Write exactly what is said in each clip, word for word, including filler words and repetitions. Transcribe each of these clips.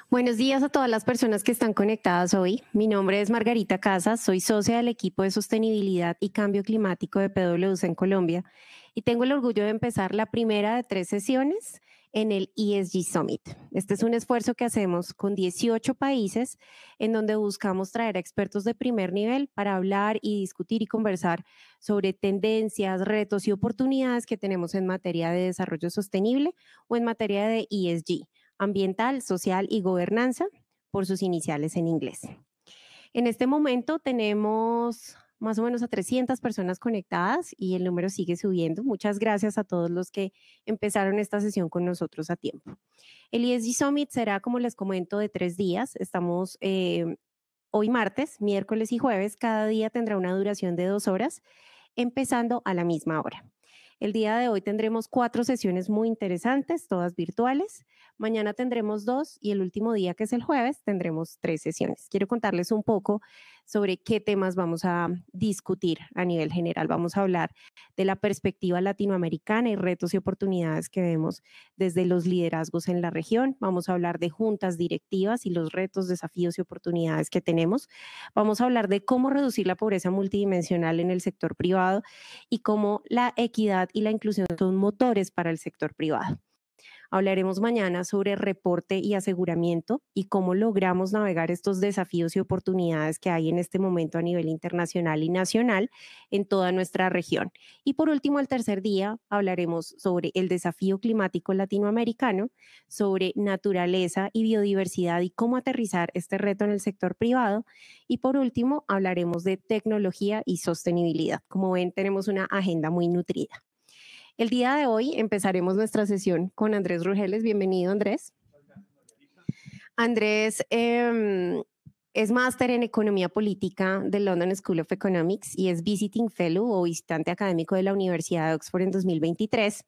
Buenos días a todas las personas que están conectadas hoy. Mi nombre es Margarita Casas, soy socia del equipo de sostenibilidad y cambio climático de P W C en Colombia y tengo el orgullo de empezar la primera de tres sesiones en el E S G Summit. Este es un esfuerzo que hacemos con dieciocho países en donde buscamos traer a expertos de primer nivel para hablar y discutir y conversar sobre tendencias, retos y oportunidades que tenemos en materia de desarrollo sostenible o en materia de E S G. Ambiental, social y gobernanza, por sus iniciales en inglés. En este momento tenemos más o menos a trescientas personas conectadas y el número sigue subiendo. Muchas gracias a todos los que empezaron esta sesión con nosotros a tiempo. El E S G Summit será, como les comento, de tres días. Estamos eh, hoy martes, miércoles y jueves. Cada día tendrá una duración de dos horas, empezando a la misma hora. El día de hoy tendremos cuatro sesiones muy interesantes, todas virtuales. Mañana tendremos dos y el último día, que es el jueves, tendremos tres sesiones. Quiero contarles un poco sobre qué temas vamos a discutir a nivel general. Vamos a hablar de la perspectiva latinoamericana y retos y oportunidades que vemos desde los liderazgos en la región. Vamos a hablar de juntas directivas y los retos, desafíos y oportunidades que tenemos. Vamos a hablar de cómo reducir la pobreza multidimensional en el sector privado y cómo la equidad y la inclusión son motores para el sector privado. Hablaremos mañana sobre reporte y aseguramiento y cómo logramos navegar estos desafíos y oportunidades que hay en este momento a nivel internacional y nacional en toda nuestra región. Y por último, el tercer día, hablaremos sobre el desafío climático latinoamericano, sobre naturaleza y biodiversidad y cómo aterrizar este reto en el sector privado. Y por último, hablaremos de tecnología y sostenibilidad. Como ven, tenemos una agenda muy nutrida. El día de hoy empezaremos nuestra sesión con Andrés Rugeles. Bienvenido, Andrés. Andrés eh, es máster en Economía Política del London School of Economics y es Visiting Fellow o visitante académico de la Universidad de Oxford en dos mil veintitrés,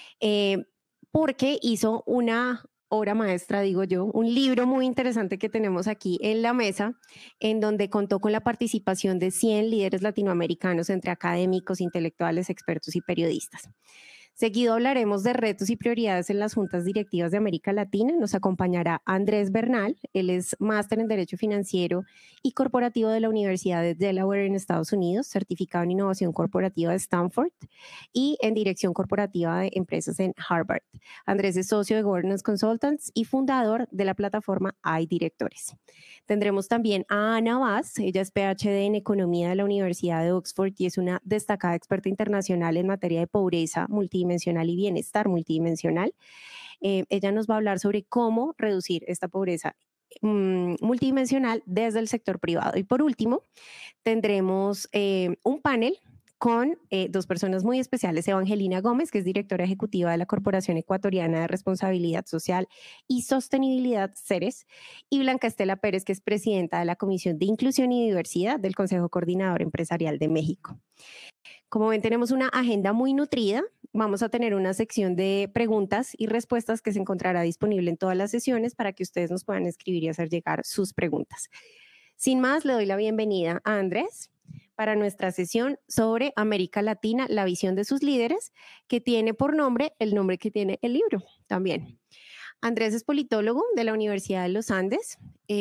eh, porque hizo una obra maestra, digo yo, un libro muy interesante que tenemos aquí en la mesa, en donde contó con la participación de cien líderes latinoamericanos entre académicos, intelectuales, expertos y periodistas. Seguido hablaremos de retos y prioridades en las juntas directivas de América Latina. Nos acompañará Andrés Bernal. Él es máster en Derecho Financiero y Corporativo de la Universidad de Delaware en Estados Unidos, certificado en Innovación Corporativa de Stanford y en Dirección Corporativa de Empresas en Harvard. Andrés es socio de Governance Consultants y fundador de la plataforma iDirectores. Tendremos también a Ana Vaz. Ella es P H D en Economía de la Universidad de Oxford y es una destacada experta internacional en materia de pobreza multidimensional y bienestar multidimensional. Eh, ella nos va a hablar sobre cómo reducir esta pobreza um, multidimensional desde el sector privado. Y por último, tendremos eh, un panel con eh, dos personas muy especiales, Evangelina Gómez, que es directora ejecutiva de la Corporación Ecuatoriana de Responsabilidad Social y Sostenibilidad, CERES, y Blanca Estela Pérez, que es presidenta de la Comisión de Inclusión y Diversidad del Consejo Coordinador Empresarial de México. Como ven, tenemos una agenda muy nutrida. Vamos a tener una sección de preguntas y respuestas que se encontrará disponible en todas las sesiones para que ustedes nos puedan escribir y hacer llegar sus preguntas. Sin más, le doy la bienvenida a Andrés para nuestra sesión sobre América Latina, la visión de sus líderes, que tiene por nombre el nombre que tiene el libro también. Andrés es politólogo de la Universidad de los Andes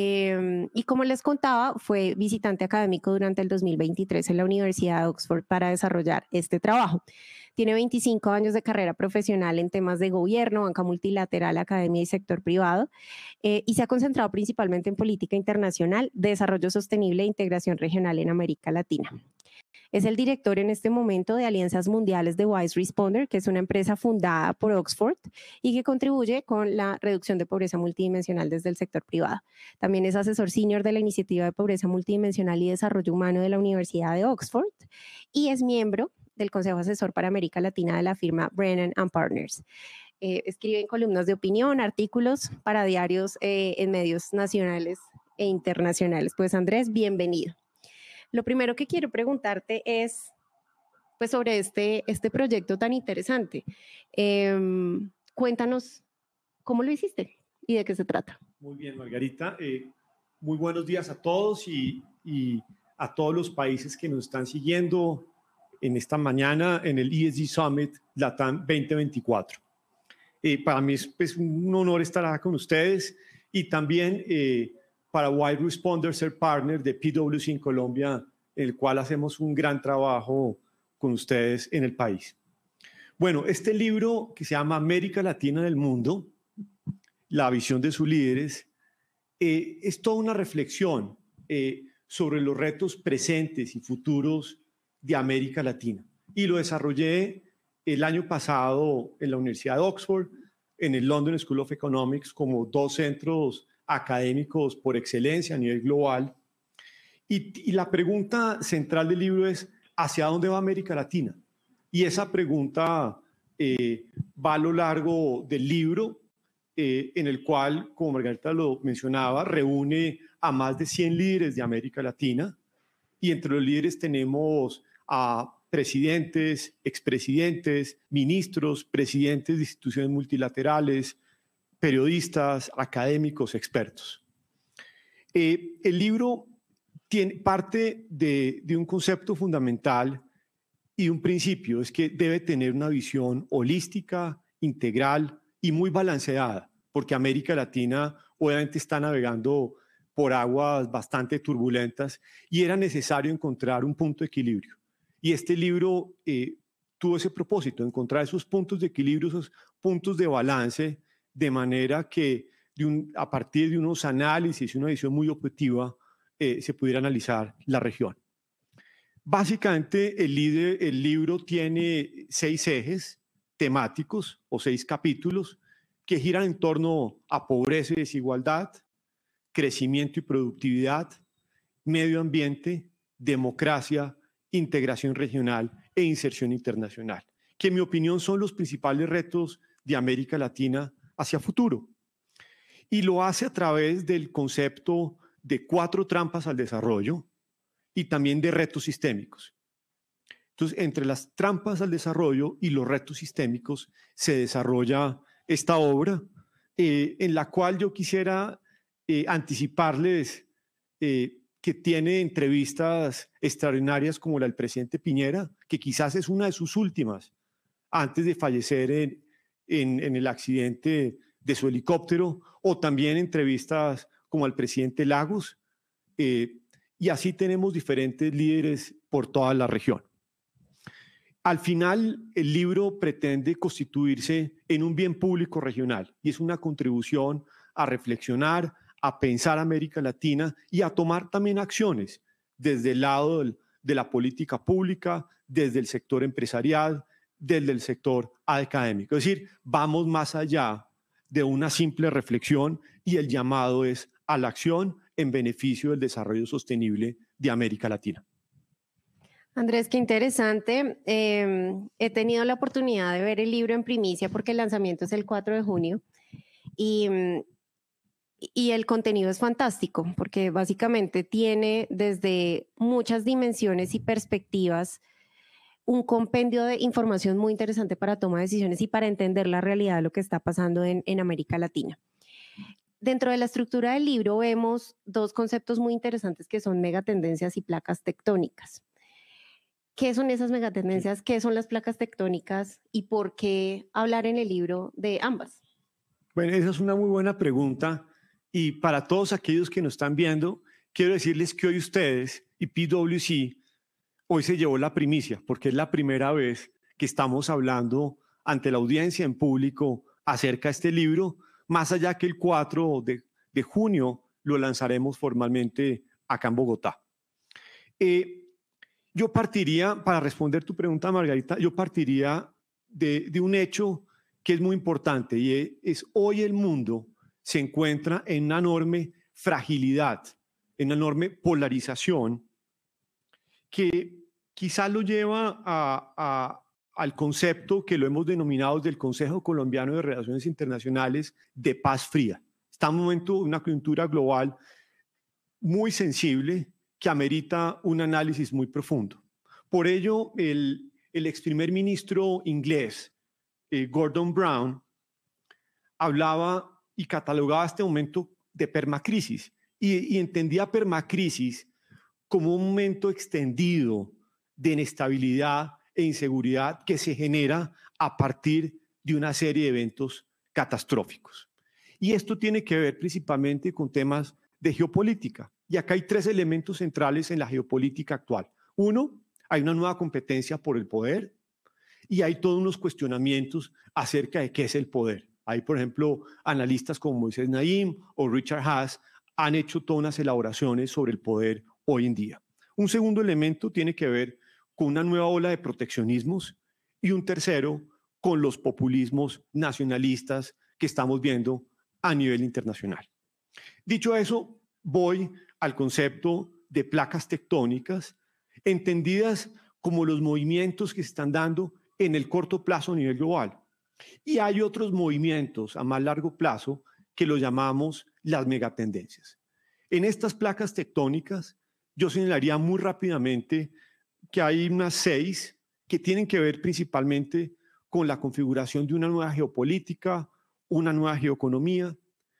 eh, y, como les contaba, fue visitante académico durante el dos mil veintitrés en la Universidad de Oxford para desarrollar este trabajo. Tiene veinticinco años de carrera profesional en temas de gobierno, banca multilateral, academia y sector privado, eh, y se ha concentrado principalmente en política internacional, desarrollo sostenible e integración regional en América Latina. Es el director en este momento de Alianzas Mundiales de Wise Responder, que es una empresa fundada por Oxford y que contribuye con la reducción de pobreza multidimensional desde el sector privado. También es asesor senior de la Iniciativa de Pobreza Multidimensional y Desarrollo Humano de la Universidad de Oxford y es miembro del Consejo Asesor para América Latina de la firma Brennan and Partners. Eh, escribe en columnas de opinión, artículos para diarios eh, en medios nacionales e internacionales. Pues Andrés, bienvenido. Lo primero que quiero preguntarte es pues, sobre este, este proyecto tan interesante. Eh, cuéntanos cómo lo hiciste y de qué se trata. Muy bien, Margarita. Eh, muy buenos días a todos y, y a todos los países que nos están siguiendo en esta mañana en el E S G Summit LATAM veinte veinticuatro. Eh, para mí es pues, un honor estar acá con ustedes y también eh, para Wide Responder ser partner de P W C en Colombia, en el cual hacemos un gran trabajo con ustedes en el país. Bueno, este libro que se llama América Latina en el Mundo, la visión de sus líderes, eh, es toda una reflexión eh, sobre los retos presentes y futuros de América Latina. Y lo desarrollé el año pasado en la Universidad de Oxford, en el London School of Economics, como dos centros académicos por excelencia a nivel global. Y, y la pregunta central del libro es, ¿hacia dónde va América Latina? Y esa pregunta eh, va a lo largo del libro, eh, en el cual, como Margarita lo mencionaba, reúne a más de cien líderes de América Latina. Y entre los líderes tenemos a presidentes, expresidentes, ministros, presidentes de instituciones multilaterales, periodistas, académicos, expertos. Eh, el libro tiene parte de, de un concepto fundamental y un principio, es que debe tener una visión holística, integral y muy balanceada, porque América Latina obviamente está navegando por aguas bastante turbulentas y era necesario encontrar un punto de equilibrio. Y este libro eh, tuvo ese propósito, encontrar esos puntos de equilibrio, esos puntos de balance, de manera que de un, a partir de unos análisis y una visión muy objetiva eh, se pudiera analizar la región. Básicamente el, líder, el libro tiene seis ejes temáticos o seis capítulos que giran en torno a pobreza y desigualdad, crecimiento y productividad, medio ambiente, democracia, integración regional e inserción internacional, que en mi opinión son los principales retos de América Latina hacia futuro. Y lo hace a través del concepto de cuatro trampas al desarrollo y también de retos sistémicos. Entonces, entre las trampas al desarrollo y los retos sistémicos se desarrolla esta obra, eh, en la cual yo quisiera eh, anticiparles eh, que tiene entrevistas extraordinarias como la del presidente Piñera, que quizás es una de sus últimas, antes de fallecer en, en, en el accidente de su helicóptero, o también entrevistas como al presidente Lagos, eh, y así tenemos diferentes líderes por toda la región. Al final, el libro pretende constituirse en un bien público regional y es una contribución a reflexionar, a pensar América Latina y a tomar también acciones desde el lado del, de la política pública, desde el sector empresarial, desde el sector académico. Es decir, vamos más allá de una simple reflexión y el llamado es a la acción en beneficio del desarrollo sostenible de América Latina. Andrés, qué interesante. Eh, he tenido la oportunidad de ver el libro en primicia porque el lanzamiento es el cuatro de junio y, y el contenido es fantástico porque básicamente tiene desde muchas dimensiones y perspectivas un compendio de información muy interesante para toma de decisiones y para entender la realidad de lo que está pasando en, en América Latina. Dentro de la estructura del libro vemos dos conceptos muy interesantes que son megatendencias y placas tectónicas. ¿Qué son esas megatendencias? ¿Qué son las placas tectónicas? ¿Y por qué hablar en el libro de ambas? Bueno, esa es una muy buena pregunta. Y para todos aquellos que nos están viendo, quiero decirles que hoy ustedes y P W C hoy se llevó la primicia, porque es la primera vez que estamos hablando ante la audiencia en público acerca de este libro, más allá que el cuatro de junio lo lanzaremos formalmente acá en Bogotá. Eh, Yo partiría, para responder tu pregunta, Margarita, yo partiría de, de un hecho que es muy importante y es, es hoy el mundo se encuentra en una enorme fragilidad, en una enorme polarización que quizás lo lleva a, a, al concepto que lo hemos denominado desde el Consejo Colombiano de Relaciones Internacionales de paz fría. Está en un momento de una coyuntura global muy sensible que amerita un análisis muy profundo. Por ello, el, el ex primer ministro inglés, eh, Gordon Brown, hablaba y catalogaba este momento de permacrisis y, y entendía permacrisis como un momento extendido de inestabilidad e inseguridad que se genera a partir de una serie de eventos catastróficos. Y esto tiene que ver principalmente con temas de geopolítica. Y acá hay tres elementos centrales en la geopolítica actual. Uno, hay una nueva competencia por el poder y hay todos unos cuestionamientos acerca de qué es el poder. Hay, por ejemplo, analistas como Moisés Naim o Richard Haass han hecho todas unas elaboraciones sobre el poder hoy en día. Un segundo elemento tiene que ver con una nueva ola de proteccionismos y un tercero con los populismos nacionalistas que estamos viendo a nivel internacional. Dicho eso, voy al concepto de placas tectónicas, entendidas como los movimientos que se están dando en el corto plazo a nivel global. Y hay otros movimientos a más largo plazo que lo llamamos las megatendencias. En estas placas tectónicas, yo señalaría muy rápidamente que hay unas seis que tienen que ver principalmente con la configuración de una nueva geopolítica, una nueva geoeconomía.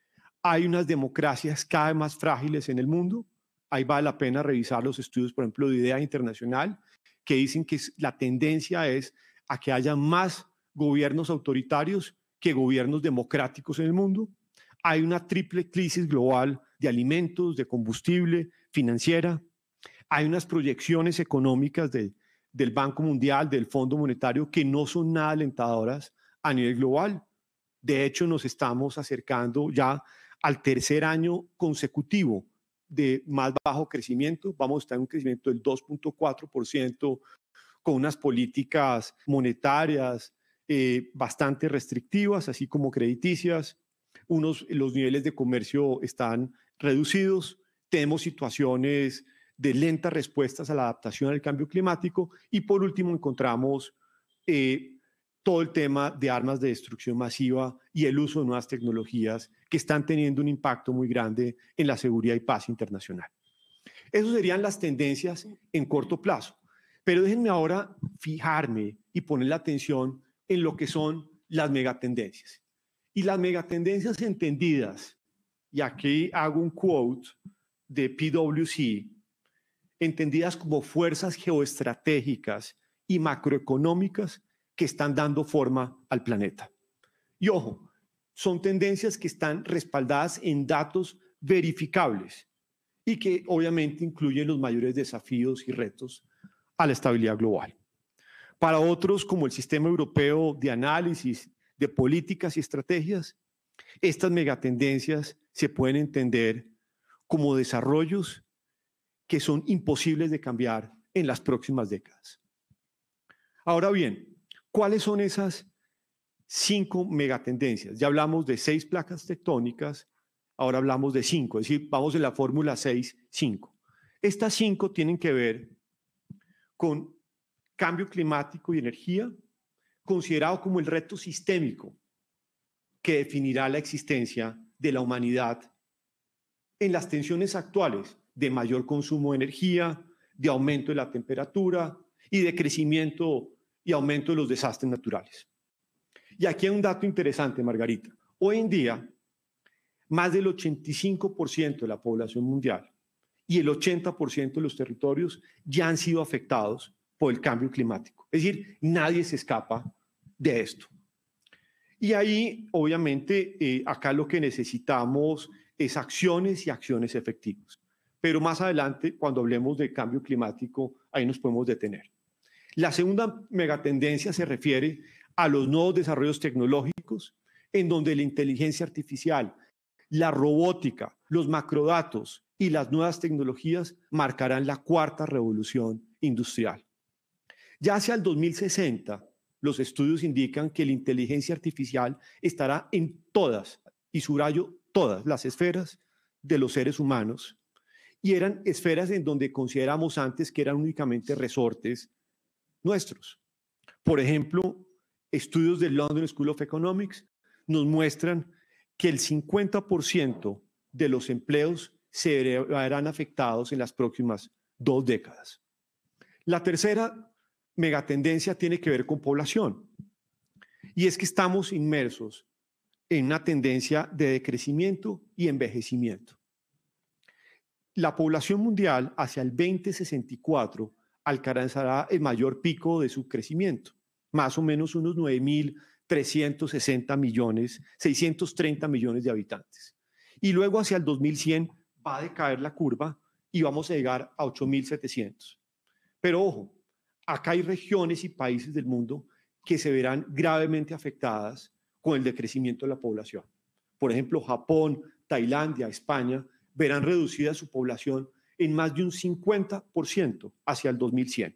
Hay unas democracias cada vez más frágiles en el mundo. Ahí vale la pena revisar los estudios, por ejemplo, de Idea Internacional, que dicen que la tendencia es a que haya más gobiernos autoritarios que gobiernos democráticos en el mundo. Hay una triple crisis global de alimentos, de combustible, financiera. Hay unas proyecciones económicas de, del Banco Mundial, del Fondo Monetario, que no son nada alentadoras a nivel global. De hecho, nos estamos acercando ya al tercer año consecutivo de más bajo crecimiento. Vamos a estar en un crecimiento del dos punto cuatro por ciento con unas políticas monetarias eh, bastante restrictivas, así como crediticias. Unos, los niveles de comercio están reducidos. Tenemos situaciones de lentas respuestas a la adaptación al cambio climático. Y por último encontramos eh, todo el tema de armas de destrucción masiva y el uso de nuevas tecnologías que están teniendo un impacto muy grande en la seguridad y paz internacional. Esas serían las tendencias en corto plazo. Pero déjenme ahora fijarme y poner la atención en lo que son las megatendencias. Y las megatendencias entendidas, y aquí hago un quote de P W C, entendidas como fuerzas geoestratégicas y macroeconómicas que están dando forma al planeta. Y ojo, son tendencias que están respaldadas en datos verificables y que obviamente incluyen los mayores desafíos y retos a la estabilidad global. Para otros, como el Sistema Europeo de Análisis de Políticas y Estrategias, estas megatendencias se pueden entender como desarrollos que son imposibles de cambiar en las próximas décadas. Ahora bien, ¿cuáles son esas cinco megatendencias? Ya hablamos de seis placas tectónicas, ahora hablamos de cinco, es decir, vamos en la fórmula seis cinco. Estas cinco tienen que ver con cambio climático y energía, considerado como el reto sistémico que definirá la existencia de la humanidad en las tensiones actuales de mayor consumo de energía, de aumento de la temperatura y de crecimiento y aumento de los desastres naturales. Y aquí hay un dato interesante, Margarita. Hoy en día, más del ochenta y cinco por ciento de la población mundial y el ochenta por ciento de los territorios ya han sido afectados por el cambio climático. Es decir, nadie se escapa de esto. Y ahí, obviamente, eh, acá lo que necesitamos es acciones y acciones efectivas. Pero más adelante, cuando hablemos de cambio climático, ahí nos podemos detener. La segunda megatendencia se refiere a los nuevos desarrollos tecnológicos, en donde la inteligencia artificial, la robótica, los macrodatos y las nuevas tecnologías marcarán la cuarta revolución industrial. Ya hacia el dos mil sesenta, los estudios indican que la inteligencia artificial estará en todas, y subrayo todas, las esferas de los seres humanos, y eran esferas en donde consideramos antes que eran únicamente resortes nuestros. Por ejemplo, estudios del London School of Economics nos muestran que el cincuenta por ciento de los empleos se verán afectados en las próximas dos décadas. La tercera megatendencia tiene que ver con población, y es que estamos inmersos en una tendencia de decrecimiento y envejecimiento. La población mundial hacia el veinte sesenta y cuatro alcanzará el mayor pico de su crecimiento, más o menos unos nueve mil trescientos sesenta millones, seiscientos treinta millones de habitantes. Y luego hacia el dos mil cien va a decaer la curva y vamos a llegar a ocho mil setecientos. Pero ojo, acá hay regiones y países del mundo que se verán gravemente afectadas con el decrecimiento de la población. Por ejemplo, Japón, Tailandia, España verán reducida su población en más de un cincuenta por ciento hacia el dos mil cien.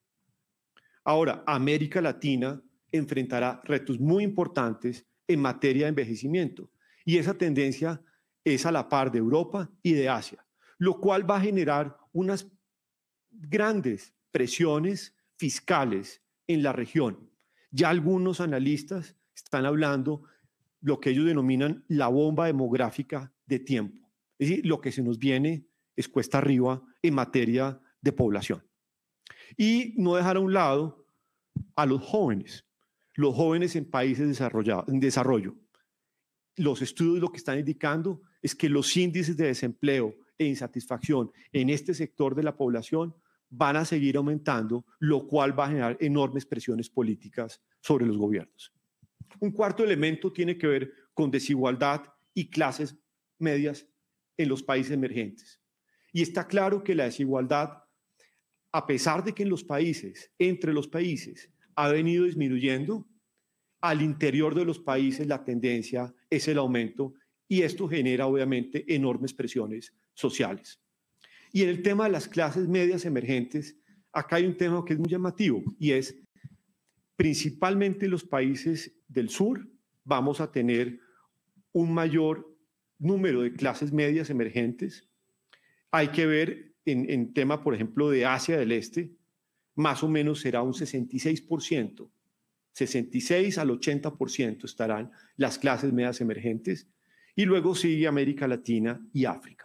Ahora, América Latina enfrentará retos muy importantes en materia de envejecimiento y esa tendencia es a la par de Europa y de Asia, lo cual va a generar unas grandes presiones fiscales en la región. Ya algunos analistas están hablando lo que ellos denominan la bomba demográfica de tiempo. Es decir, lo que se nos viene es cuesta arriba en materia de población. Y no dejar a un lado a los jóvenes, los jóvenes en países desarrollados, en desarrollo. Los estudios lo que están indicando es que los índices de desempleo e insatisfacción en este sector de la población van a seguir aumentando, lo cual va a generar enormes presiones políticas sobre los gobiernos. Un cuarto elemento tiene que ver con desigualdad y clases medias en los países emergentes. Y está claro que la desigualdad, a pesar de que en los países, entre los países, ha venido disminuyendo, al interior de los países la tendencia es el aumento y esto genera obviamente enormes presiones sociales. Y en el tema de las clases medias emergentes, acá hay un tema que es muy llamativo y es principalmente en los países del sur vamos a tener un mayor número de clases medias emergentes. Hay que ver en, en tema, por ejemplo, de Asia del Este, más o menos será un sesenta y seis por ciento, sesenta y seis al ochenta por ciento estarán las clases medias emergentes y luego sigue América Latina y África.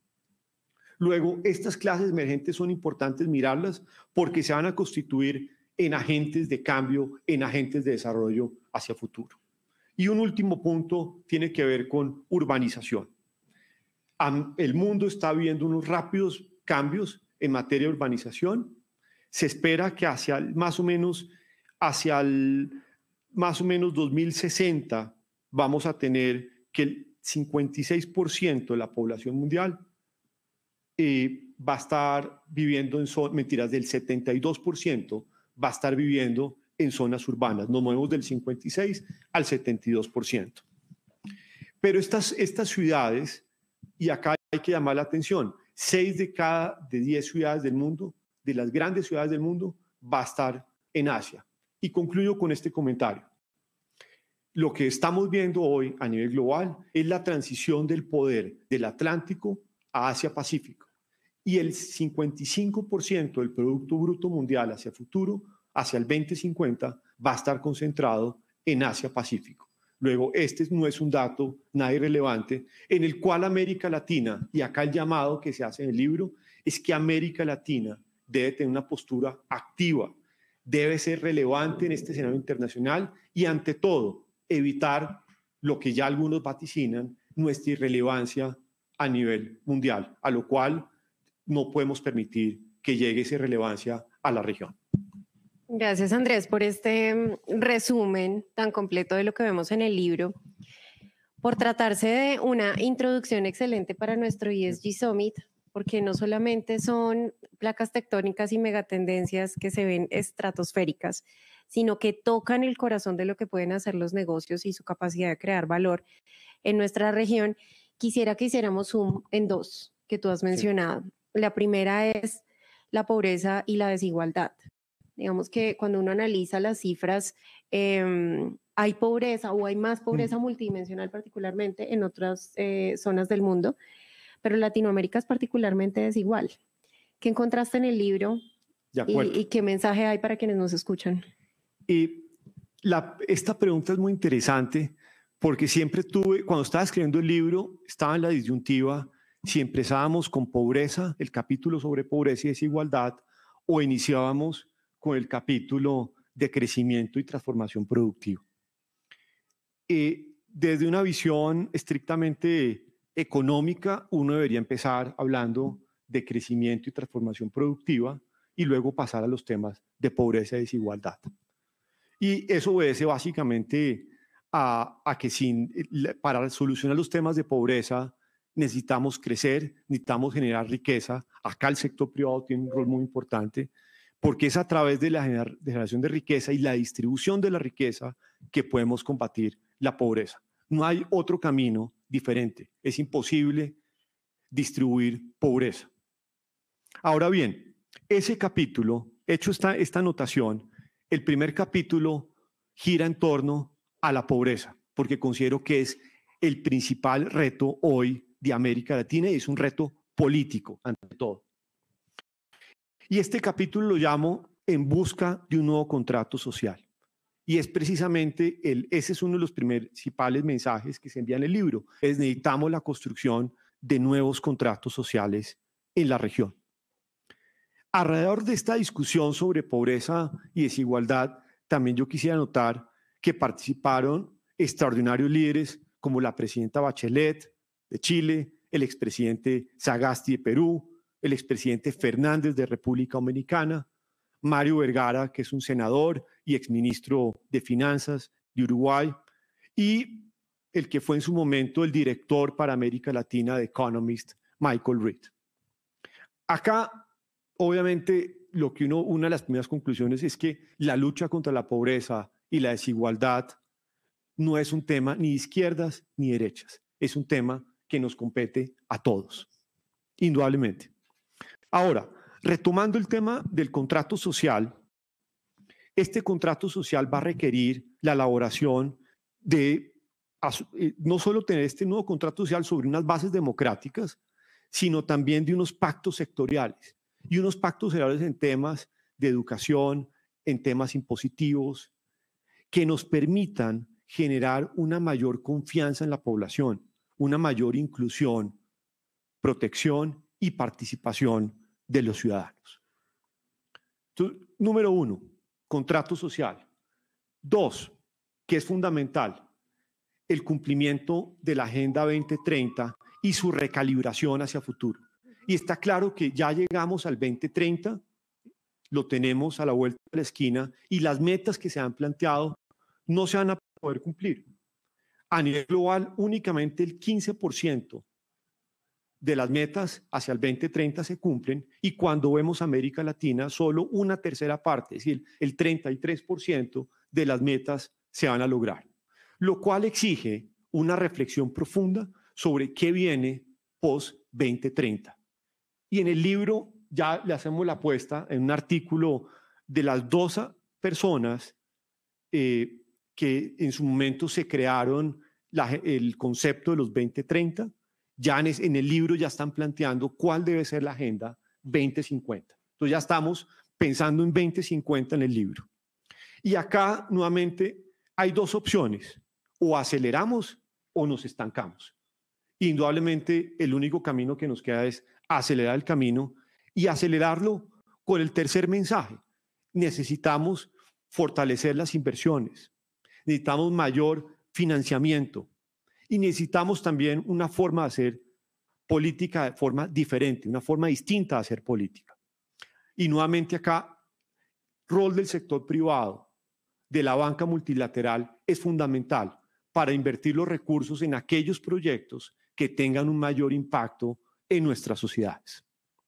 Luego, estas clases emergentes son importantes mirarlas porque se van a constituir en agentes de cambio, en agentes de desarrollo hacia futuro. Y un último punto tiene que ver con urbanización. El mundo está viviendo unos rápidos cambios en materia de urbanización. Se espera que hacia más o menos, hacia el más o menos dos mil sesenta vamos a tener que el cincuenta y seis por ciento de la población mundial eh, va a estar viviendo en zonas, mentiras, del setenta y dos por ciento va a estar viviendo en zonas urbanas. Nos movemos del cincuenta y seis al setenta y dos por ciento. Pero estas, estas ciudades, y acá hay que llamar la atención, seis de cada de diez ciudades del mundo, de las grandes ciudades del mundo, va a estar en Asia. Y concluyo con este comentario. Lo que estamos viendo hoy a nivel global es la transición del poder del Atlántico a Asia-Pacífico. Y el cincuenta y cinco por ciento del Producto Bruto Mundial hacia futuro, hacia el veinte cincuenta, va a estar concentrado en Asia-Pacífico. Luego, este no es un dato nada irrelevante, en el cual América Latina, y acá el llamado que se hace en el libro, es que América Latina debe tener una postura activa, debe ser relevante en este escenario internacional y, ante todo, evitar lo que ya algunos vaticinan, nuestra irrelevancia a nivel mundial, a lo cual no podemos permitir que llegue esa irrelevancia a la región. Gracias, Andrés, por este resumen tan completo de lo que vemos en el libro. Por tratarse de una introducción excelente para nuestro E S G Summit, porque no solamente son placas tectónicas y megatendencias que se ven estratosféricas, sino que tocan el corazón de lo que pueden hacer los negocios y su capacidad de crear valor en nuestra región. Quisiera que hiciéramos zoom en dos que tú has mencionado. Sí. La primera es la pobreza y la desigualdad. Digamos que cuando uno analiza las cifras, eh, hay pobreza o hay más pobreza mm. multidimensional particularmente en otras eh, zonas del mundo, pero Latinoamérica es particularmente desigual. ¿Qué encontraste en el libro y, y qué mensaje hay para quienes nos escuchan? Y la, esta pregunta es muy interesante porque siempre tuve, cuando estaba escribiendo el libro, estaba en la disyuntiva si empezábamos con pobreza, el capítulo sobre pobreza y desigualdad, o iniciábamos con el capítulo de crecimiento y transformación productiva. Eh, desde una visión estrictamente económica, uno debería empezar hablando de crecimiento y transformación productiva y luego pasar a los temas de pobreza y desigualdad. Y eso obedece básicamente a, a que sin, para solucionar los temas de pobreza necesitamos crecer, necesitamos generar riqueza. Acá el sector privado tiene un rol muy importante, porque es a través de la generación de riqueza y la distribución de la riqueza que podemos combatir la pobreza. No hay otro camino diferente. Es imposible distribuir pobreza. Ahora bien, ese capítulo, hecho esta, esta anotación, el primer capítulo gira en torno a la pobreza, porque considero que es el principal reto hoy de América Latina y es un reto político ante todo. Y este capítulo lo llamo En busca de un nuevo contrato social. Y es precisamente, el, ese es uno de los principales mensajes que se envían en el libro, es necesitamos la construcción de nuevos contratos sociales en la región. Alrededor de esta discusión sobre pobreza y desigualdad, también yo quisiera notar que participaron extraordinarios líderes como la presidenta Bachelet de Chile, el expresidente Sagasti de Perú, el expresidente Fernández de República Dominicana, Mario Vergara, que es un senador y exministro de Finanzas de Uruguay, y el que fue en su momento el director para América Latina de Economist, Michael Reed. Acá, obviamente, lo que uno, una de las primeras conclusiones es que la lucha contra la pobreza y la desigualdad no es un tema ni de izquierdas ni derechas, es un tema que nos compete a todos, indudablemente. Ahora, retomando el tema del contrato social, este contrato social va a requerir la elaboración de, no solo tener este nuevo contrato social sobre unas bases democráticas, sino también de unos pactos sectoriales, y unos pactos sectoriales en temas de educación, en temas impositivos, que nos permitan generar una mayor confianza en la población, una mayor inclusión, protección y participación de los ciudadanos. Entonces, número uno, contrato social. Dos, que es fundamental, el cumplimiento de la Agenda veinte treinta y su recalibración hacia futuro. Y está claro que ya llegamos al veinte treinta, lo tenemos a la vuelta de la esquina y las metas que se han planteado no se van a poder cumplir. A nivel global, únicamente el quince por ciento de las metas hacia el veinte treinta se cumplen y cuando vemos América Latina, solo una tercera parte, es decir, el treinta y tres por ciento de las metas se van a lograr, lo cual exige una reflexión profunda sobre qué viene post veinte treinta. Y en el libro ya le hacemos la apuesta en un artículo de las doce personas eh, que en su momento se crearon la, el concepto de los veinte treinta. Ya en, en el libro ya están planteando cuál debe ser la agenda veinte cincuenta. Entonces ya estamos pensando en veinte cincuenta en el libro. Y acá nuevamente hay dos opciones, o aceleramos o nos estancamos. Indudablemente el único camino que nos queda es acelerar el camino y acelerarlo con el tercer mensaje. Necesitamos fortalecer las inversiones, necesitamos mayor financiamiento y necesitamos también una forma de hacer política de forma diferente, una forma distinta de hacer política. Y nuevamente acá, rol del sector privado, de la banca multilateral es fundamental para invertir los recursos en aquellos proyectos que tengan un mayor impacto en nuestras sociedades.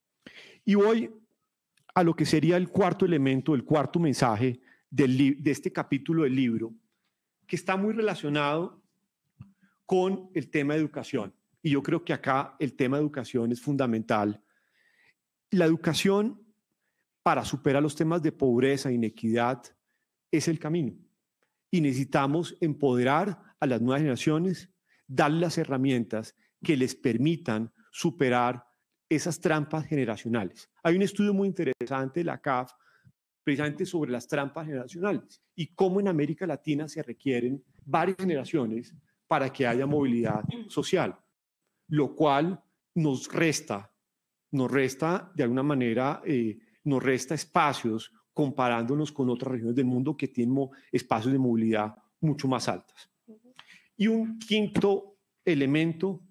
Y voy a lo que sería el cuarto elemento, el cuarto mensaje del, de este capítulo del libro, que está muy relacionado con el tema de educación. Y yo creo que acá el tema de educación es fundamental. La educación para superar los temas de pobreza e inequidad es el camino. Y necesitamos empoderar a las nuevas generaciones, darles las herramientas que les permitan superar esas trampas generacionales. Hay un estudio muy interesante de la C A F precisamente sobre las trampas generacionales y cómo en América Latina se requieren varias generaciones para que haya movilidad social, lo cual nos resta, nos resta de alguna manera, eh, nos resta espacios comparándonos con otras regiones del mundo que tienen espacios de movilidad mucho más altas. Y un quinto elemento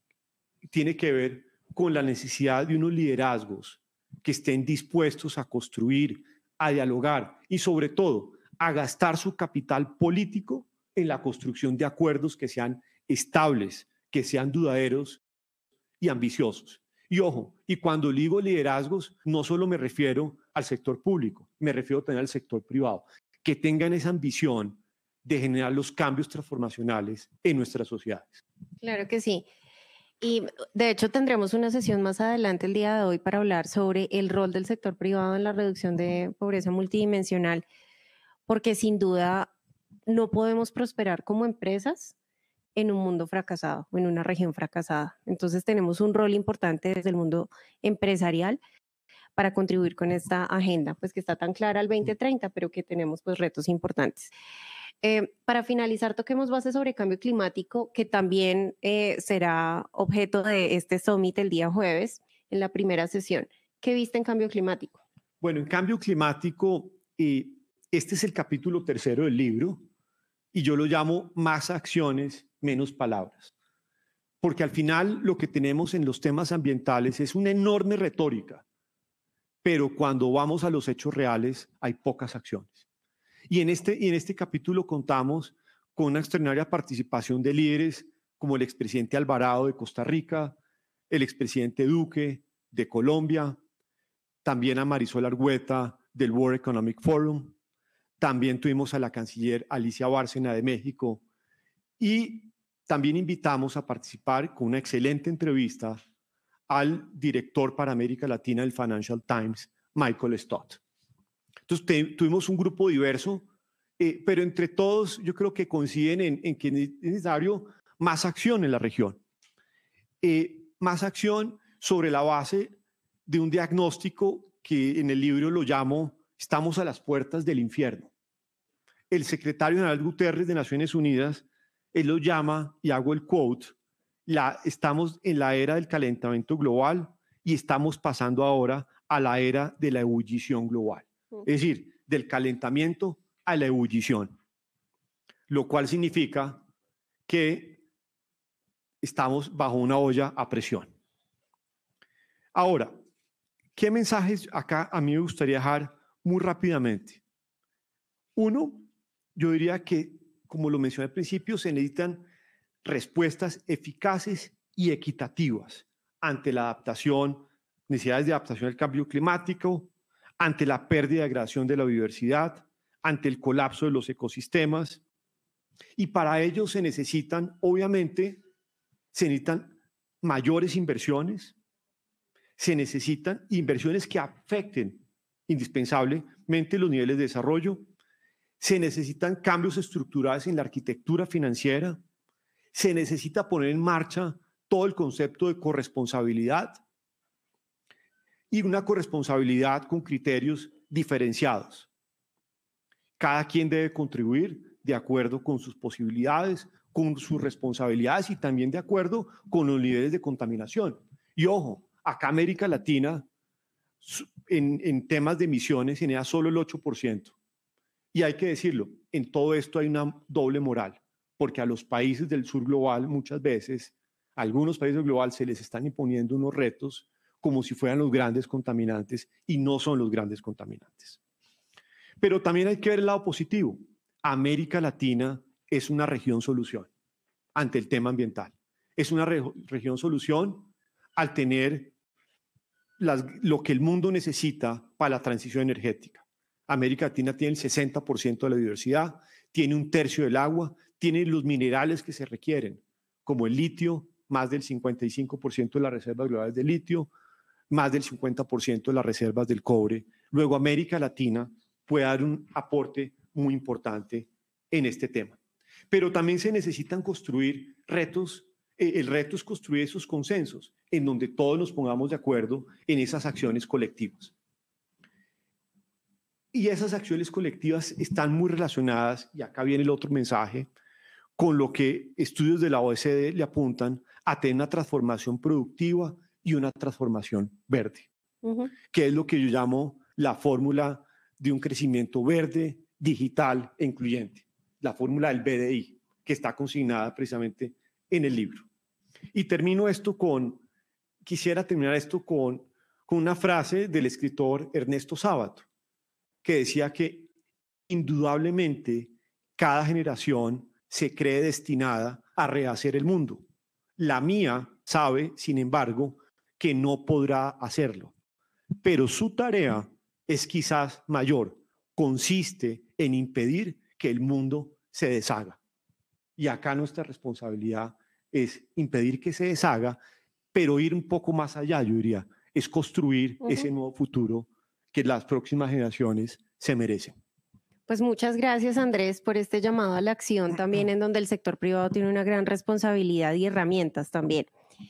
tiene que ver con la necesidad de unos liderazgos que estén dispuestos a construir, a dialogar y sobre todo a gastar su capital político en la construcción de acuerdos que sean estables, que sean duraderos y ambiciosos. Y ojo, y cuando digo liderazgos, no solo me refiero al sector público, me refiero también al sector privado, que tengan esa ambición de generar los cambios transformacionales en nuestras sociedades. Claro que sí. Y de hecho tendremos una sesión más adelante el día de hoy para hablar sobre el rol del sector privado en la reducción de pobreza multidimensional, porque sin duda no podemos prosperar como empresas en un mundo fracasado o en una región fracasada. Entonces tenemos un rol importante desde el mundo empresarial para contribuir con esta agenda, pues que está tan clara al veinte treinta, pero que tenemos pues retos importantes. Eh, para finalizar, toquemos bases sobre cambio climático, que también eh, será objeto de este summit el día jueves en la primera sesión. ¿Qué viste en cambio climático? Bueno, en cambio climático, eh, este es el capítulo tercero del libro y yo lo llamo más acciones, menos palabras. Porque al final lo que tenemos en los temas ambientales es una enorme retórica, pero cuando vamos a los hechos reales hay pocas acciones. Y en este, y en este capítulo contamos con una extraordinaria participación de líderes como el expresidente Alvarado de Costa Rica, el expresidente Duque de Colombia, también a Marisol Argüeta del World Economic Forum, también tuvimos a la canciller Alicia Bárcena de México y también invitamos a participar con una excelente entrevista al director para América Latina del Financial Times, Michael Stott. Entonces te, tuvimos un grupo diverso, eh, pero entre todos yo creo que coinciden en, en que es necesario más acción en la región. Eh, más acción sobre la base de un diagnóstico que en el libro lo llamo "Estamos a las puertas del infierno". El secretario general Guterres de Naciones Unidas, él lo llama, y hago el quote, la, estamos en la era del calentamiento global y estamos pasando ahora a la era de la ebullición global. Es decir, del calentamiento a la ebullición, lo cual significa que estamos bajo una olla a presión. Ahora, ¿qué mensajes acá a mí me gustaría dejar muy rápidamente? Uno, yo diría que, como lo mencioné al principio, se necesitan respuestas eficaces y equitativas ante la adaptación, necesidades de adaptación al cambio climático, ante la pérdida y degradación de la biodiversidad, ante el colapso de los ecosistemas. Y para ello se necesitan, obviamente, se necesitan mayores inversiones, se necesitan inversiones que afecten indispensablemente los niveles de desarrollo, se necesitan cambios estructurales en la arquitectura financiera, se necesita poner en marcha todo el concepto de corresponsabilidad y una corresponsabilidad con criterios diferenciados. Cada quien debe contribuir de acuerdo con sus posibilidades, con sus responsabilidades y también de acuerdo con los niveles de contaminación. Y ojo, acá América Latina en, en temas de emisiones genera solo el ocho por ciento. Y hay que decirlo, en todo esto hay una doble moral, porque a los países del sur global muchas veces, a algunos países globales se les están imponiendo unos retos como si fueran los grandes contaminantes y no son los grandes contaminantes. Pero también hay que ver el lado positivo. América Latina es una región solución ante el tema ambiental. Es una re región solución al tener las, lo que el mundo necesita para la transición energética. América Latina tiene el sesenta por ciento de la biodiversidad, tiene un tercio del agua, tiene los minerales que se requieren, como el litio, más del cincuenta y cinco por ciento de las reservas globales de litio, más del cincuenta por ciento de las reservas del cobre. Luego América Latina puede dar un aporte muy importante en este tema. Pero también se necesitan construir retos, eh, el reto es construir esos consensos en donde todos nos pongamos de acuerdo en esas acciones colectivas. Y esas acciones colectivas están muy relacionadas, y acá viene el otro mensaje, con lo que estudios de la O E C D le apuntan a tener una transformación productiva y una transformación verde, uh-huh. que es lo que yo llamo la fórmula de un crecimiento verde, digital e incluyente, la fórmula del B D I, que está consignada precisamente en el libro. Y termino esto con, quisiera terminar esto con, con una frase del escritor Ernesto Sábato, que decía que indudablemente cada generación se cree destinada a rehacer el mundo. La mía sabe, sin embargo, que no podrá hacerlo, pero su tarea es quizás mayor, consiste en impedir que el mundo se deshaga. Y acá nuestra responsabilidad es impedir que se deshaga, pero ir un poco más allá, yo diría, es construir uh-huh. ese nuevo futuro que las próximas generaciones se merecen. Pues muchas gracias, Andrés, por este llamado a la acción también, en donde el sector privado tiene una gran responsabilidad y herramientas también.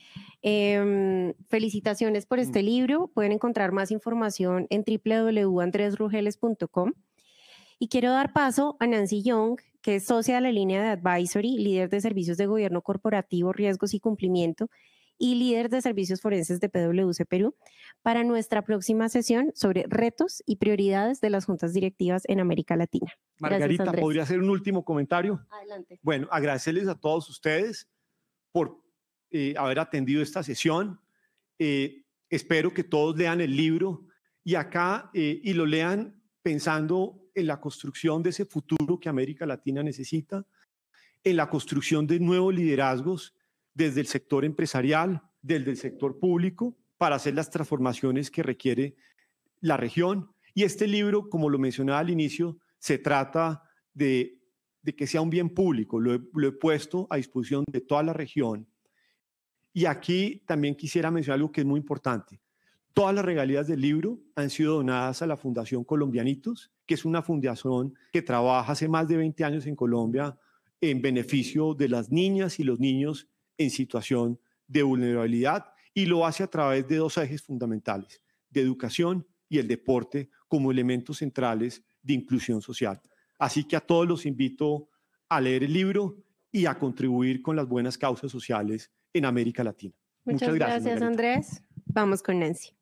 Eh, felicitaciones por este libro. Pueden encontrar más información en w w w punto andres rugeles punto com. Y quiero dar paso a Nancy Young, que es socia de la línea de Advisory, líder de servicios de gobierno corporativo, riesgos y cumplimiento, y líder de servicios forenses de P W C Perú, para nuestra próxima sesión sobre retos y prioridades de las juntas directivas en América Latina. Margarita, Gracias, ¿podría hacer un último comentario? Adelante. Bueno, agradecerles a todos ustedes por eh, haber atendido esta sesión. Eh, espero que todos lean el libro y acá eh, y lo lean pensando en la construcción de ese futuro que América Latina necesita, en la construcción de nuevos liderazgos desde el sector empresarial, desde el sector público, para hacer las transformaciones que requiere la región. Y este libro, como lo mencionaba al inicio, se trata de, de que sea un bien público. Lo he, lo he puesto a disposición de toda la región. Y aquí también quisiera mencionar algo que es muy importante. Todas las regalías del libro han sido donadas a la Fundación Colombianitos, que es una fundación que trabaja hace más de veinte años en Colombia en beneficio de las niñas y los niños en situación de vulnerabilidad, y lo hace a través de dos ejes fundamentales, de educación y el deporte como elementos centrales de inclusión social. Así que a todos los invito a leer el libro y a contribuir con las buenas causas sociales en América Latina. Muchas, Muchas gracias, gracias Andrés. Vamos con Nancy.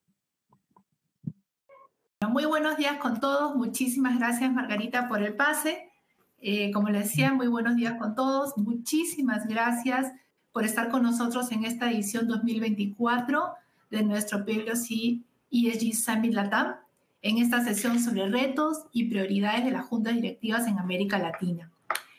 Muy buenos días con todos. Muchísimas gracias, Margarita, por el pase. Eh, como les decía, muy buenos días con todos. Muchísimas gracias por estar con nosotros en esta edición dos mil veinticuatro de nuestro P W C E S G Summit Latam, en esta sesión sobre retos y prioridades de las juntas directivas en América Latina.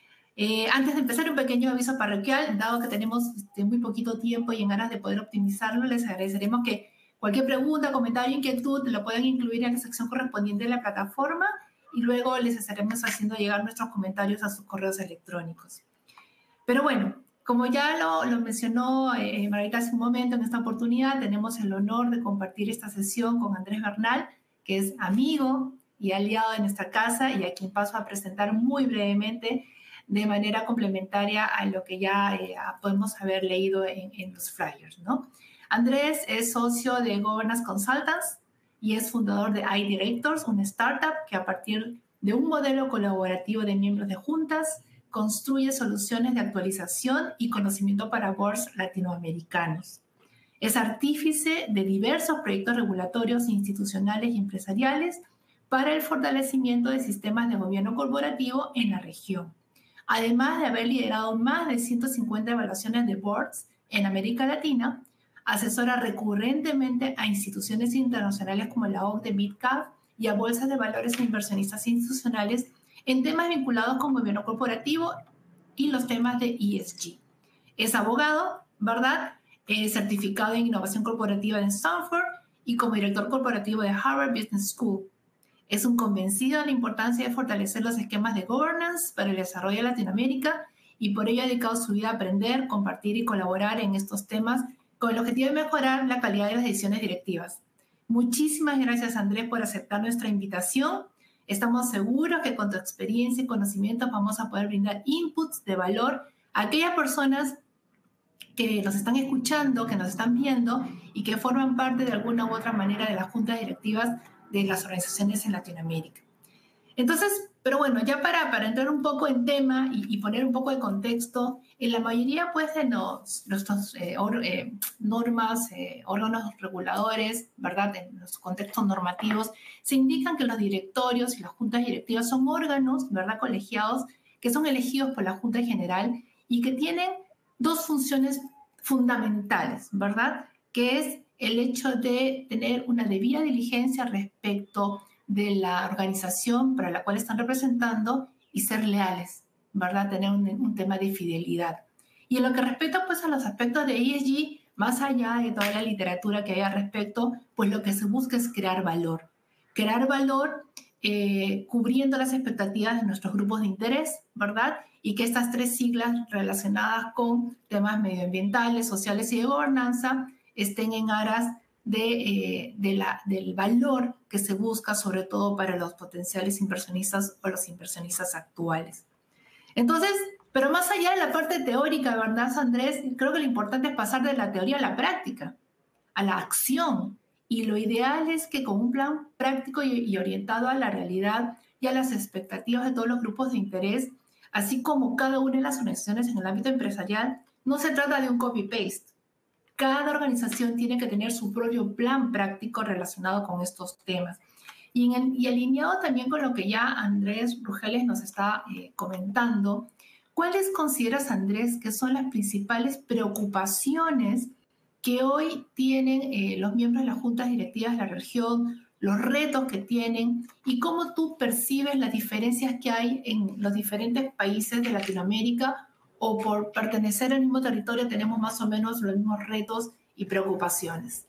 Eh, antes de empezar, un pequeño aviso parroquial, dado que tenemos este, muy poquito tiempo y en ganas de poder optimizarlo, les agradeceremos que cualquier pregunta, comentario, inquietud lo puedan incluir en la sección correspondiente de la plataforma y luego les estaremos haciendo llegar nuestros comentarios a sus correos electrónicos. Pero bueno, como ya lo, lo mencionó eh, Margarita hace un momento, en esta oportunidad tenemos el honor de compartir esta sesión con Andrés Bernal, que es amigo y aliado de nuestra casa y a quien paso a presentar muy brevemente de manera complementaria a lo que ya eh, podemos haber leído en, en los flyers, ¿no? Andrés es socio de Governance Consultants y es fundador de iDirectors, una startup que a partir de un modelo colaborativo de miembros de juntas construye soluciones de actualización y conocimiento para boards latinoamericanos. Es artífice de diversos proyectos regulatorios, institucionales y empresariales para el fortalecimiento de sistemas de gobierno corporativo en la región, además de haber liderado más de ciento cincuenta evaluaciones de boards en América Latina. Asesora recurrentemente a instituciones internacionales como la O C D E, MidCap y a bolsas de valores e inversionistas institucionales en temas vinculados con gobierno corporativo y los temas de E S G. Es abogado, ¿verdad? Es certificado en innovación corporativa en Stanford y como director corporativo de Harvard Business School. Es un convencido de la importancia de fortalecer los esquemas de governance para el desarrollo de Latinoamérica y por ello ha dedicado su vida a aprender, compartir y colaborar en estos temas con el objetivo de mejorar la calidad de las decisiones directivas. Muchísimas gracias, Andrés, por aceptar nuestra invitación. Estamos seguros que con tu experiencia y conocimientos vamos a poder brindar inputs de valor a aquellas personas que nos están escuchando, que nos están viendo y que forman parte de alguna u otra manera de las juntas directivas de las organizaciones en Latinoamérica. Entonces, pero bueno, ya para, para entrar un poco en tema y, y poner un poco de contexto, en la mayoría pues, de los, nuestras eh, or, eh, normas, eh, órganos reguladores, ¿verdad? En los contextos normativos, se indican que los directorios y las juntas directivas son órganos, ¿verdad? Colegiados que son elegidos por la Junta General y que tienen dos funciones fundamentales, ¿verdad? Que es el hecho de tener una debida diligencia respecto de la organización para la cual están representando y ser leales, ¿verdad? Tener un, un tema de fidelidad. Y en lo que respecta pues a los aspectos de E S G, más allá de toda la literatura que hay al respecto, pues lo que se busca es crear valor. Crear valor eh, cubriendo las expectativas de nuestros grupos de interés, ¿verdad? Y que estas tres siglas relacionadas con temas medioambientales, sociales y de gobernanza estén en aras de, eh, de la, del valor que se busca, sobre todo para los potenciales inversionistas o los inversionistas actuales. Entonces, pero más allá de la parte teórica, ¿verdad, Andrés? Creo que lo importante es pasar de la teoría a la práctica, a la acción. Y lo ideal es que con un plan práctico y, y orientado a la realidad y a las expectativas de todos los grupos de interés, así como cada una de las organizaciones en el ámbito empresarial, no se trata de un copy-paste. Cada organización tiene que tener su propio plan práctico relacionado con estos temas. Y, en el, y alineado también con lo que ya Andrés Rugeles nos está eh, comentando, ¿cuáles consideras, Andrés, que son las principales preocupaciones que hoy tienen eh, los miembros de las juntas directivas de la región, los retos que tienen y cómo tú percibes las diferencias que hay en los diferentes países de Latinoamérica o por pertenecer al mismo territorio tenemos más o menos los mismos retos y preocupaciones?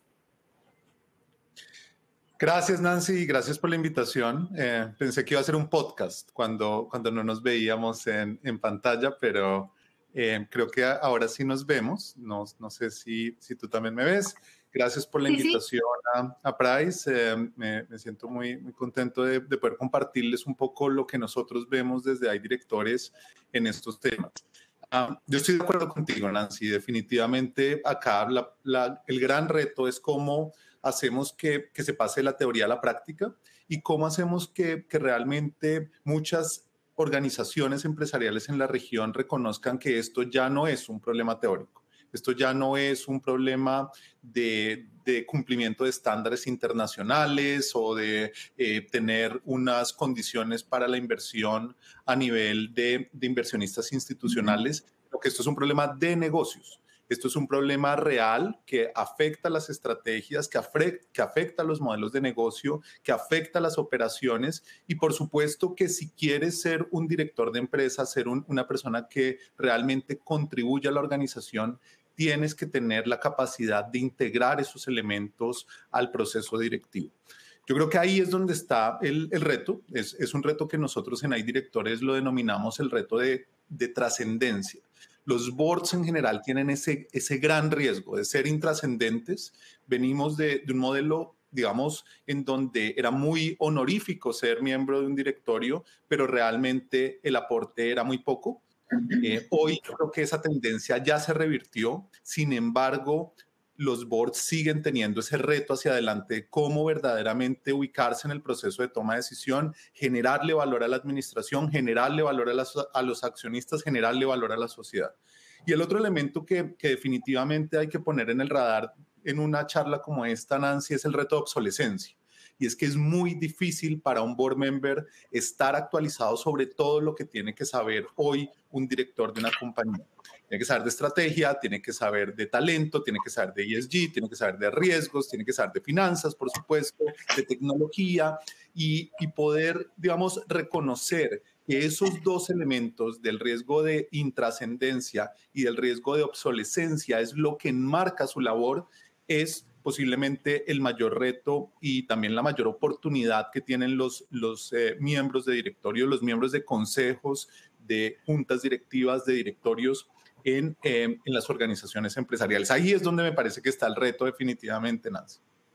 Gracias, Nancy, gracias por la invitación. Eh, pensé que iba a ser un podcast cuando, cuando no nos veíamos en, en pantalla, pero eh, creo que ahora sí nos vemos. No, no sé si, si tú también me ves. Gracias por la sí, invitación sí. a, a Price. Eh, me, me siento muy, muy contento de, de poder compartirles un poco lo que nosotros vemos desde iDirectores en estos temas. Uh, yo estoy de acuerdo contigo, Nancy. Definitivamente acá la, la, el gran reto es cómo hacemos que, que se pase la teoría a la práctica y cómo hacemos que, que realmente muchas organizaciones empresariales en la región reconozcan que esto ya no es un problema teórico. Esto ya no es un problema de, de cumplimiento de estándares internacionales o de eh, tener unas condiciones para la inversión a nivel de, de inversionistas institucionales, sino que esto es un problema de negocios. Esto es un problema real que afecta las estrategias, que afecta, que afecta los modelos de negocio, que afecta las operaciones y por supuesto que si quieres ser un director de empresa, ser un, una persona que realmente contribuye a la organización, tienes que tener la capacidad de integrar esos elementos al proceso directivo. Yo creo que ahí es donde está el, el reto. Es, es un reto que nosotros en iDirectores lo denominamos el reto de, de trascendencia. Los boards en general tienen ese, ese gran riesgo de ser intrascendentes. Venimos de, de un modelo, digamos, en donde era muy honorífico ser miembro de un directorio, pero realmente el aporte era muy poco. Eh, hoy yo creo que esa tendencia ya se revirtió. Sin embargo, los boards siguen teniendo ese reto hacia adelante de cómo verdaderamente ubicarse en el proceso de toma de decisión, generarle valor a la administración, generarle valor a, las, a los accionistas, generarle valor a la sociedad. Y el otro elemento que, que definitivamente hay que poner en el radar en una charla como esta, Nancy, es el reto de obsolescencia. Y es que es muy difícil para un board member estar actualizado sobre todo lo que tiene que saber hoy un director de una compañía. Tiene que saber de estrategia, tiene que saber de talento, tiene que saber de E S G, tiene que saber de riesgos, tiene que saber de finanzas, por supuesto, de tecnología y, y poder, digamos, reconocer que esos dos elementos del riesgo de intrascendencia y del riesgo de obsolescencia es lo que enmarca su labor, es posiblemente el mayor reto y también la mayor oportunidad que tienen los, los eh, miembros de directorio, los miembros de consejos, de juntas directivas, de directorios en, eh, en las organizaciones empresariales. Ahí es donde me parece que está el reto definitivamente, Nancy.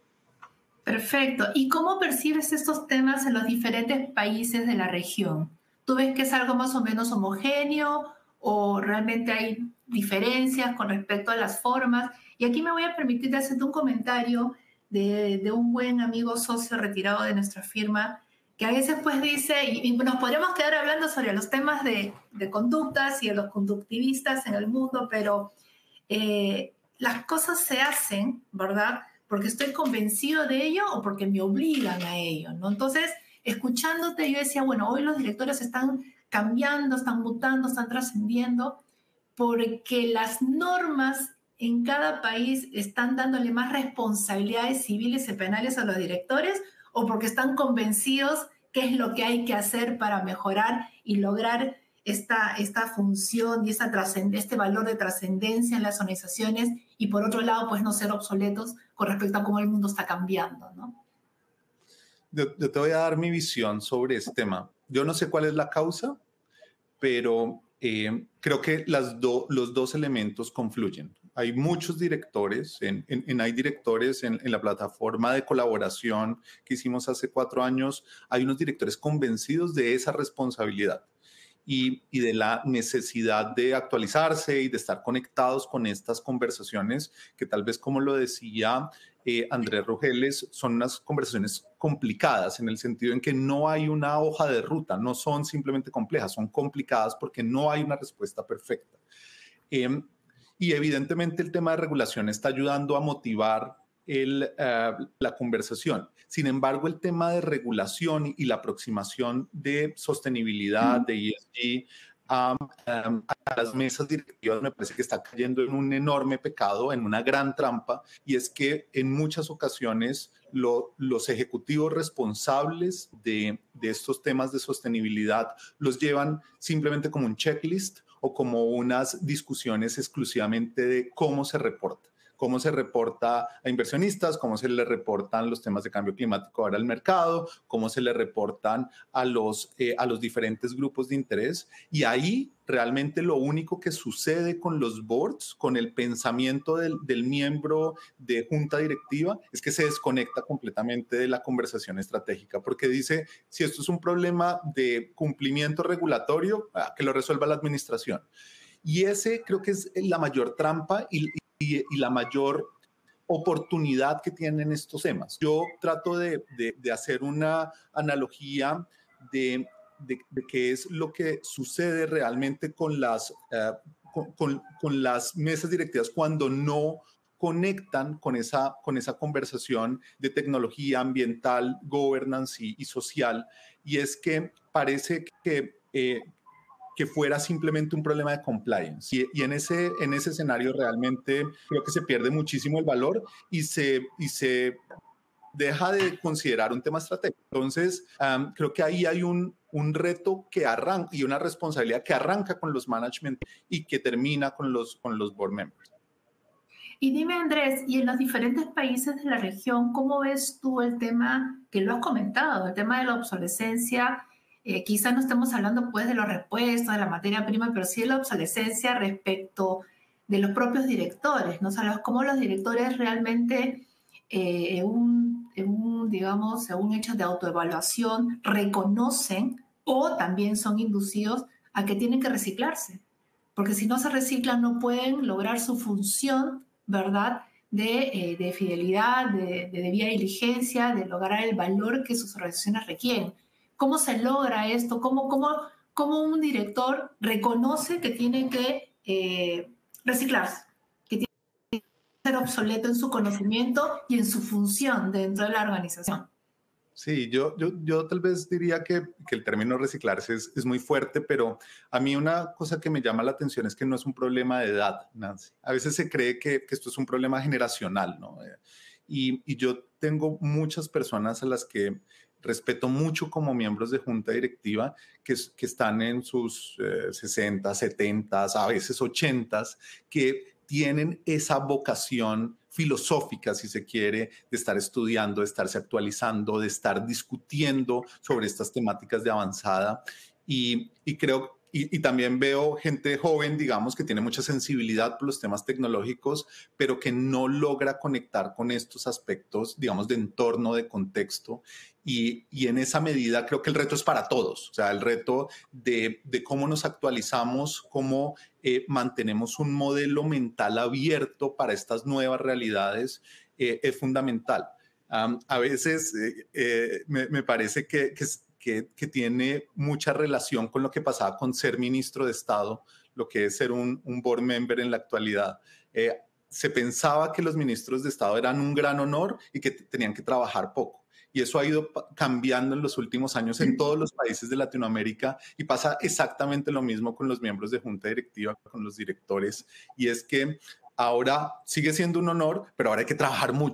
Perfecto. ¿Y cómo percibes estos temas en los diferentes países de la región? ¿Tú ves que es algo más o menos homogéneo o realmente hay diferencias con respecto a las formas? Y aquí me voy a permitir hacerte un comentario de, de un buen amigo socio retirado de nuestra firma, que a veces pues dice, y, y nos podríamos quedar hablando sobre los temas de, de conductas y de los conductivistas en el mundo, pero eh, las cosas se hacen, ¿verdad?, porque estoy convencido de ello o porque me obligan a ello, ¿no? Entonces, escuchándote, yo decía, bueno, hoy los directores están cambiando, están mutando, están trascendiendo, porque las normas en cada país están dándole más responsabilidades civiles y penales a los directores, o porque están convencidos qué es lo que hay que hacer para mejorar y lograr esta, esta función y esta este valor de trascendencia en las organizaciones, y por otro lado, pues no ser obsoletos con respecto a cómo el mundo está cambiando, ¿no? Yo, yo te voy a dar mi visión sobre este tema. Yo no sé cuál es la causa, pero eh, creo que las do, los dos elementos confluyen. Hay muchos directores, en, en, en hay directores en, en la plataforma de colaboración que hicimos hace cuatro años, hay unos directores convencidos de esa responsabilidad y, y de la necesidad de actualizarse y de estar conectados con estas conversaciones que tal vez, como lo decía eh, Andrés Rugeles, son unas conversaciones complicadas en el sentido en que no hay una hoja de ruta, no son simplemente complejas, son complicadas porque no hay una respuesta perfecta. Eh, y evidentemente el tema de regulación está ayudando a motivar el, uh, la conversación. Sin embargo, el tema de regulación y la aproximación de sostenibilidad, de E S G, um, um, a las mesas directivas me parece que está cayendo en un enorme pecado, en una gran trampa, y es que en muchas ocasiones lo, los ejecutivos responsables de, de estos temas de sostenibilidad los llevan simplemente como un checklist o como unas discusiones exclusivamente de cómo se reporta. Cómo se reporta a inversionistas, cómo se le reportan los temas de cambio climático ahora al mercado, cómo se le reportan a los, eh, a los diferentes grupos de interés. Y ahí realmente lo único que sucede con los boards, con el pensamiento del, del miembro de junta directiva, es que se desconecta completamente de la conversación estratégica, porque dice, si esto es un problema de cumplimiento regulatorio, que lo resuelva la administración. Y ese creo que es la mayor trampa y, y, y la mayor oportunidad que tienen estos temas. Yo trato de, de, de hacer una analogía de, de, de qué es lo que sucede realmente con las, uh, con, con, con las mesas directivas cuando no conectan con esa, con esa conversación de tecnología ambiental, governance y, y social. Y es que parece que... Eh, que fuera simplemente un problema de compliance. Y, y en, ese, en ese escenario realmente creo que se pierde muchísimo el valor y se, y se deja de considerar un tema estratégico. Entonces, um, creo que ahí hay un, un reto que arranca y una responsabilidad que arranca con los management y que termina con los, con los board members. Y dime, Andrés, y en los diferentes países de la región, ¿cómo ves tú el tema que lo has comentado, el tema de la obsolescencia? Eh, quizás no estemos hablando pues de los repuestos, de la materia prima, pero sí de la obsolescencia respecto de los propios directores, ¿no? O sea, cómo los directores realmente, eh, en un, en un, digamos, en un hecho de autoevaluación, reconocen o también son inducidos a que tienen que reciclarse. Porque si no se reciclan, no pueden lograr su función, ¿verdad?, de, eh, de fidelidad, de, de debida diligencia, de lograr el valor que sus organizaciones requieren. ¿Cómo se logra esto? ¿Cómo, cómo, cómo un director reconoce que tiene que eh, reciclarse, que tiene que ser obsoleto en su conocimiento y en su función dentro de la organización? Sí, yo, yo, yo tal vez diría que, que el término reciclarse es, es muy fuerte, pero a mí una cosa que me llama la atención es que no es un problema de edad, Nancy. A veces se cree que, que esto es un problema generacional, ¿no? Y, y yo tengo muchas personas a las que respeto mucho como miembros de junta directiva que, que están en sus eh, sesenta, setenta, a veces ochenta, que tienen esa vocación filosófica, si se quiere, de estar estudiando, de estarse actualizando, de estar discutiendo sobre estas temáticas de avanzada. Y, y creo Y, y también veo gente joven, digamos, que tiene mucha sensibilidad por los temas tecnológicos, pero que no logra conectar con estos aspectos, digamos, de entorno, de contexto. Y, y en esa medida creo que el reto es para todos. O sea, el reto de, de cómo nos actualizamos, cómo eh, mantenemos un modelo mental abierto para estas nuevas realidades eh, es fundamental. Um, a veces eh, eh, me, me parece que, que Que, que tiene mucha relación con lo que pasaba con ser ministro de Estado, lo que es ser un, un board member en la actualidad. Eh, se pensaba que los ministros de Estado eran un gran honor y que tenían que trabajar poco. Y eso ha ido cambiando en los últimos años en todos los países de Latinoamérica y pasa exactamente lo mismo con los miembros de junta directiva, con los directores. Y es que ahora sigue siendo un honor, pero ahora hay que trabajar mucho.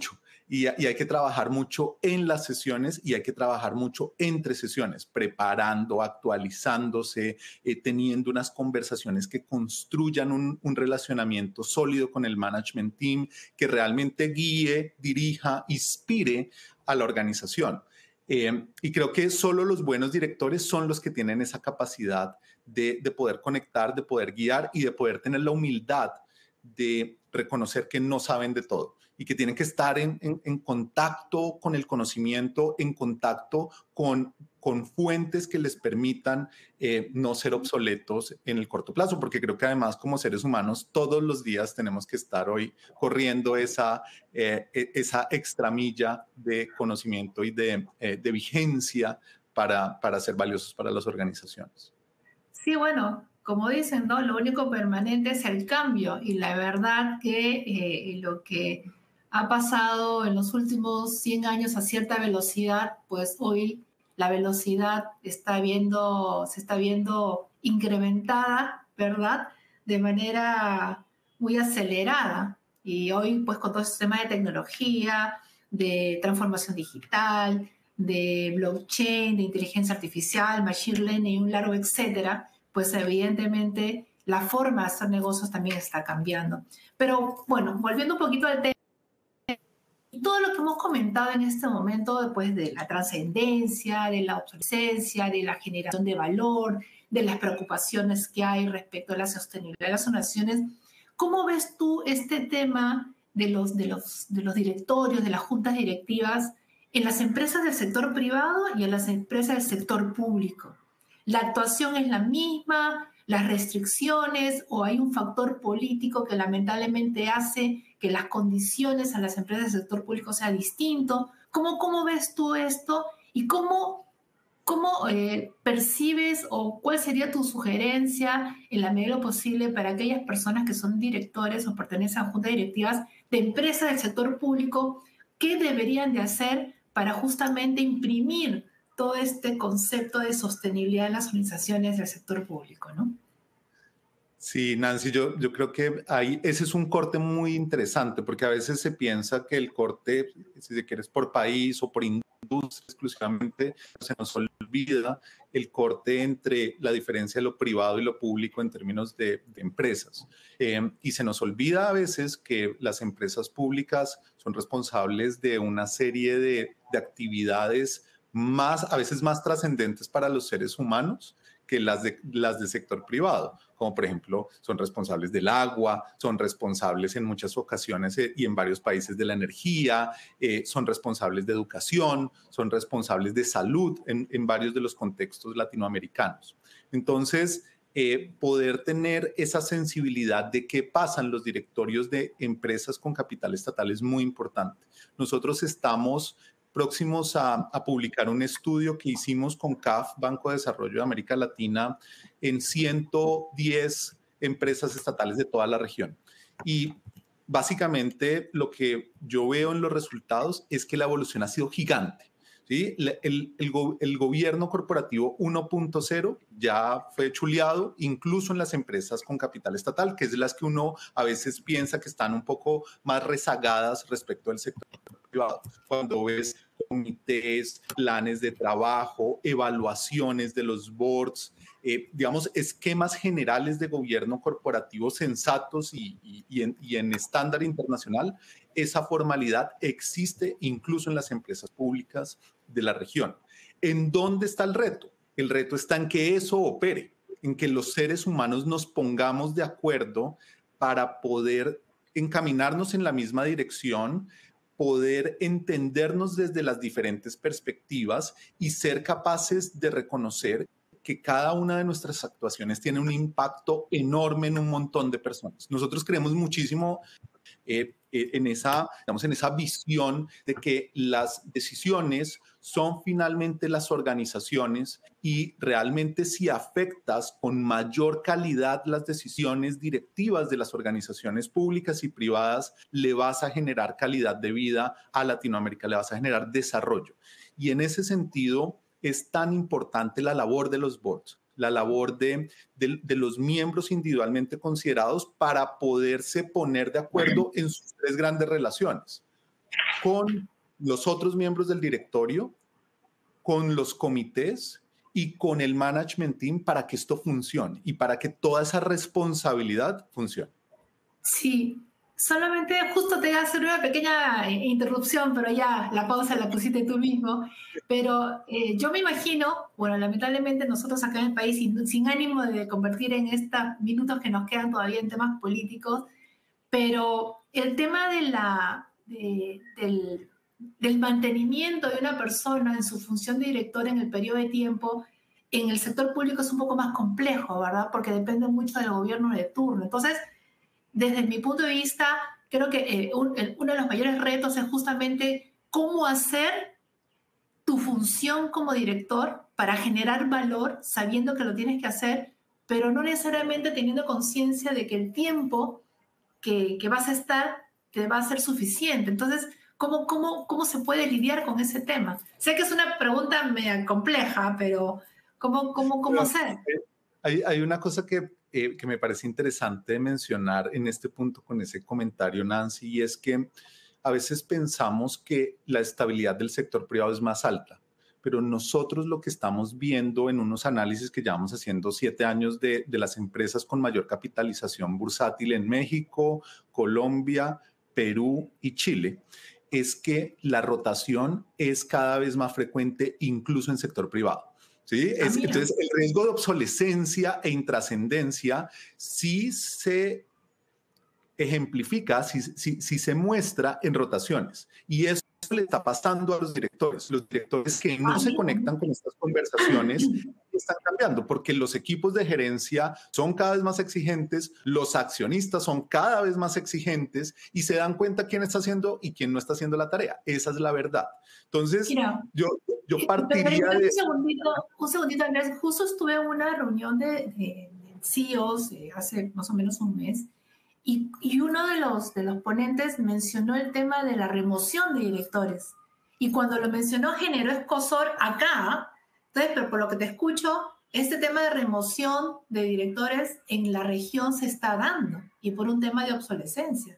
Y, y hay que trabajar mucho en las sesiones y hay que trabajar mucho entre sesiones, preparando, actualizándose, eh, teniendo unas conversaciones que construyan un, un relacionamiento sólido con el management team, que realmente guíe, dirija, inspire a la organización. Eh, y creo que solo los buenos directores son los que tienen esa capacidad de, de poder conectar, de poder guiar y de poder tener la humildad de reconocer que no saben de todo y que tienen que estar en, en, en contacto con el conocimiento, en contacto con, con fuentes que les permitan eh, no ser obsoletos en el corto plazo, porque creo que además como seres humanos todos los días tenemos que estar hoy corriendo esa, eh, esa extramilla de conocimiento y de, eh, de vigencia para, para ser valiosos para las organizaciones. Sí, bueno, como dicen, ¿no? Lo único permanente es el cambio y la verdad que eh, lo que ha pasado en los últimos cien años a cierta velocidad, pues hoy la velocidad está viendo, se está viendo incrementada, ¿verdad? De manera muy acelerada. Y hoy, pues con todo este tema de tecnología, de transformación digital, de blockchain, de inteligencia artificial, machine learning y un largo etcétera, pues evidentemente la forma de hacer negocios también está cambiando. Pero bueno, volviendo un poquito al tema, todo lo que hemos comentado en este momento, después de la trascendencia, de la obsolescencia, de la generación de valor, de las preocupaciones que hay respecto a la sostenibilidad de las organizaciones, ¿cómo ves tú este tema de los, de los, de los directorios, de las juntas directivas en las empresas del sector privado y en las empresas del sector público? ¿La actuación es la misma? ¿Las restricciones? ¿O hay un factor político que lamentablemente hace que las condiciones a las empresas del sector público sean distinto? ¿Cómo, cómo ves tú esto? ¿Y cómo, cómo eh, percibes o cuál sería tu sugerencia en la medida de lo posible para aquellas personas que son directores o pertenecen a juntas directivas de empresas del sector público? ¿Qué deberían de hacer para justamente imprimir todo este concepto de sostenibilidad en las organizaciones del sector público, ¿no? Sí, Nancy, yo, yo creo que ahí ese es un corte muy interesante, porque a veces se piensa que el corte, si se quiere, es por país o por industria exclusivamente, se nos olvida el corte entre la diferencia de lo privado y lo público en términos de, de empresas. Eh, y se nos olvida a veces que las empresas públicas son responsables de una serie de, de actividades más, a veces más trascendentes para los seres humanos que las de, las del sector privado, como por ejemplo son responsables del agua, son responsables en muchas ocasiones eh, y en varios países de la energía, eh, son responsables de educación, son responsables de salud en, en varios de los contextos latinoamericanos. Entonces, eh, poder tener esa sensibilidad de qué pasan los directorios de empresas con capital estatal es muy importante. Nosotros estamos próximos a, a publicar un estudio que hicimos con C A F, Banco de Desarrollo de América Latina, en ciento diez empresas estatales de toda la región. Y básicamente lo que yo veo en los resultados es que la evolución ha sido gigante. ¿Sí? El, el, el, go, el gobierno corporativo uno punto cero ya fue chuleado, incluso en las empresas con capital estatal, que es de las que uno a veces piensa que están un poco más rezagadas respecto al sector privado. Cuando ves comités, planes de trabajo, evaluaciones de los boards, eh, digamos, esquemas generales de gobierno corporativo sensatos y, y, y, en, y en estándar internacional, esa formalidad existe incluso en las empresas públicas de la región. ¿En dónde está el reto? El reto está en que eso opere, en que los seres humanos nos pongamos de acuerdo para poder encaminarnos en la misma dirección, poder entendernos desde las diferentes perspectivas y ser capaces de reconocer que cada una de nuestras actuaciones tiene un impacto enorme en un montón de personas. Nosotros creemos muchísimo eh, eh, en, esa, digamos, en esa visión de que las decisiones son finalmente las organizaciones y realmente si afectas con mayor calidad las decisiones directivas de las organizaciones públicas y privadas, le vas a generar calidad de vida a Latinoamérica, le vas a generar desarrollo. Y en ese sentido es tan importante la labor de los boards, la labor de, de, de los miembros individualmente considerados para poderse poner de acuerdo en sus tres grandes relaciones. con los otros miembros del directorio, con los comités y con el management team para que esto funcione y para que toda esa responsabilidad funcione. Sí, solamente justo te voy a hacer una pequeña interrupción, pero ya la pausa la pusiste tú mismo. Pero eh, yo me imagino, bueno, lamentablemente nosotros acá en el país, sin, sin ánimo de convertir en estos minutos que nos quedan todavía en temas políticos, pero el tema de la, de, del, del mantenimiento de una persona en su función de director en el periodo de tiempo en el sector público es un poco más complejo, ¿verdad? Porque depende mucho del gobierno de turno. Entonces, desde mi punto de vista, creo que eh, un, el, uno de los mayores retos es justamente cómo hacer tu función como director para generar valor, sabiendo que lo tienes que hacer, pero no necesariamente teniendo conciencia de que el tiempo que, que vas a estar te va a ser suficiente. Entonces, ¿cómo, cómo, ¿cómo se puede lidiar con ese tema? Sé que es una pregunta media compleja, pero ¿cómo, cómo, cómo hacer? Hay, hay una cosa que... Eh, que me parece interesante mencionar en este punto con ese comentario, Nancy, y es que a veces pensamos que la estabilidad del sector privado es más alta, pero nosotros lo que estamos viendo en unos análisis que llevamos haciendo siete años de, de las empresas con mayor capitalización bursátil en México, Colombia, Perú y Chile, es que la rotación es cada vez más frecuente incluso en sector privado. ¿Sí? Es, entonces, el riesgo de obsolescencia e intrascendencia sí se ejemplifica, sí, sí, sí se muestra en rotaciones. Y eso le está pasando a los directores. Los directores que no se conectan con estas conversaciones están cambiando porque los equipos de gerencia son cada vez más exigentes, los accionistas son cada vez más exigentes y se dan cuenta quién está haciendo y quién no está haciendo la tarea. Esa es la verdad. Entonces, Mira, yo, yo partiría pero, de... Un segundito, un segundito, Andrés. Justo estuve en una reunión de, de, de C E Os eh, hace más o menos un mes y, y uno de los, de los ponentes mencionó el tema de la remoción de directores. Y cuando lo mencionó generó escozor acá. Entonces, pero por lo que te escucho, este tema de remoción de directores en la región se está dando y por un tema de obsolescencia.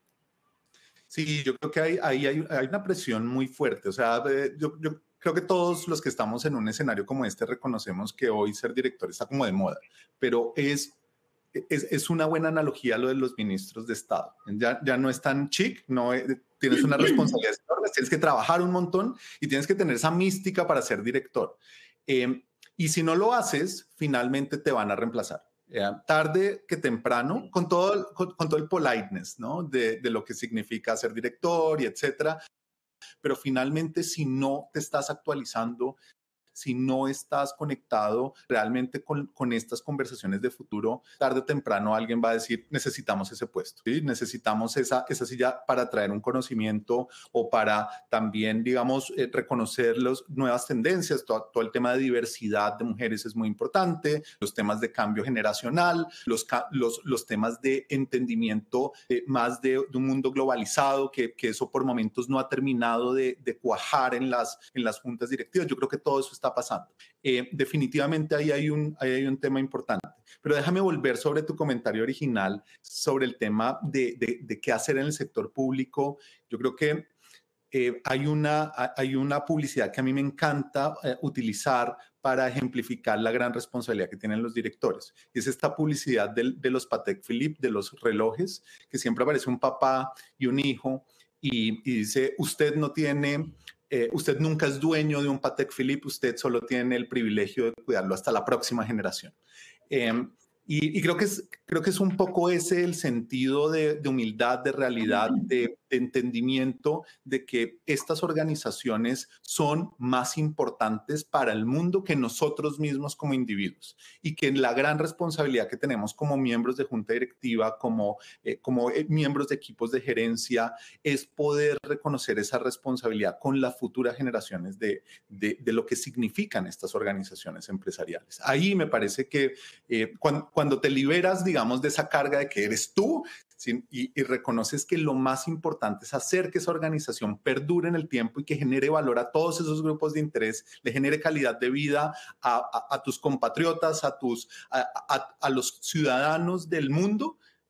Sí, yo creo que ahí hay, hay, hay una presión muy fuerte. O sea, yo, yo creo que todos los que estamos en un escenario como este reconocemos que hoy ser director está como de moda, pero es, es, es una buena analogía lo de los ministros de Estado. Ya, ya no es tan chic, no tienes una responsabilidad enorme, tienes que trabajar un montón y tienes que tener esa mística para ser director. Eh, y si no lo haces, finalmente te van a reemplazar. Eh, tarde que temprano, con todo, con, con todo el politeness, ¿no? De, de lo que significa ser director y etcétera. Pero finalmente, si no te estás actualizando, si no estás conectado realmente con, con estas conversaciones de futuro, tarde o temprano alguien va a decir, necesitamos ese puesto, ¿sí? Necesitamos esa, esa silla para traer un conocimiento o para también, digamos, eh, reconocer las nuevas tendencias. Todo, todo el tema de diversidad de mujeres es muy importante, los temas de cambio generacional, los, los, los temas de entendimiento eh, más de, de un mundo globalizado, que, que eso por momentos no ha terminado de, de cuajar en las, en las juntas directivas. Yo creo que todo eso está está pasando. Eh, definitivamente ahí hay, un, ahí hay un tema importante. Pero déjame volver sobre tu comentario original sobre el tema de, de, de qué hacer en el sector público. Yo creo que eh, hay, una, hay una publicidad que a mí me encanta eh, utilizar para ejemplificar la gran responsabilidad que tienen los directores. Es esta publicidad de, de los Patek Philippe, de los relojes, que siempre aparece un papá y un hijo y, y dice, usted no tiene... Eh, usted nunca es dueño de un Patek Philippe, usted solo tiene el privilegio de cuidarlo hasta la próxima generación. Eh, y, y creo, que es, creo que es un poco ese el sentido de, de humildad, de realidad, de, de entendimiento de que estas organizaciones son más importantes para el mundo que nosotros mismos como individuos y que la gran responsabilidad que tenemos como miembros de junta directiva, como, eh, como eh, miembros de equipos de gerencia, es poder reconocer esa responsabilidad con las futuras generaciones de, de, de lo que significan estas organizaciones empresariales. Ahí me parece que eh, cuando, cuando te liberas, digamos, de esa carga de que eres tú, ¿sí? y, y reconoces que lo más importante es hacer que esa organización perdure en el tiempo y que genere valor a todos esos grupos de interés, le genere calidad de vida a, a, a tus compatriotas, a, tus, a, a, a los ciudadanos del mundo.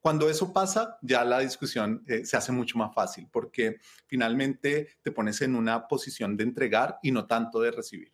Cuando eso pasa, ya la discusión eh, se hace mucho más fácil porque finalmente te pones en una posición de entregar y no tanto de recibir.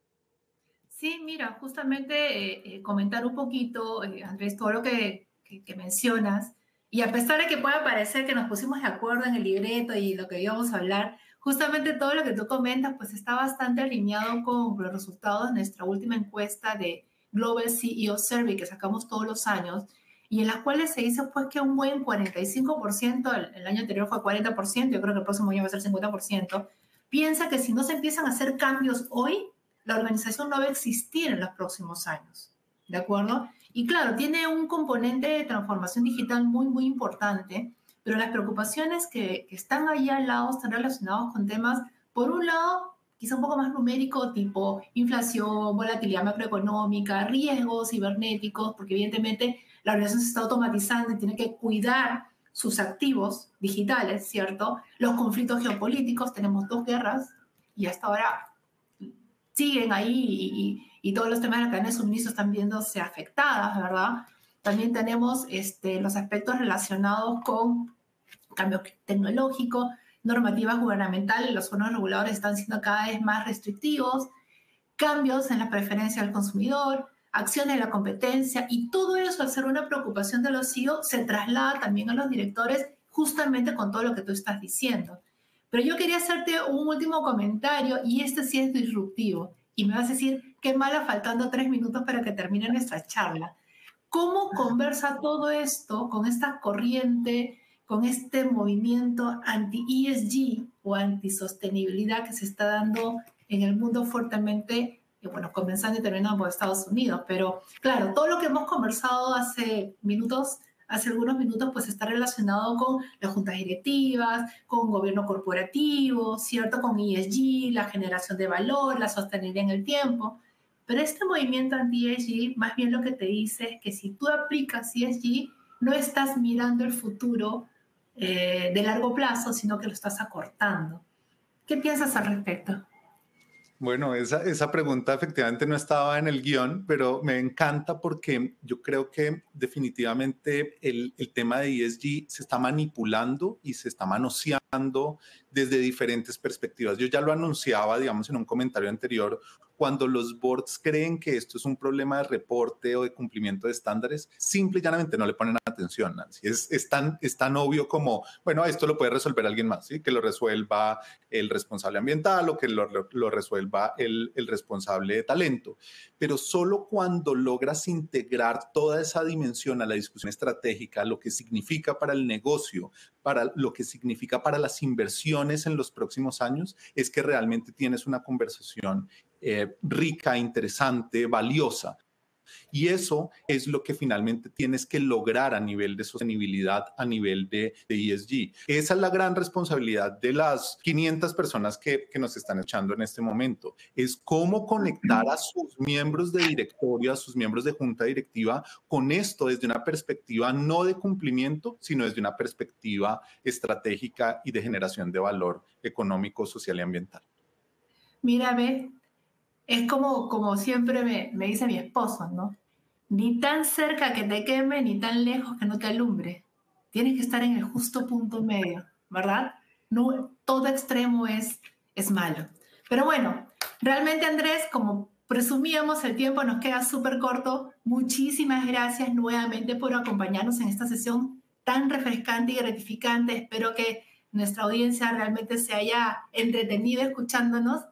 Sí, mira, justamente eh, eh, comentar un poquito, eh, Andrés, todo lo que, que, que mencionas, y a pesar de que pueda parecer que nos pusimos de acuerdo en el libreto y lo que íbamos a hablar, justamente todo lo que tú comentas pues está bastante alineado con los resultados de nuestra última encuesta de Global C E O Survey que sacamos todos los años, y en las cuales se dice pues que un buen cuarenta y cinco por ciento, el, el año anterior fue cuarenta por ciento, yo creo que el próximo año va a ser cincuenta por ciento, piensa que si no se empiezan a hacer cambios hoy, la organización no va a existir en los próximos años, ¿de acuerdo? Y claro, tiene un componente de transformación digital muy, muy importante, pero las preocupaciones que, que están ahí al lado están relacionadas con temas, por un lado, quizá un poco más numérico, tipo inflación, volatilidad macroeconómica, riesgos cibernéticos, porque evidentemente la organización se está automatizando y tiene que cuidar sus activos digitales, ¿cierto? Los conflictos geopolíticos, tenemos dos guerras y hasta ahora siguen ahí y, y, y todos los temas de la cadena de suministro están viéndose afectadas, ¿verdad? También tenemos este, los aspectos relacionados con cambio tecnológico, normativas gubernamentales, los órganos reguladores están siendo cada vez más restrictivos, cambios en la preferencia del consumidor, acciones de la competencia, y todo eso, al ser una preocupación de los C E O, se traslada también a los directores justamente con todo lo que tú estás diciendo. Pero yo quería hacerte un último comentario, y este sí es disruptivo, y me vas a decir, qué mala, faltando tres minutos para que termine nuestra charla. ¿Cómo conversa todo esto con esta corriente, con este movimiento anti-E S G o anti-sostenibilidad que se está dando en el mundo fuertemente, y bueno, comenzando y terminando por Estados Unidos? Pero claro, todo lo que hemos conversado hace minutos, hace algunos minutos, pues está relacionado con las juntas directivas, con gobierno corporativo, ¿cierto? Con E S G, la generación de valor, la sostenibilidad en el tiempo. Pero este movimiento anti-E S G, más bien lo que te dice es que si tú aplicas E S G, no estás mirando el futuro eh, de largo plazo, sino que lo estás acortando. ¿Qué piensas al respecto? Bueno, esa, esa pregunta efectivamente no estaba en el guión, pero me encanta porque yo creo que definitivamente el, el tema de E S G se está manipulando y se está manoseando desde diferentes perspectivas. Yo ya lo anunciaba, digamos, en un comentario anterior, cuando los boards creen que esto es un problema de reporte o de cumplimiento de estándares, simple y llanamente no le ponen atención, Nancy. Es, es, tan, es tan obvio como, bueno, esto lo puede resolver alguien más, ¿sí? Que lo resuelva el responsable ambiental o que lo, lo, lo resuelva el, el responsable de talento. Pero solo cuando logras integrar toda esa dimensión a la discusión estratégica, lo que significa para el negocio, para lo que significa para las inversiones en los próximos años, es que realmente tienes una conversación eh, rica, interesante, valiosa. Y eso es lo que finalmente tienes que lograr a nivel de sostenibilidad, a nivel de, de E S G. Esa es la gran responsabilidad de las quinientas personas que, que nos están echando en este momento. Es cómo conectar a sus miembros de directorio, a sus miembros de junta directiva con esto desde una perspectiva no de cumplimiento, sino desde una perspectiva estratégica y de generación de valor económico, social y ambiental. Mira, ve, es como, como siempre me, me dice mi esposo, ¿no? Ni tan cerca que te queme, ni tan lejos que no te alumbre. Tienes que estar en el justo punto medio, ¿verdad? No, todo extremo es, es malo. Pero bueno, realmente, Andrés, como presumíamos, el tiempo nos queda súper corto. Muchísimas gracias nuevamente por acompañarnos en esta sesión tan refrescante y gratificante. Espero que nuestra audiencia realmente se haya entretenido escuchándonos.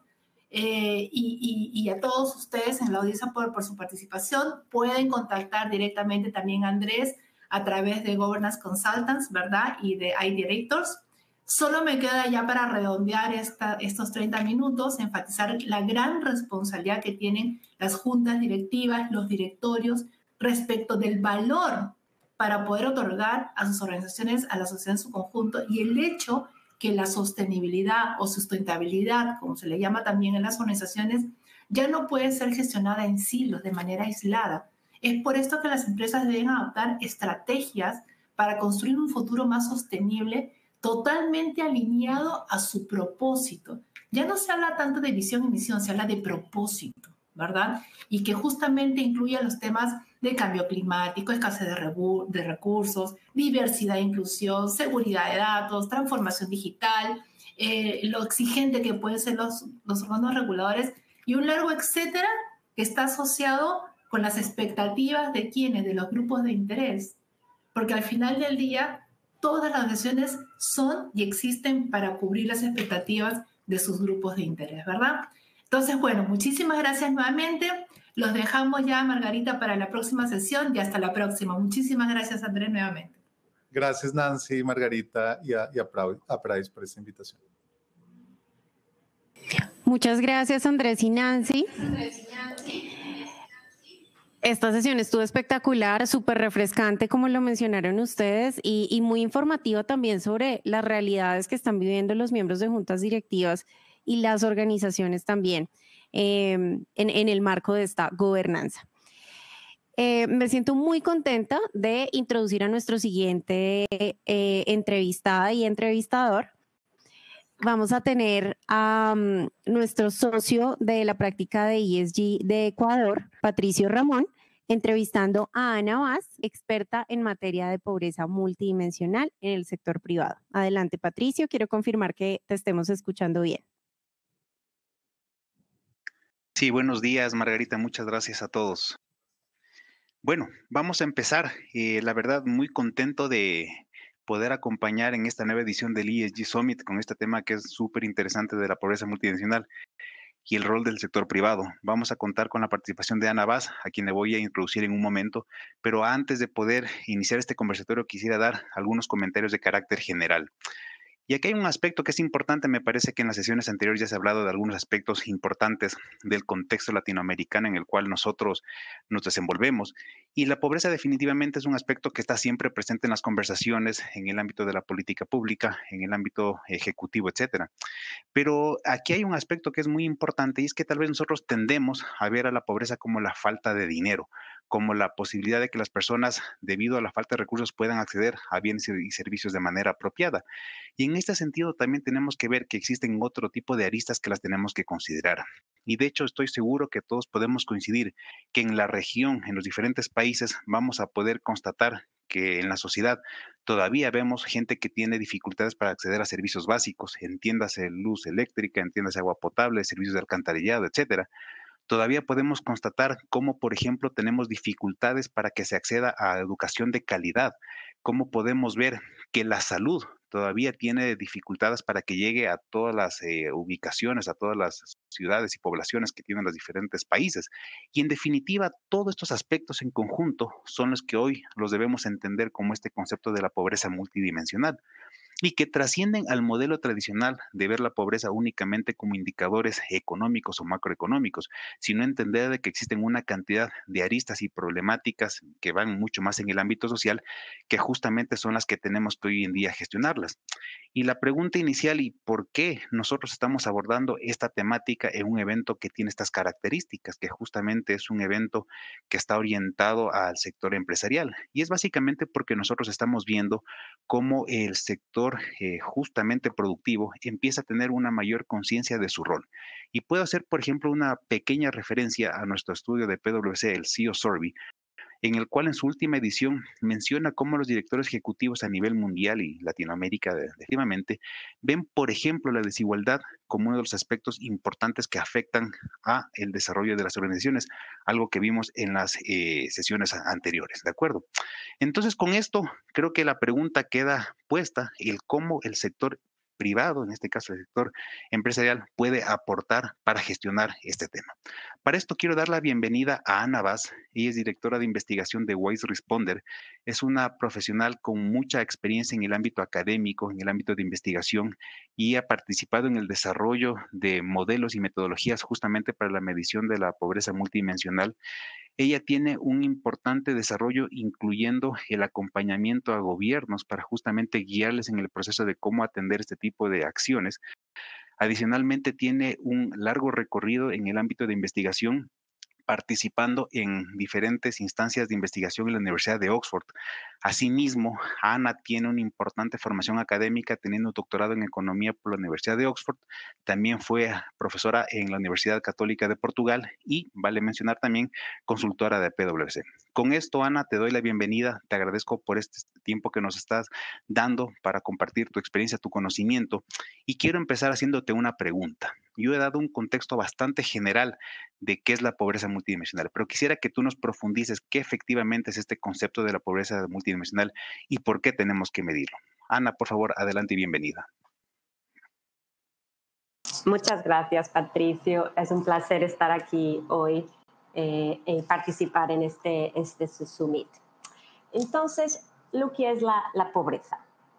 Eh, y, y, y a todos ustedes en la audiencia por, por su participación. Pueden contactar directamente también a Andrés a través de Governance Consultants, ¿verdad? Y de iDirectors. Solo me queda ya para redondear esta, estos treinta minutos, enfatizar la gran responsabilidad que tienen las juntas directivas, los directorios, respecto del valor para poder otorgar a sus organizaciones, a la sociedad en su conjunto, y el hecho que la sostenibilidad o sustentabilidad, como se le llama también en las organizaciones, ya no puede ser gestionada en silos, de manera aislada. Es por esto que las empresas deben adoptar estrategias para construir un futuro más sostenible, totalmente alineado a su propósito. Ya no se habla tanto de visión y misión, se habla de propósito, ¿verdad? Y que justamente incluya los temas de cambio climático, escasez de, de recursos, diversidad e inclusión, seguridad de datos, transformación digital, eh, lo exigente que pueden ser los, los órganos reguladores y un largo etcétera que está asociado con las expectativas de quienes, de los grupos de interés. Porque al final del día, todas las decisiones son y existen para cubrir las expectativas de sus grupos de interés, ¿verdad? Entonces, bueno, muchísimas gracias nuevamente. Los dejamos ya, Margarita, para la próxima sesión y hasta la próxima. Muchísimas gracias, Andrés, nuevamente. Gracias, Nancy, Margarita y a, y a, a Price por esta invitación. Muchas gracias, Andrés y Nancy. Esta sesión estuvo espectacular, súper refrescante, como lo mencionaron ustedes, y, y muy informativa también sobre las realidades que están viviendo los miembros de juntas directivas y las organizaciones también eh, en, en el marco de esta gobernanza. Eh, me siento muy contenta de introducir a nuestro siguiente eh, entrevistada y entrevistador. Vamos a tener a um, nuestro socio de la práctica de E S G de Ecuador, Patricio Ramón, entrevistando a Ana Vaz, experta en materia de pobreza multidimensional en el sector privado. Adelante, Patricio, quiero confirmar que te estemos escuchando bien. Sí, buenos días, Margarita, muchas gracias a todos. Bueno, vamos a empezar. Eh, la verdad, muy contento de poder acompañar en esta nueva edición del E S G Summit con este tema que es súper interesante de la pobreza multidimensional y el rol del sector privado. Vamos a contar con la participación de Ana Vaz, a quien le voy a introducir en un momento, pero antes de poder iniciar este conversatorio quisiera dar algunos comentarios de carácter general. Y aquí hay un aspecto que es importante, me parece que en las sesiones anteriores ya se ha hablado de algunos aspectos importantes del contexto latinoamericano en el cual nosotros nos desenvolvemos. Y la pobreza definitivamente es un aspecto que está siempre presente en las conversaciones, en el ámbito de la política pública, en el ámbito ejecutivo, etcétera. Pero aquí hay un aspecto que es muy importante y es que tal vez nosotros tendemos a ver a la pobreza como la falta de dinero, como la posibilidad de que las personas, debido a la falta de recursos, puedan acceder a bienes y servicios de manera apropiada. Y en este sentido también tenemos que ver que existen otro tipo de aristas que las tenemos que considerar. Y de hecho estoy seguro que todos podemos coincidir que en la región, en los diferentes países, vamos a poder constatar que en la sociedad todavía vemos gente que tiene dificultades para acceder a servicios básicos, entiéndase luz eléctrica, entiéndase agua potable, servicios de alcantarillado, etcétera. Todavía podemos constatar cómo, por ejemplo, tenemos dificultades para que se acceda a educación de calidad, cómo podemos ver que la salud todavía tiene dificultades para que llegue a todas las eh, ubicaciones, a todas las ciudades y poblaciones que tienen los diferentes países. Y en definitiva, todos estos aspectos en conjunto son los que hoy los debemos entender como este concepto de la pobreza multidimensional, y que trascienden al modelo tradicional de ver la pobreza únicamente como indicadores económicos o macroeconómicos, sino entender de que existen una cantidad de aristas y problemáticas que van mucho más en el ámbito social, que justamente son las que tenemos que hoy en día gestionarlas. Y la pregunta inicial, ¿y por qué nosotros estamos abordando esta temática en un evento que tiene estas características, que justamente es un evento que está orientado al sector empresarial? Y es básicamente porque nosotros estamos viendo cómo el sector eh, justamente productivo empieza a tener una mayor conciencia de su rol. Y puedo hacer, por ejemplo, una pequeña referencia a nuestro estudio de P W C, el C E O Survey, en el cual en su última edición menciona cómo los directores ejecutivos a nivel mundial y Latinoamérica definitivamente ven, por ejemplo, la desigualdad como uno de los aspectos importantes que afectan a el desarrollo de las organizaciones, algo que vimos en las eh, sesiones anteriores, ¿de acuerdo? Entonces, con esto, creo que la pregunta queda puesta, el cómo el sector privado, en este caso el sector empresarial, puede aportar para gestionar este tema. Para esto quiero dar la bienvenida a Ana Vaz. Ella es directora de investigación de Wise Responder. Es una profesional con mucha experiencia en el ámbito académico, en el ámbito de investigación, y ha participado en el desarrollo de modelos y metodologías justamente para la medición de la pobreza multidimensional. Ella tiene un importante desarrollo, incluyendo el acompañamiento a gobiernos para justamente guiarles en el proceso de cómo atender este tipo de acciones. Adicionalmente, tiene un largo recorrido en el ámbito de investigación participando en diferentes instancias de investigación en la Universidad de Oxford. Asimismo, Ana tiene una importante formación académica, teniendo un doctorado en Economía por la Universidad de Oxford. También fue profesora en la Universidad Católica de Portugal y, vale mencionar también, consultora de P W C. Con esto, Ana, te doy la bienvenida. Te agradezco por este tiempo que nos estás dando para compartir tu experiencia, tu conocimiento. Y quiero empezar haciéndote una pregunta. Yo he dado un contexto bastante general de qué es la pobreza multidimensional, pero quisiera que tú nos profundices qué efectivamente es este concepto de la pobreza multidimensional y por qué tenemos que medirlo. Ana, por favor, adelante y bienvenida. Muchas gracias, Patricio. Es un placer estar aquí hoy eh, y participar en este, este summit. Entonces, lo que es la, la pobreza.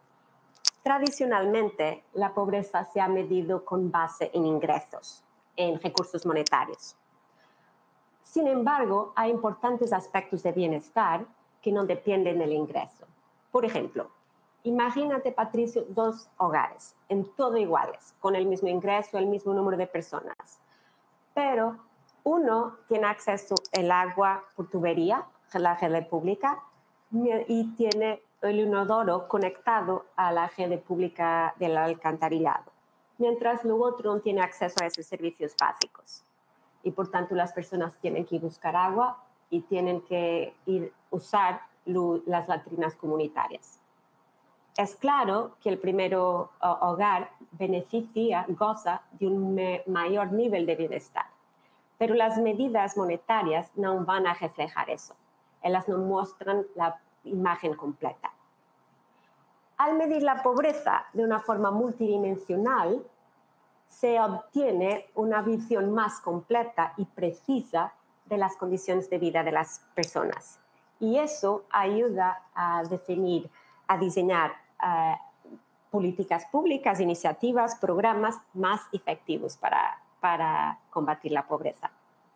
Tradicionalmente, la pobreza se ha medido con base en ingresos, en recursos monetarios. Sin embargo, hay importantes aspectos de bienestar que no dependen del ingreso. Por ejemplo, imagínate, Patricio, dos hogares, en todo iguales, con el mismo ingreso, el mismo número de personas. Pero uno tiene acceso al agua por tubería, la red pública, y tiene el inodoro conectado a la red pública del alcantarillado, mientras el otro no tiene acceso a esos servicios básicos. Y por tanto las personas tienen que ir a buscar agua y tienen que ir a usar las latrinas comunitarias. Es claro que el primer hogar beneficia, goza de un mayor nivel de bienestar, pero las medidas monetarias no van a reflejar eso. Ellas no muestran la imagen completa. Al medir la pobreza de una forma multidimensional, se obtiene una visión más completa y precisa de las condiciones de vida de las personas. Y eso ayuda a definir, a diseñar uh, políticas públicas, iniciativas, programas más efectivos para, para combatir la pobreza.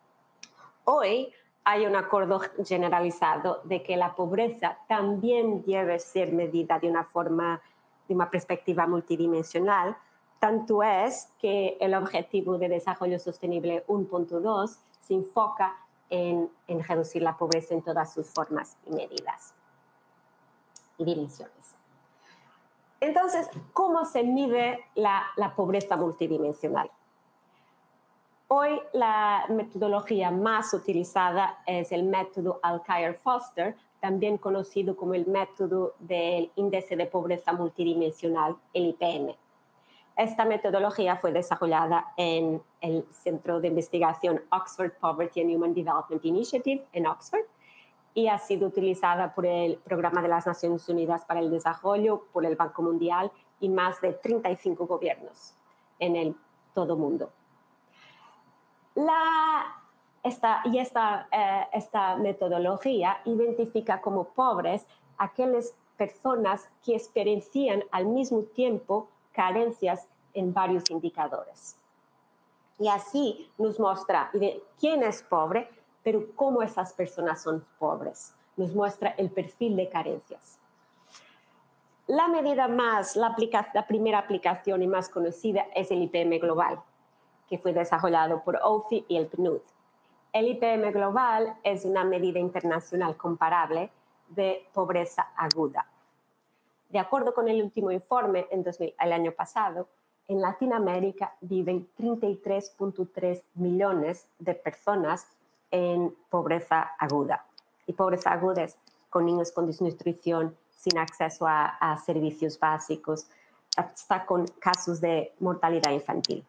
Hoy hay un acuerdo generalizado de que la pobreza también debe ser medida de una forma, de una perspectiva multidimensional. Tanto es que el Objetivo de Desarrollo Sostenible uno punto dos se enfoca en, en reducir la pobreza en todas sus formas y medidas y dimensiones. Entonces, ¿cómo se mide la, la pobreza multidimensional? Hoy la metodología más utilizada es el método Alkire-Foster, también conocido como el método del índice de pobreza multidimensional, el I P M. Esta metodología fue desarrollada en el Centro de Investigación Oxford Poverty and Human Development Initiative en Oxford y ha sido utilizada por el Programa de las Naciones Unidas para el Desarrollo, por el Banco Mundial y más de treinta y cinco gobiernos en el, todo el mundo. La, esta, y esta, eh, esta metodología identifica como pobres aquellas personas que experiencian al mismo tiempo carencias en varios indicadores. Y así nos muestra quién es pobre, pero cómo esas personas son pobres. Nos muestra el perfil de carencias. La medida más, la, aplica, la primera aplicación y más conocida es el I P M global, que fue desarrollado por O F I y el P N U D. El I P M global es una medida internacional comparable de pobreza aguda. De acuerdo con el último informe, en dos mil, el año pasado, en Latinoamérica viven treinta y tres punto tres millones de personas en pobreza aguda. Y pobreza aguda es con niños con desnutrición, sin acceso a, a servicios básicos, hasta con casos de mortalidad infantil.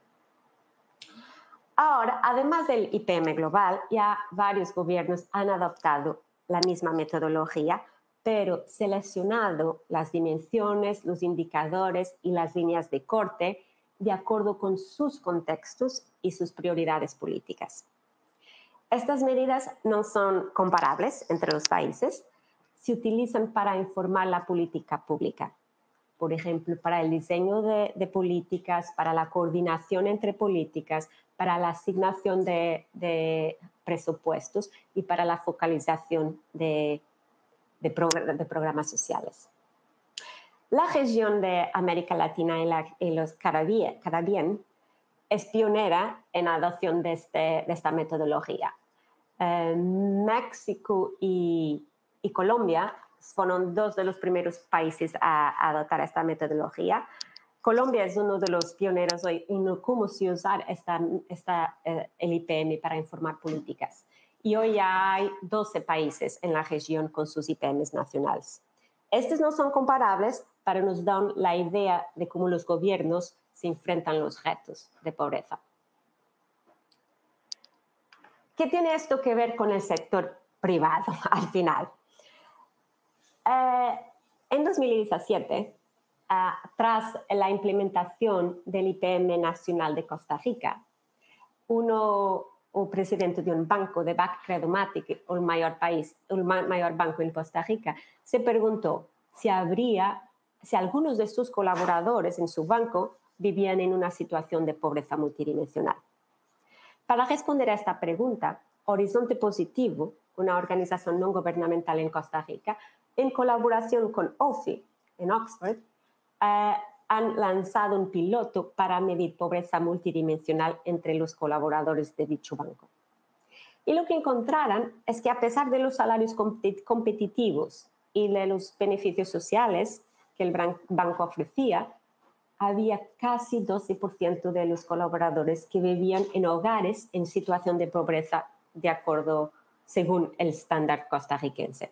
Ahora, además del I P M global, ya varios gobiernos han adoptado la misma metodología, pero seleccionado las dimensiones, los indicadores y las líneas de corte de acuerdo con sus contextos y sus prioridades políticas. Estas medidas no son comparables entre los países, se utilizan para informar la política pública. Por ejemplo, para el diseño de, de políticas, para la coordinación entre políticas, para la asignación de, de presupuestos y para la focalización de De, progr de programas sociales. La región de América Latina y, la, y los Caribe es pionera en la adopción de, este, de esta metodología. Eh, México y, y Colombia fueron dos de los primeros países a, a adoptar esta metodología. Colombia es uno de los pioneros hoy en cómo se usar esta, esta, eh, el I P M para informar políticas. Y hoy ya hay doce países en la región con sus I P Ms nacionales. Estos no son comparables, pero nos dan la idea de cómo los gobiernos se enfrentan a los retos de pobreza. ¿Qué tiene esto que ver con el sector privado al final? Eh, en dos mil diecisiete, uh, tras la implementación del I P M nacional de Costa Rica, uno, un presidente de un banco, de Bank Credomatic, el mayor país, el mayor banco en Costa Rica, se preguntó si habría, si algunos de sus colaboradores en su banco vivían en una situación de pobreza multidimensional. Para responder a esta pregunta, Horizonte Positivo, una organización no gubernamental en Costa Rica, en colaboración con O F I en Oxford, eh, han lanzado un piloto para medir pobreza multidimensional entre los colaboradores de dicho banco. Y lo que encontraron es que a pesar de los salarios competitivos y de los beneficios sociales que el banco ofrecía, había casi doce por ciento de los colaboradores que vivían en hogares en situación de pobreza de acuerdo según el estándar costarricense.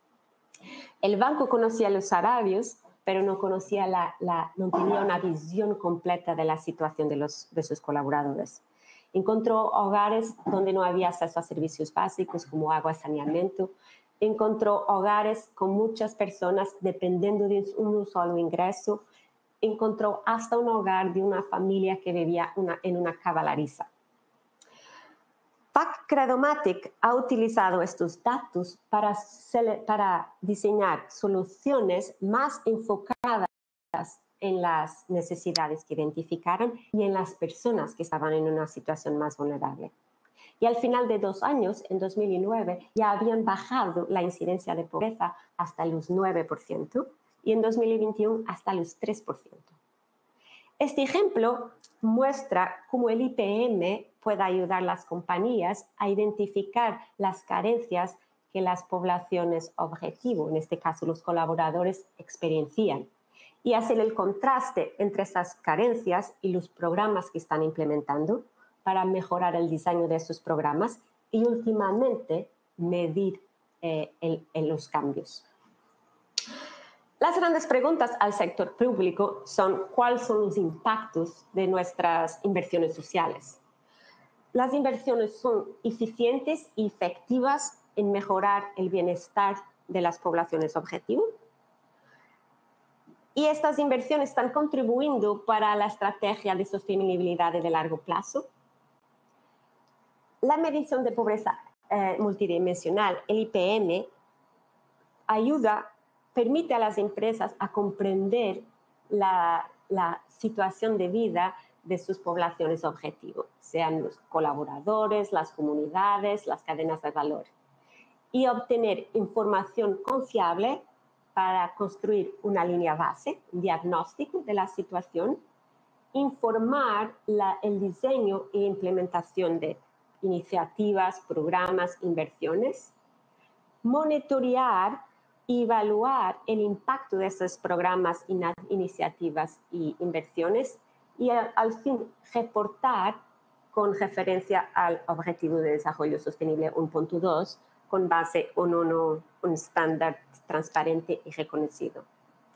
El banco conocía los salarios, pero no, conocía la, la, no tenía una visión completa de la situación de, los, de sus colaboradores. Encontró hogares donde no había acceso a servicios básicos como agua y saneamiento. Encontró hogares con muchas personas dependiendo de un solo ingreso. Encontró hasta un hogar de una familia que vivía una, en una cabalariza. Bank Credomatic ha utilizado estos datos para, para diseñar soluciones más enfocadas en las necesidades que identificaron y en las personas que estaban en una situación más vulnerable. Y al final de dos años, en dos mil nueve, ya habían bajado la incidencia de pobreza hasta los nueve por ciento y en dos mil veintiuno hasta los tres por ciento. Este ejemplo muestra cómo el I P M puede ayudar a las compañías a identificar las carencias que las poblaciones objetivo, en este caso los colaboradores, experiencian y hacer el contraste entre esas carencias y los programas que están implementando para mejorar el diseño de esos programas y últimamente medir eh, el, el los cambios. Las grandes preguntas al sector público son cuáles son los impactos de nuestras inversiones sociales. Las inversiones son eficientes y efectivas en mejorar el bienestar de las poblaciones objetivo. Y estas inversiones están contribuyendo para la estrategia de sostenibilidad de largo plazo. La medición de pobreza eh, multidimensional, el I P M, ayuda permite a las empresas a comprender la, la situación de vida de sus poblaciones objetivo, sean los colaboradores, las comunidades, las cadenas de valor, y obtener información confiable para construir una línea base, un diagnóstico de la situación, informar la, el diseño e implementación de iniciativas, programas, inversiones, monitorear y evaluar el impacto de esos programas, iniciativas y inversiones y al, al fin reportar con referencia al Objetivo de Desarrollo Sostenible uno punto dos con base en un, un estándar transparente y reconocido.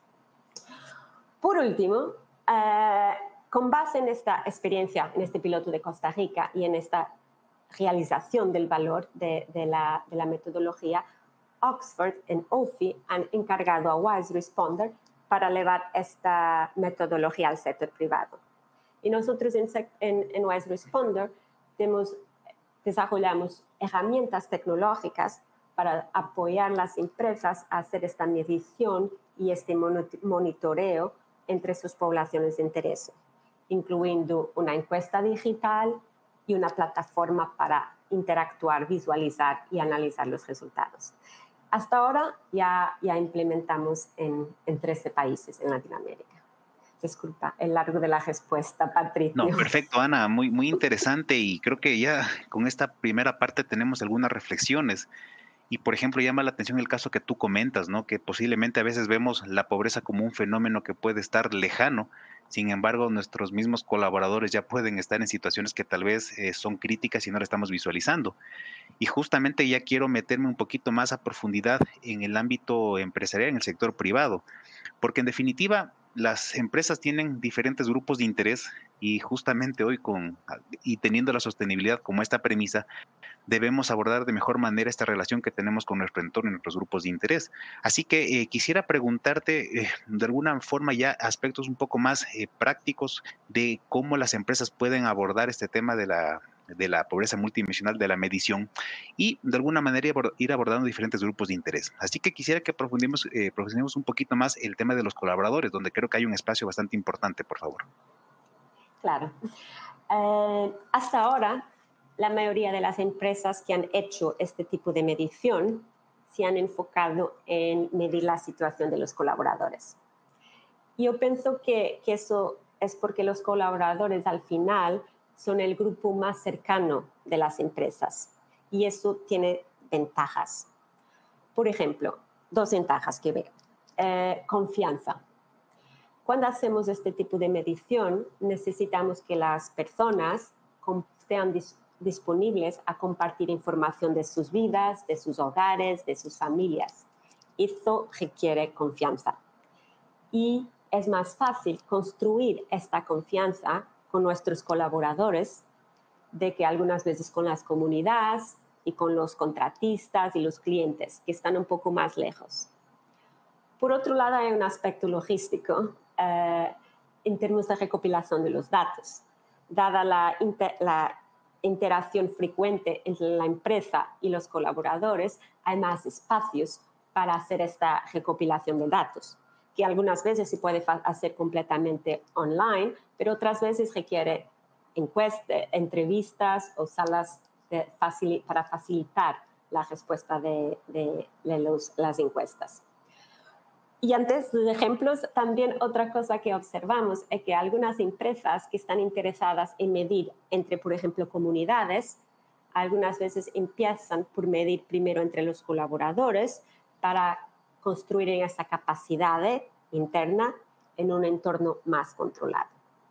Por último, eh, con base en esta experiencia, en este piloto de Costa Rica y en esta realización del valor de, de, la, de la metodología, Oxford en O F I han encargado a Wise Responder para llevar esta metodología al sector privado. Y nosotros en, en, en Wise Responder tenemos, desarrollamos herramientas tecnológicas para apoyar a las empresas a hacer esta medición y este monitoreo entre sus poblaciones de interés, incluyendo una encuesta digital y una plataforma para interactuar, visualizar y analizar los resultados. Hasta ahora ya, ya implementamos en, en trece países en Latinoamérica. Disculpa, el largo de la respuesta, Patricio. No, perfecto, Ana, muy, muy interesante, y creo que ya con esta primera parte tenemos algunas reflexiones. Y, por ejemplo, llama la atención el caso que tú comentas, ¿no? Que posiblemente a veces vemos la pobreza como un fenómeno que puede estar lejano. Sin embargo, nuestros mismos colaboradores ya pueden estar en situaciones que tal vez eh, son críticas y no la estamos visualizando. Y justamente ya quiero meterme un poquito más a profundidad en el ámbito empresarial, en el sector privado, porque en definitiva las empresas tienen diferentes grupos de interés, y justamente hoy con y teniendo la sostenibilidad como esta premisa, debemos abordar de mejor manera esta relación que tenemos con nuestro entorno y nuestros grupos de interés. Así que eh, quisiera preguntarte eh, de alguna forma ya aspectos un poco más eh, prácticos de cómo las empresas pueden abordar este tema de la, de la pobreza multidimensional, de la medición, y de alguna manera ir abordando diferentes grupos de interés. Así que quisiera que profundimos, eh, profundicemos un poquito más el tema de los colaboradores, donde creo que hay un espacio bastante importante, por favor. Claro. Eh, hasta ahora, la mayoría de las empresas que han hecho este tipo de medición se han enfocado en medir la situación de los colaboradores. Yo pienso que, que eso es porque los colaboradores al final son el grupo más cercano de las empresas, y eso tiene ventajas. Por ejemplo, dos ventajas que veo. Eh, confianza. Cuando hacemos este tipo de medición, necesitamos que las personas sean dis- disponibles a compartir información de sus vidas, de sus hogares, de sus familias. Eso requiere confianza. Y es más fácil construir esta confianza con nuestros colaboradores de que algunas veces con las comunidades y con los contratistas y los clientes que están un poco más lejos. Por otro lado, hay un aspecto logístico eh, en términos de recopilación de los datos. Dada la, inter, la interacción frecuente entre la empresa y los colaboradores, hay más espacios para hacer esta recopilación de datos, que algunas veces se puede hacer completamente online, pero otras veces requiere encuestas, entrevistas o salas de facil, para facilitar la respuesta de, de, de los, las encuestas. Y antes de ejemplos, también otra cosa que observamos es que algunas empresas que están interesadas en medir entre, por ejemplo, comunidades, algunas veces empiezan por medir primero entre los colaboradores para construir esa capacidad interna en un entorno más controlado.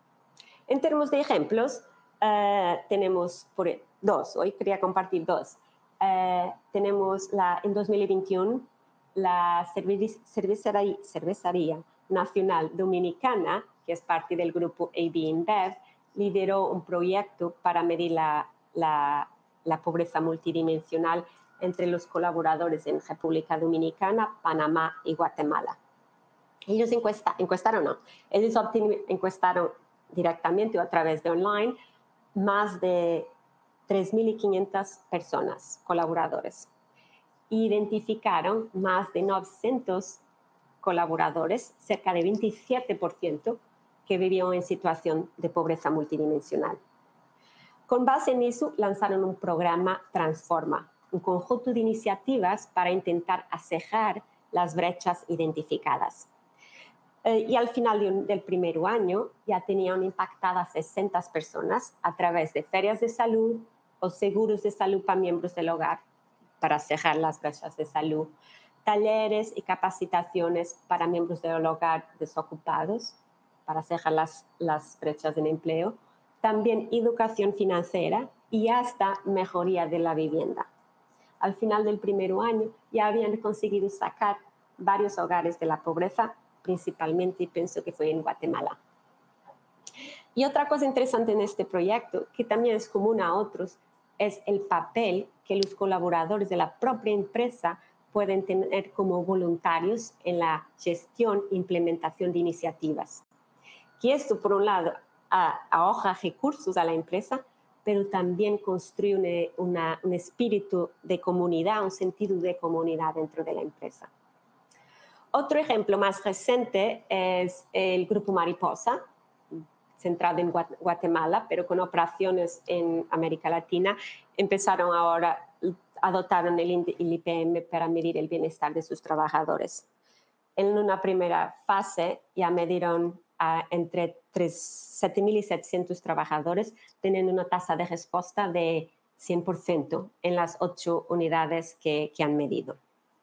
En términos de ejemplos, eh, tenemos por dos, hoy quería compartir dos. Eh, tenemos la, en dos mil veintiuno la Cervecería, Cervecería Nacional Dominicana, que es parte del grupo A B InBev, lideró un proyecto para medir la, la, la pobreza multidimensional entre los colaboradores en República Dominicana, Panamá y Guatemala. Ellos encuesta, encuestaron, no, ellos encuestaron directamente o a través de online más de tres mil quinientas personas, colaboradores. Identificaron más de novecientos colaboradores, cerca de veintisiete por ciento, que vivían en situación de pobreza multidimensional. Con base en eso, lanzaron un programa Transforma, un conjunto de iniciativas para intentar acejar las brechas identificadas. Eh, y al final de un, del primer año ya tenían impactadas sesenta personas a través de ferias de salud o seguros de salud para miembros del hogar, para cejar las brechas de salud, talleres y capacitaciones para miembros del hogar desocupados, para cejar las, las brechas en empleo, también educación financiera y hasta mejoría de la vivienda. Al final del primer año ya habían conseguido sacar varios hogares de la pobreza, principalmente pienso que fue en Guatemala. Y otra cosa interesante en este proyecto, que también es común a otros, es el papel que los colaboradores de la propia empresa pueden tener como voluntarios en la gestión e implementación de iniciativas. Que esto, por un lado, ahorra recursos a la empresa, pero también construye una, una, un espíritu de comunidad, un sentido de comunidad dentro de la empresa. Otro ejemplo más reciente es el Grupo Mariposa, centrado en Guatemala, pero con operaciones en América Latina. Empezaron ahora, adoptaron el I P M para medir el bienestar de sus trabajadores. En una primera fase ya midieron a entre siete mil y setecientos trabajadores, teniendo una tasa de respuesta de cien por ciento en las ocho unidades que, que han medido.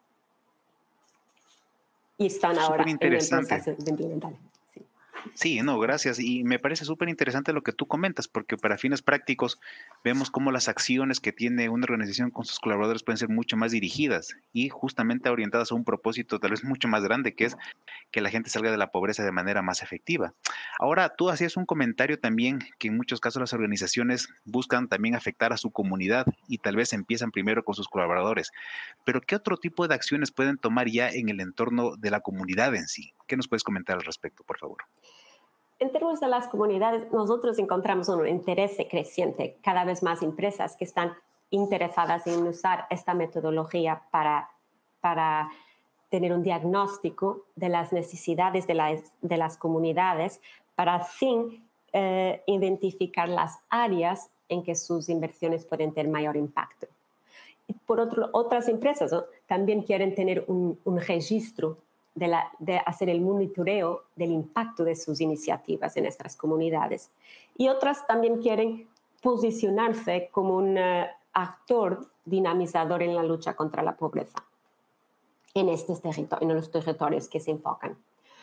Y están ahora en el proceso de implementar. Sí, no, gracias. Y me parece súper interesante lo que tú comentas, porque para fines prácticos vemos cómo las acciones que tiene una organización con sus colaboradores pueden ser mucho más dirigidas y justamente orientadas a un propósito tal vez mucho más grande, que es que la gente salga de la pobreza de manera más efectiva. Ahora, tú hacías un comentario también que en muchos casos las organizaciones buscan también afectar a su comunidad y tal vez empiezan primero con sus colaboradores. Pero, ¿qué otro tipo de acciones pueden tomar ya en el entorno de la comunidad en sí? ¿Qué nos puedes comentar al respecto, por favor? En términos de las comunidades, nosotros encontramos un interés creciente, cada vez más empresas que están interesadas en usar esta metodología para, para tener un diagnóstico de las necesidades de las, de las comunidades, para así eh, identificar las áreas en que sus inversiones pueden tener mayor impacto. Y por otro, otras empresas, ¿no?, también quieren tener un, un registro De, la, de hacer el monitoreo del impacto de sus iniciativas en estas comunidades. Y otras también quieren posicionarse como un uh, actor dinamizador en la lucha contra la pobreza en, estos territorios, en los territorios que se enfocan.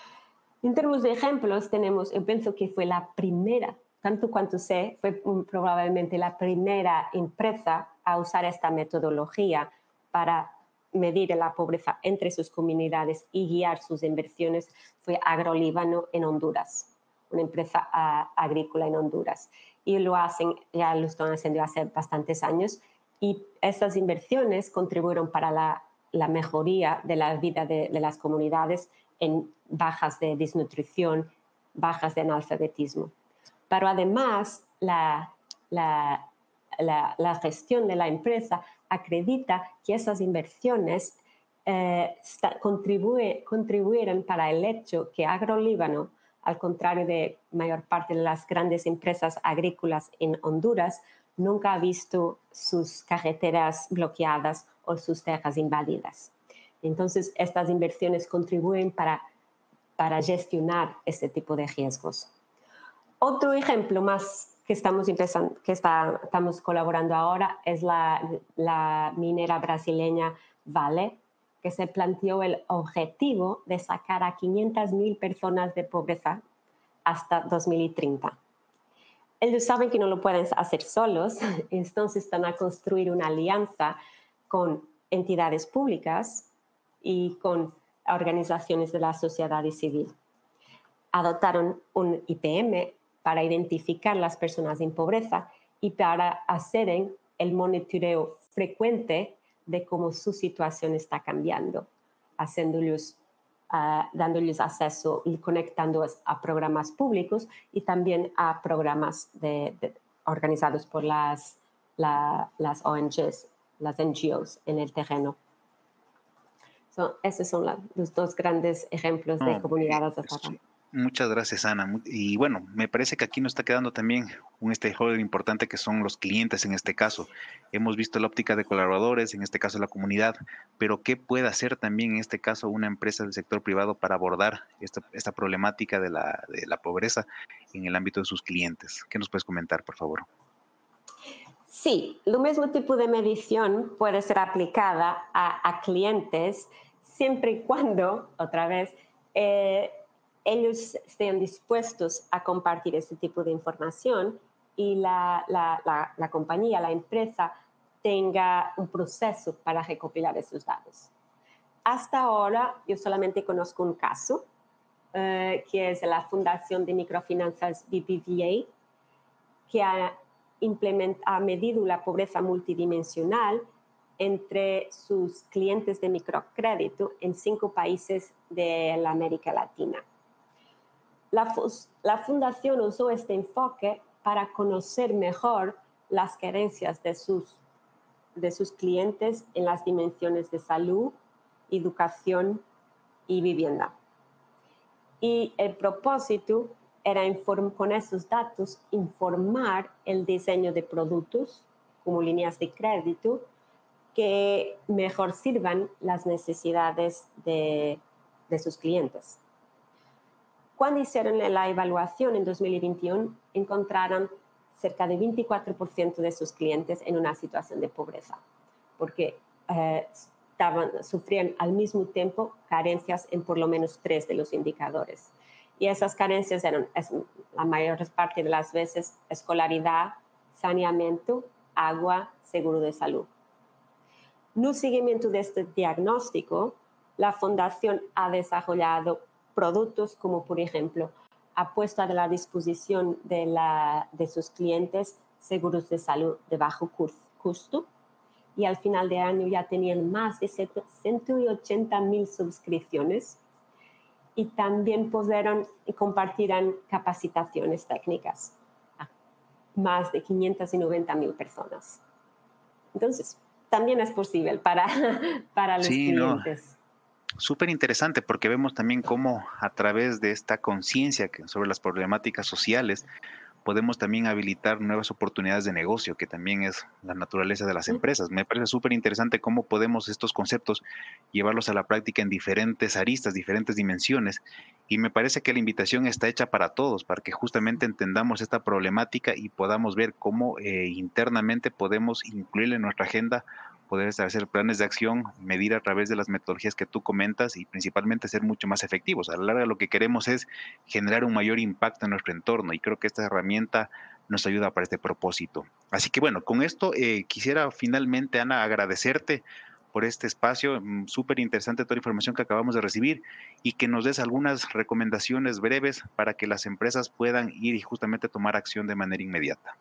En términos de ejemplos, tenemos, yo pienso que fue la primera, tanto cuanto sé, fue um, probablemente la primera empresa a usar esta metodología para medir la pobreza entre sus comunidades y guiar sus inversiones, fue AgroLíbano en Honduras, una empresa uh, agrícola en Honduras. Y lo hacen, ya lo están haciendo hace bastantes años, y estas inversiones contribuyeron para la, la mejoría de la vida de, de las comunidades en bajas de desnutrición, bajas de analfabetismo. Pero además, la, la, la, la gestión de la empresa acredita que esas inversiones eh, contribuye, contribuyeron para el hecho que AgroLíbano, al contrario de mayor parte de las grandes empresas agrícolas en Honduras, nunca ha visto sus carreteras bloqueadas o sus tierras invadidas. Entonces, estas inversiones contribuyen para, para gestionar este tipo de riesgos. Otro ejemplo más que estamos, empezando, que está, estamos colaborando ahora es la, la minera brasileña Vale, que se planteó el objetivo de sacar a quinientas mil personas de pobreza hasta dos mil treinta. Ellos saben que no lo pueden hacer solos, entonces están a construir una alianza con entidades públicas y con organizaciones de la sociedad civil. Adoptaron un I P M para identificar las personas en pobreza y para hacer el monitoreo frecuente de cómo su situación está cambiando, haciéndoles, uh, dándoles acceso y conectándolos a programas públicos y también a programas de, de, organizados por las, la, las O N Ges, las N G Os en el terreno. So, esos son la, los dos grandes ejemplos de no, comunidades de sí. Muchas gracias, Ana. Y bueno, me parece que aquí nos está quedando también un stakeholder importante que son los clientes en este caso. Hemos visto la óptica de colaboradores, en este caso la comunidad, pero ¿qué puede hacer también en este caso una empresa del sector privado para abordar esta, esta problemática de la, de la pobreza en el ámbito de sus clientes? ¿Qué nos puedes comentar, por favor? Sí, lo mismo tipo de medición puede ser aplicada a, a clientes siempre y cuando, otra vez, eh, ellos estén dispuestos a compartir este tipo de información y la, la, la, la compañía, la empresa, tenga un proceso para recopilar esos datos. Hasta ahora, yo solamente conozco un caso, eh, que es la Fundación de Microfinanzas B B V A, que ha, ha medido la pobreza multidimensional entre sus clientes de microcrédito en cinco países de la América Latina. La, la fundación usó este enfoque para conocer mejor las carencias de sus, de sus clientes en las dimensiones de salud, educación y vivienda. Y el propósito era con esos datos informar el diseño de productos como líneas de crédito que mejor sirvan las necesidades de, de sus clientes. Cuando hicieron la evaluación en dos mil veintiuno, encontraron cerca de veinticuatro por ciento de sus clientes en una situación de pobreza, porque eh, estaban, sufrían al mismo tiempo carencias en por lo menos tres de los indicadores. Y esas carencias eran, es, la mayor parte de las veces, escolaridad, saneamiento, agua, seguro de salud. No seguimiento de este diagnóstico, la Fundación ha desarrollado productos como, por ejemplo, ha puesto a la disposición de, la, de sus clientes seguros de salud de bajo costo, y al final de año ya tenían más de ciento ochenta mil suscripciones, y también pudieron y compartirán capacitaciones técnicas a más de quinientas noventa mil personas. Entonces, también es posible para, para los sí, clientes. No. Súper interesante, porque vemos también cómo a través de esta conciencia sobre las problemáticas sociales podemos también habilitar nuevas oportunidades de negocio, que también es la naturaleza de las empresas. Me parece súper interesante cómo podemos estos conceptos llevarlos a la práctica en diferentes aristas, diferentes dimensiones, y me parece que la invitación está hecha para todos, para que justamente entendamos esta problemática y podamos ver cómo eh, internamente podemos incluirla en nuestra agenda, poder establecer planes de acción, medir a través de las metodologías que tú comentas y principalmente ser mucho más efectivos. A la larga lo que queremos es generar un mayor impacto en nuestro entorno, y creo que esta herramienta nos ayuda para este propósito. Así que bueno, con esto eh, quisiera finalmente, Ana, agradecerte por este espacio, súper interesante toda la información que acabamos de recibir, y que nos des algunas recomendaciones breves para que las empresas puedan ir y justamente tomar acción de manera inmediata.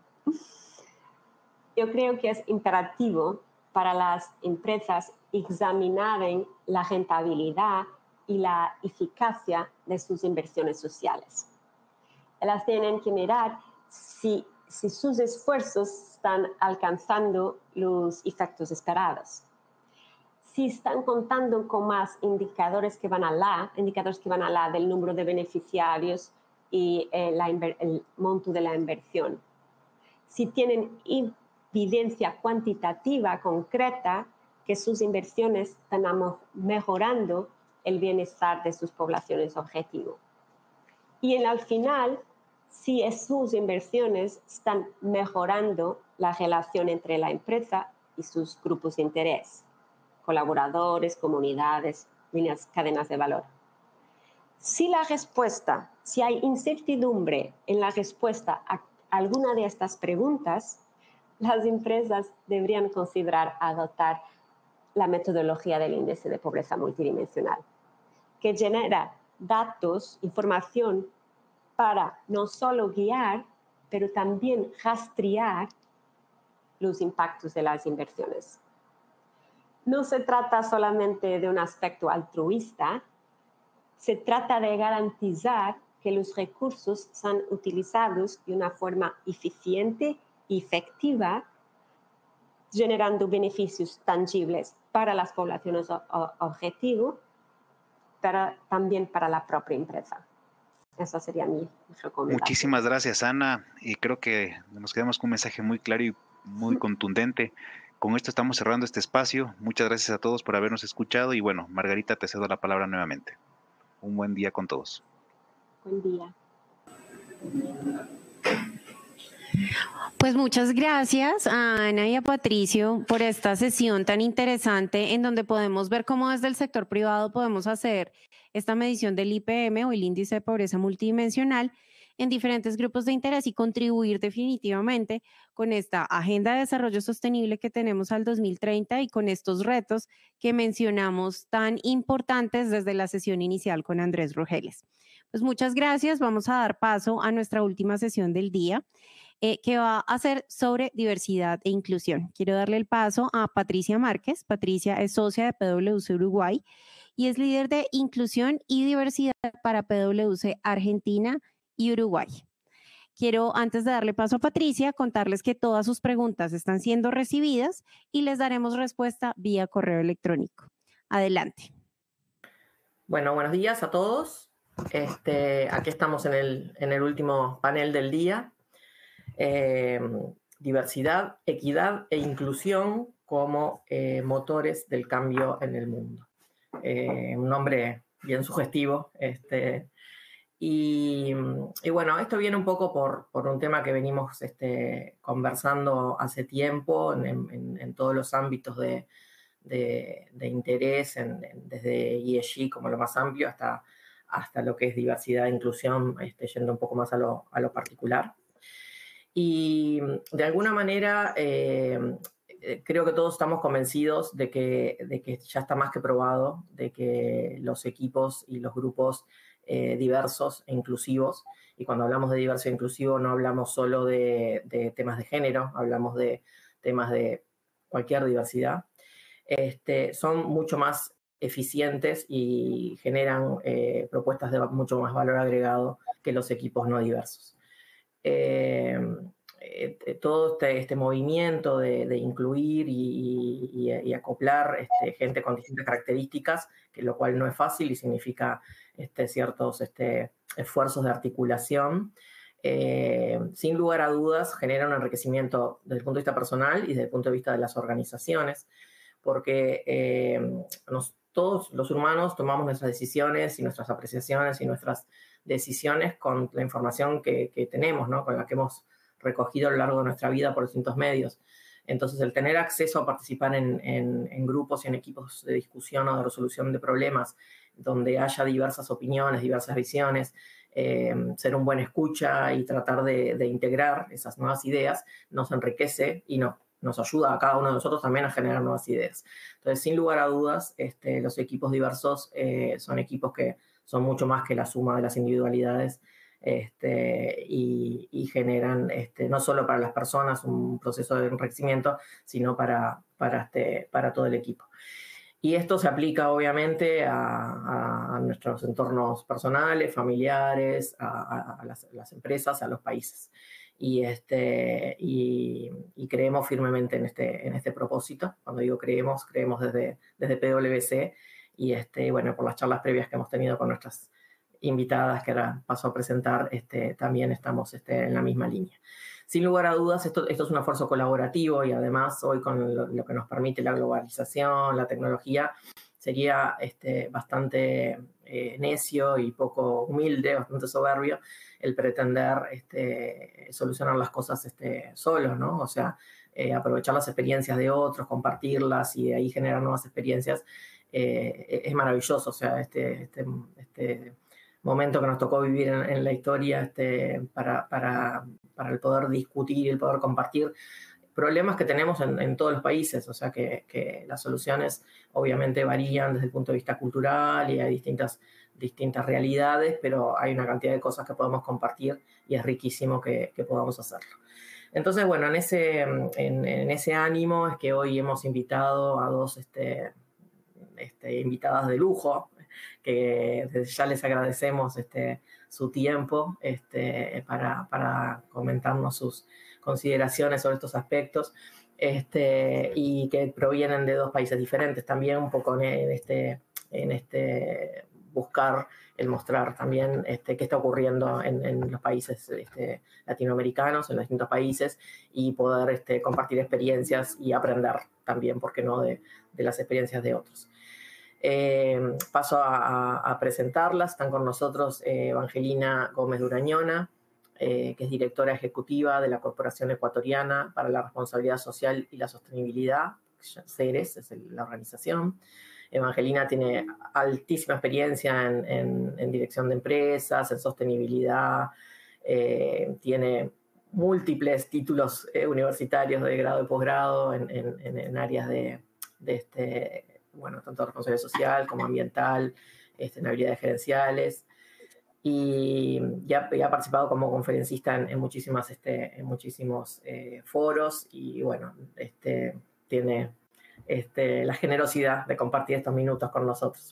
Yo creo que es imperativo para las empresas examinar la rentabilidad y la eficacia de sus inversiones sociales. Ellas tienen que mirar si, si sus esfuerzos están alcanzando los efectos esperados. Si están contando con más indicadores que van a la, indicadores que van a la del número de beneficiarios y eh, la, el monto de la inversión. Si tienen evidencia cuantitativa concreta que sus inversiones están mejorando el bienestar de sus poblaciones objetivo. Y en, al final, si sus inversiones están mejorando la relación entre la empresa y sus grupos de interés, colaboradores, comunidades, líneas, cadenas de valor. Si la respuesta, si hay incertidumbre en la respuesta a alguna de estas preguntas, las empresas deberían considerar adoptar la metodología del índice de pobreza multidimensional, que genera datos, información para no solo guiar, pero también rastrear los impactos de las inversiones. No se trata solamente de un aspecto altruista, se trata de garantizar que los recursos son utilizados de una forma eficiente y efectiva, generando beneficios tangibles para las poblaciones objetivo, pero también para la propia empresa. Esa sería mi recomendación. Muchísimas gracias, Ana. Y creo que nos quedamos con un mensaje muy claro y muy contundente. Con esto estamos cerrando este espacio. Muchas gracias a todos por habernos escuchado. Y bueno, Margarita, te cedo la palabra nuevamente. Un buen día con todos. Buen día. Pues muchas gracias a Ana y a Patricio por esta sesión tan interesante en donde podemos ver cómo desde el sector privado podemos hacer esta medición del I P M o el índice de pobreza multidimensional en diferentes grupos de interés y contribuir definitivamente con esta agenda de desarrollo sostenible que tenemos al dos mil treinta y con estos retos que mencionamos tan importantes desde la sesión inicial con Andrés Rogeles. Pues muchas gracias. Vamos a dar paso a nuestra última sesión del día, eh, que va a ser sobre diversidad e inclusión. Quiero darle el paso a Patricia Márquez. Patricia es socia de P W C Uruguay y es líder de inclusión y diversidad para P W C Argentina y Uruguay. Quiero, antes de darle paso a Patricia, contarles que todas sus preguntas están siendo recibidas y les daremos respuesta vía correo electrónico. Adelante. Bueno, buenos días a todos. Este, aquí estamos en el, en el último panel del día. Eh, diversidad, equidad e inclusión como eh, motores del cambio en el mundo. Eh, un nombre bien sugestivo, este, Y, y bueno, esto viene un poco por, por un tema que venimos este, conversando hace tiempo en, en, en todos los ámbitos de, de, de interés, en, en, desde E S G como lo más amplio hasta, hasta lo que es diversidad e inclusión, este, yendo un poco más a lo, a lo particular. Y de alguna manera eh, creo que todos estamos convencidos de que, de que ya está más que probado, de que los equipos y los grupos Eh, diversos e inclusivos, y cuando hablamos de diverso e inclusivo no hablamos solo de, de temas de género, hablamos de temas de cualquier diversidad, este, son mucho más eficientes y generan eh, propuestas de mucho más valor agregado que los equipos no diversos. Eh, eh, todo este, este movimiento de, de incluir y, y, y acoplar este, gente con distintas características, que lo cual no es fácil y significa este, ciertos este, esfuerzos de articulación, eh, sin lugar a dudas genera un enriquecimiento desde el punto de vista personal y desde el punto de vista de las organizaciones, porque eh, nos, todos los humanos tomamos nuestras decisiones y nuestras apreciaciones y nuestras decisiones con la información que, que tenemos, ¿no? Con la que hemos recogido a lo largo de nuestra vida por distintos medios. Entonces, el tener acceso a participar en, en, en grupos y en equipos de discusión o de resolución de problemas, donde haya diversas opiniones, diversas visiones, eh, ser un buen escucha y tratar de, de integrar esas nuevas ideas, nos enriquece y no, nos ayuda a cada uno de nosotros también a generar nuevas ideas. Entonces, sin lugar a dudas, este, los equipos diversos eh, son equipos que son mucho más que la suma de las individualidades, este, y, y generan este, no solo para las personas un proceso de enriquecimiento, sino para, para, este, para todo el equipo. Y esto se aplica obviamente a, a, a nuestros entornos personales, familiares, a, a, a, las, a las empresas, a los países. Y, este, y, y creemos firmemente en este, en este propósito. Cuando digo creemos, creemos desde, desde P W C, y este, bueno, por las charlas previas que hemos tenido con nuestras invitadas que ahora paso a presentar, este, también estamos este, en la misma línea. Sin lugar a dudas, esto, esto es un esfuerzo colaborativo, y además hoy con lo, lo que nos permite la globalización, la tecnología, sería este, bastante eh, necio y poco humilde, bastante soberbio, el pretender este, solucionar las cosas este, solos, ¿no? O sea, eh, aprovechar las experiencias de otros, compartirlas y de ahí generar nuevas experiencias, eh, es maravilloso. O sea, este... este, este momento que nos tocó vivir en, en la historia este, para, para, para el poder discutir y el poder compartir problemas que tenemos en, en todos los países. O sea que, que las soluciones obviamente varían desde el punto de vista cultural y hay distintas, distintas realidades, pero hay una cantidad de cosas que podemos compartir y es riquísimo que, que podamos hacerlo. Entonces, bueno, en ese, en, en ese ánimo es que hoy hemos invitado a dos este, este, invitadas de lujo, que desde ya les agradecemos este, su tiempo este, para, para comentarnos sus consideraciones sobre estos aspectos, este, y que provienen de dos países diferentes también, un poco en este, en este buscar el mostrar también este, qué está ocurriendo en, en los países este, latinoamericanos, en los distintos países, y poder este, compartir experiencias y aprender también, ¿por qué no?, de, de las experiencias de otros. Eh, paso a, a presentarlas. Están con nosotros eh, Evangelina Gómez Durañona, eh, que es directora ejecutiva de la Corporación Ecuatoriana para la Responsabilidad Social y la Sostenibilidad, CERES es el, la organización. Evangelina tiene altísima experiencia en, en, en dirección de empresas, en sostenibilidad, eh, tiene múltiples títulos eh, universitarios de grado y posgrado en, en, en áreas de, de este... bueno, tanto responsabilidad social como ambiental, este, en habilidades gerenciales, y ya, ya ha participado como conferencista en, en, muchísimas, este, en muchísimos eh, foros, y bueno, este, tiene este, la generosidad de compartir estos minutos con nosotros.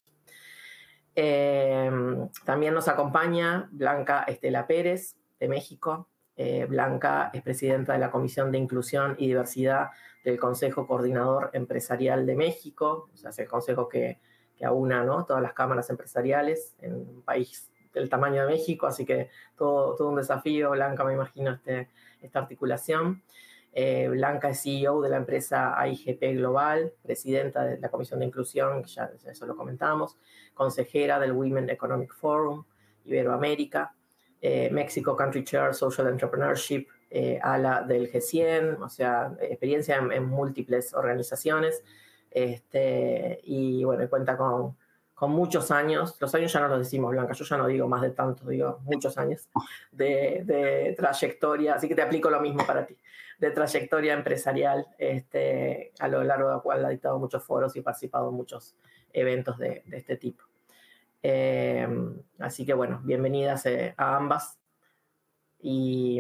Eh, también nos acompaña Blanca Estela Pérez, de México. Eh, Blanca es presidenta de la Comisión de Inclusión y Diversidad del Consejo Coordinador Empresarial de México, o sea, es el consejo que, que aúna, ¿no?, todas las cámaras empresariales en un país del tamaño de México, así que todo, todo un desafío, Blanca, me imagino, este, esta articulación. Eh, Blanca es C E O de la empresa A I G P Global, presidenta de la Comisión de Inclusión, que ya, ya eso lo comentamos, consejera del Women Economic Forum, Iberoamérica, eh, México Country Chair Social Entrepreneurship, eh, ALA del G cien, o sea, experiencia en, en múltiples organizaciones, este, y bueno, cuenta con, con muchos años, los años ya no los decimos, Blanca, yo ya no digo más de tantos, digo muchos años de, de trayectoria, así que te aplico lo mismo para ti, de trayectoria empresarial, este, a lo largo de la cual ha dictado muchos foros y participado en muchos eventos de, de este tipo. Eh, así que bueno, bienvenidas eh, a ambas y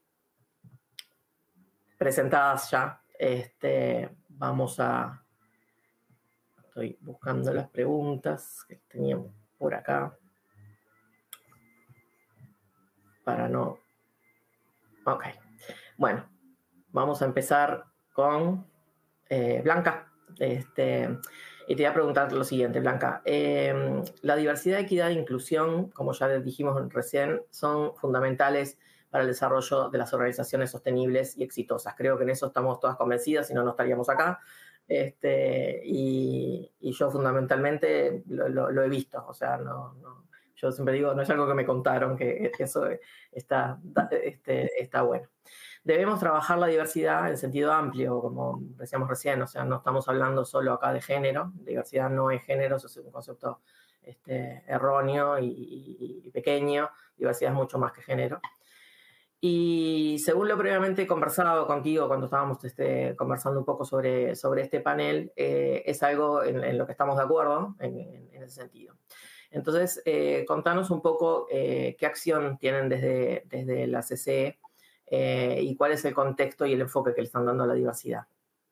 presentadas ya, este, vamos a, estoy buscando las preguntas que teníamos por acá para no, ok, bueno, vamos a empezar con eh, Blanca. Este, y te voy a preguntar lo siguiente, Blanca. Eh, la diversidad, equidad e inclusión, como ya dijimos recién, son fundamentales para el desarrollo de las organizaciones sostenibles y exitosas. Creo que en eso estamos todas convencidas, si no, no estaríamos acá. Este, y, y yo fundamentalmente lo, lo, lo he visto. O sea, no, no, yo siempre digo, no es algo que me contaron, que eso está, este, está bueno. Debemos trabajar la diversidad en sentido amplio, como decíamos recién, o sea, no estamos hablando solo acá de género, diversidad no es género, eso es un concepto este, erróneo y, y, y pequeño, diversidad es mucho más que género. Y según lo previamente conversado contigo cuando estábamos este, conversando un poco sobre, sobre este panel, eh, es algo en, en lo que estamos de acuerdo en, en, en ese sentido. Entonces, eh, contanos un poco eh, qué acción tienen desde, desde la C C E Eh, y cuál es el contexto y el enfoque que le están dando a la diversidad.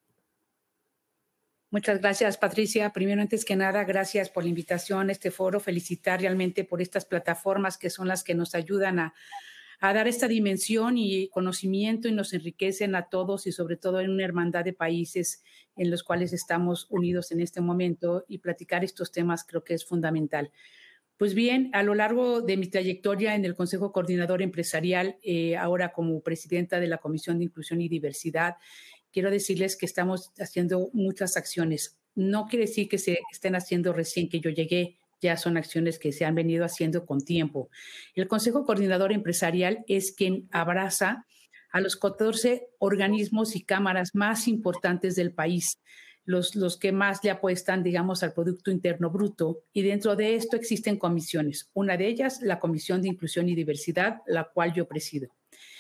Muchas gracias, Patricia. Primero, antes que nada, gracias por la invitación a este foro. Felicitar realmente por estas plataformas que son las que nos ayudan a, a dar esta dimensión y conocimiento y nos enriquecen a todos y sobre todo en una hermandad de países en los cuales estamos unidos en este momento y platicar estos temas creo que es fundamental. Pues bien, a lo largo de mi trayectoria en el Consejo Coordinador Empresarial, eh, ahora como presidenta de la Comisión de Inclusión y Diversidad, quiero decirles que estamos haciendo muchas acciones. No quiere decir que se estén haciendo recién que yo llegué, ya son acciones que se han venido haciendo con tiempo. El Consejo Coordinador Empresarial es quien abraza a los catorce organismos y cámaras más importantes del país. Los, los que más le apuestan, digamos, al Producto Interno Bruto. Y dentro de esto existen comisiones. Una de ellas, la Comisión de Inclusión y Diversidad, la cual yo presido.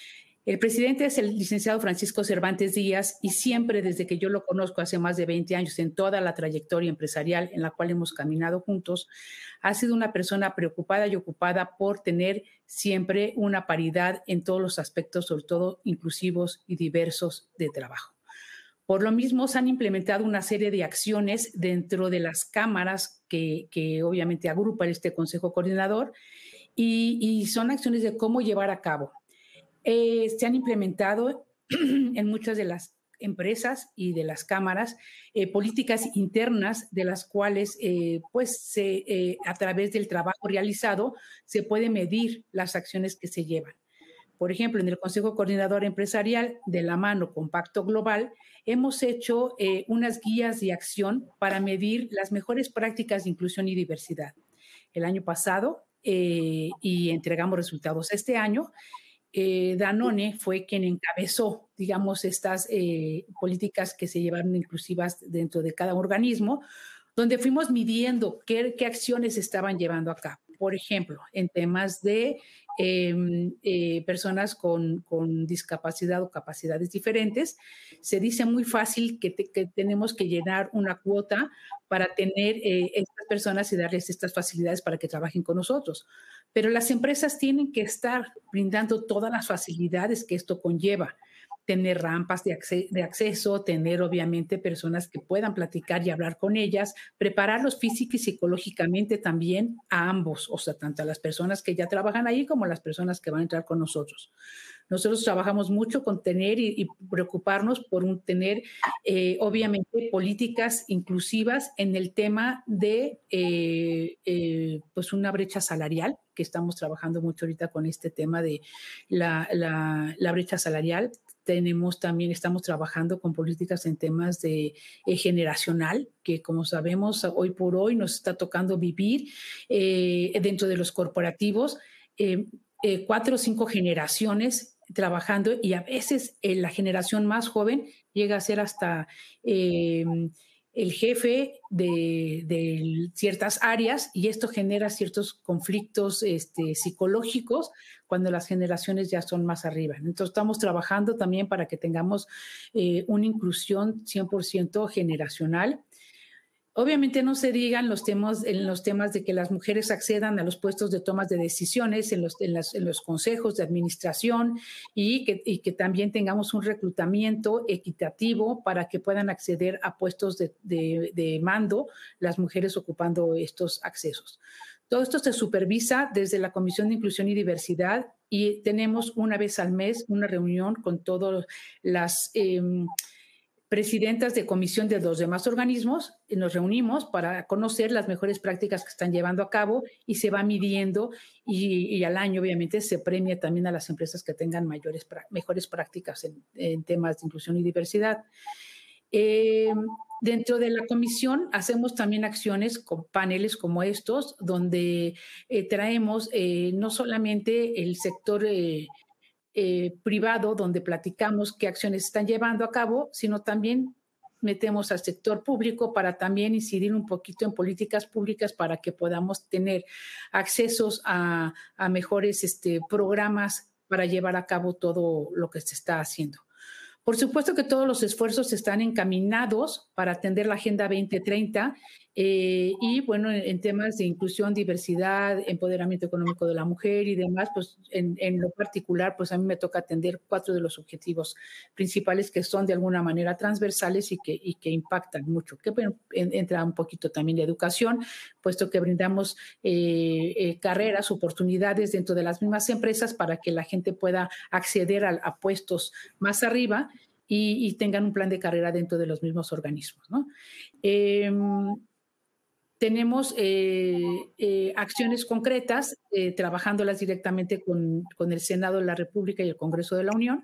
El presidente es el licenciado Francisco Cervantes Díaz y siempre desde que yo lo conozco hace más de veinte años, en toda la trayectoria empresarial en la cual hemos caminado juntos, ha sido una persona preocupada y ocupada por tener siempre una paridad en todos los aspectos, sobre todo inclusivos y diversos de trabajo. Por lo mismo, se han implementado una serie de acciones dentro de las cámaras que, que obviamente agrupa este Consejo Coordinador y, y son acciones de cómo llevar a cabo. Eh, se han implementado en muchas de las empresas y de las cámaras eh, políticas internas de las cuales eh, pues se, eh, a través del trabajo realizado se puede medir las acciones que se llevan. Por ejemplo, en el Consejo Coordinador Empresarial, de la mano con Pacto Global, hemos hecho eh, unas guías de acción para medir las mejores prácticas de inclusión y diversidad. El año pasado, eh, y entregamos resultados este año, eh, Danone fue quien encabezó, digamos, estas eh, políticas que se llevaron inclusivas dentro de cada organismo, donde fuimos midiendo qué, qué acciones estaban llevando a cabo. Por ejemplo, en temas de eh, eh, personas con, con discapacidad o capacidades diferentes, se dice muy fácil que, te, que tenemos que llenar una cuota para tener eh, estas personas y darles estas facilidades para que trabajen con nosotros. Pero las empresas tienen que estar brindando todas las facilidades que esto conlleva. Tener rampas de, acce de acceso, tener obviamente personas que puedan platicar y hablar con ellas, prepararlos física y psicológicamente también a ambos, o sea, tanto a las personas que ya trabajan ahí como a las personas que van a entrar con nosotros. Nosotros trabajamos mucho con tener y, y preocuparnos por un, tener, eh, obviamente, políticas inclusivas en el tema de eh, eh, pues una brecha salarial, que estamos trabajando mucho ahorita con este tema de la, la, la brecha salarial. tenemos también, estamos trabajando con políticas en temas de eh, generacional, que como sabemos, hoy por hoy nos está tocando vivir eh, dentro de los corporativos eh, eh, cuatro o cinco generaciones trabajando, y a veces eh, la generación más joven llega a ser hasta eh, el jefe de, de ciertas áreas, y esto genera ciertos conflictos este, psicológicos cuando las generaciones ya son más arriba. Entonces estamos trabajando también para que tengamos eh, una inclusión cien por ciento generacional. Obviamente no se digan los temas, en los temas de que las mujeres accedan a los puestos de tomas de decisiones en los, en las, en los consejos de administración, y que, y que también tengamos un reclutamiento equitativo para que puedan acceder a puestos de, de, de mando las mujeres ocupando estos accesos. Todo esto se supervisa desde la Comisión de Inclusión y Diversidad, y tenemos una vez al mes una reunión con todas las eh, presidentas de comisión de los demás organismos, y nos reunimos para conocer las mejores prácticas que están llevando a cabo, y se va midiendo, y, y al año obviamente se premia también a las empresas que tengan mayores, mejores prácticas en, en temas de inclusión y diversidad. Eh, dentro de la comisión hacemos también acciones con paneles como estos, donde eh, traemos eh, no solamente el sector eh, Eh, privado, donde platicamos qué acciones están llevando a cabo, sino también metemos al sector público para también incidir un poquito en políticas públicas para que podamos tener accesos a, a mejores este, programas para llevar a cabo todo lo que se está haciendo. Por supuesto que todos los esfuerzos están encaminados para atender la Agenda veinte treinta eh, y, bueno, en, en temas de inclusión, diversidad, empoderamiento económico de la mujer y demás, pues en, en lo particular, pues a mí me toca atender cuatro de los objetivos principales que son de alguna manera transversales y que, y que impactan mucho, que bueno, en, entra un poquito también la educación, puesto que brindamos eh, eh, carreras, oportunidades dentro de las mismas empresas para que la gente pueda acceder a, a puestos más arriba y, y tengan un plan de carrera dentro de los mismos organismos, ¿no? Eh, tenemos eh, eh, acciones concretas, eh, trabajándolas directamente con, con el Senado de la República y el Congreso de la Unión.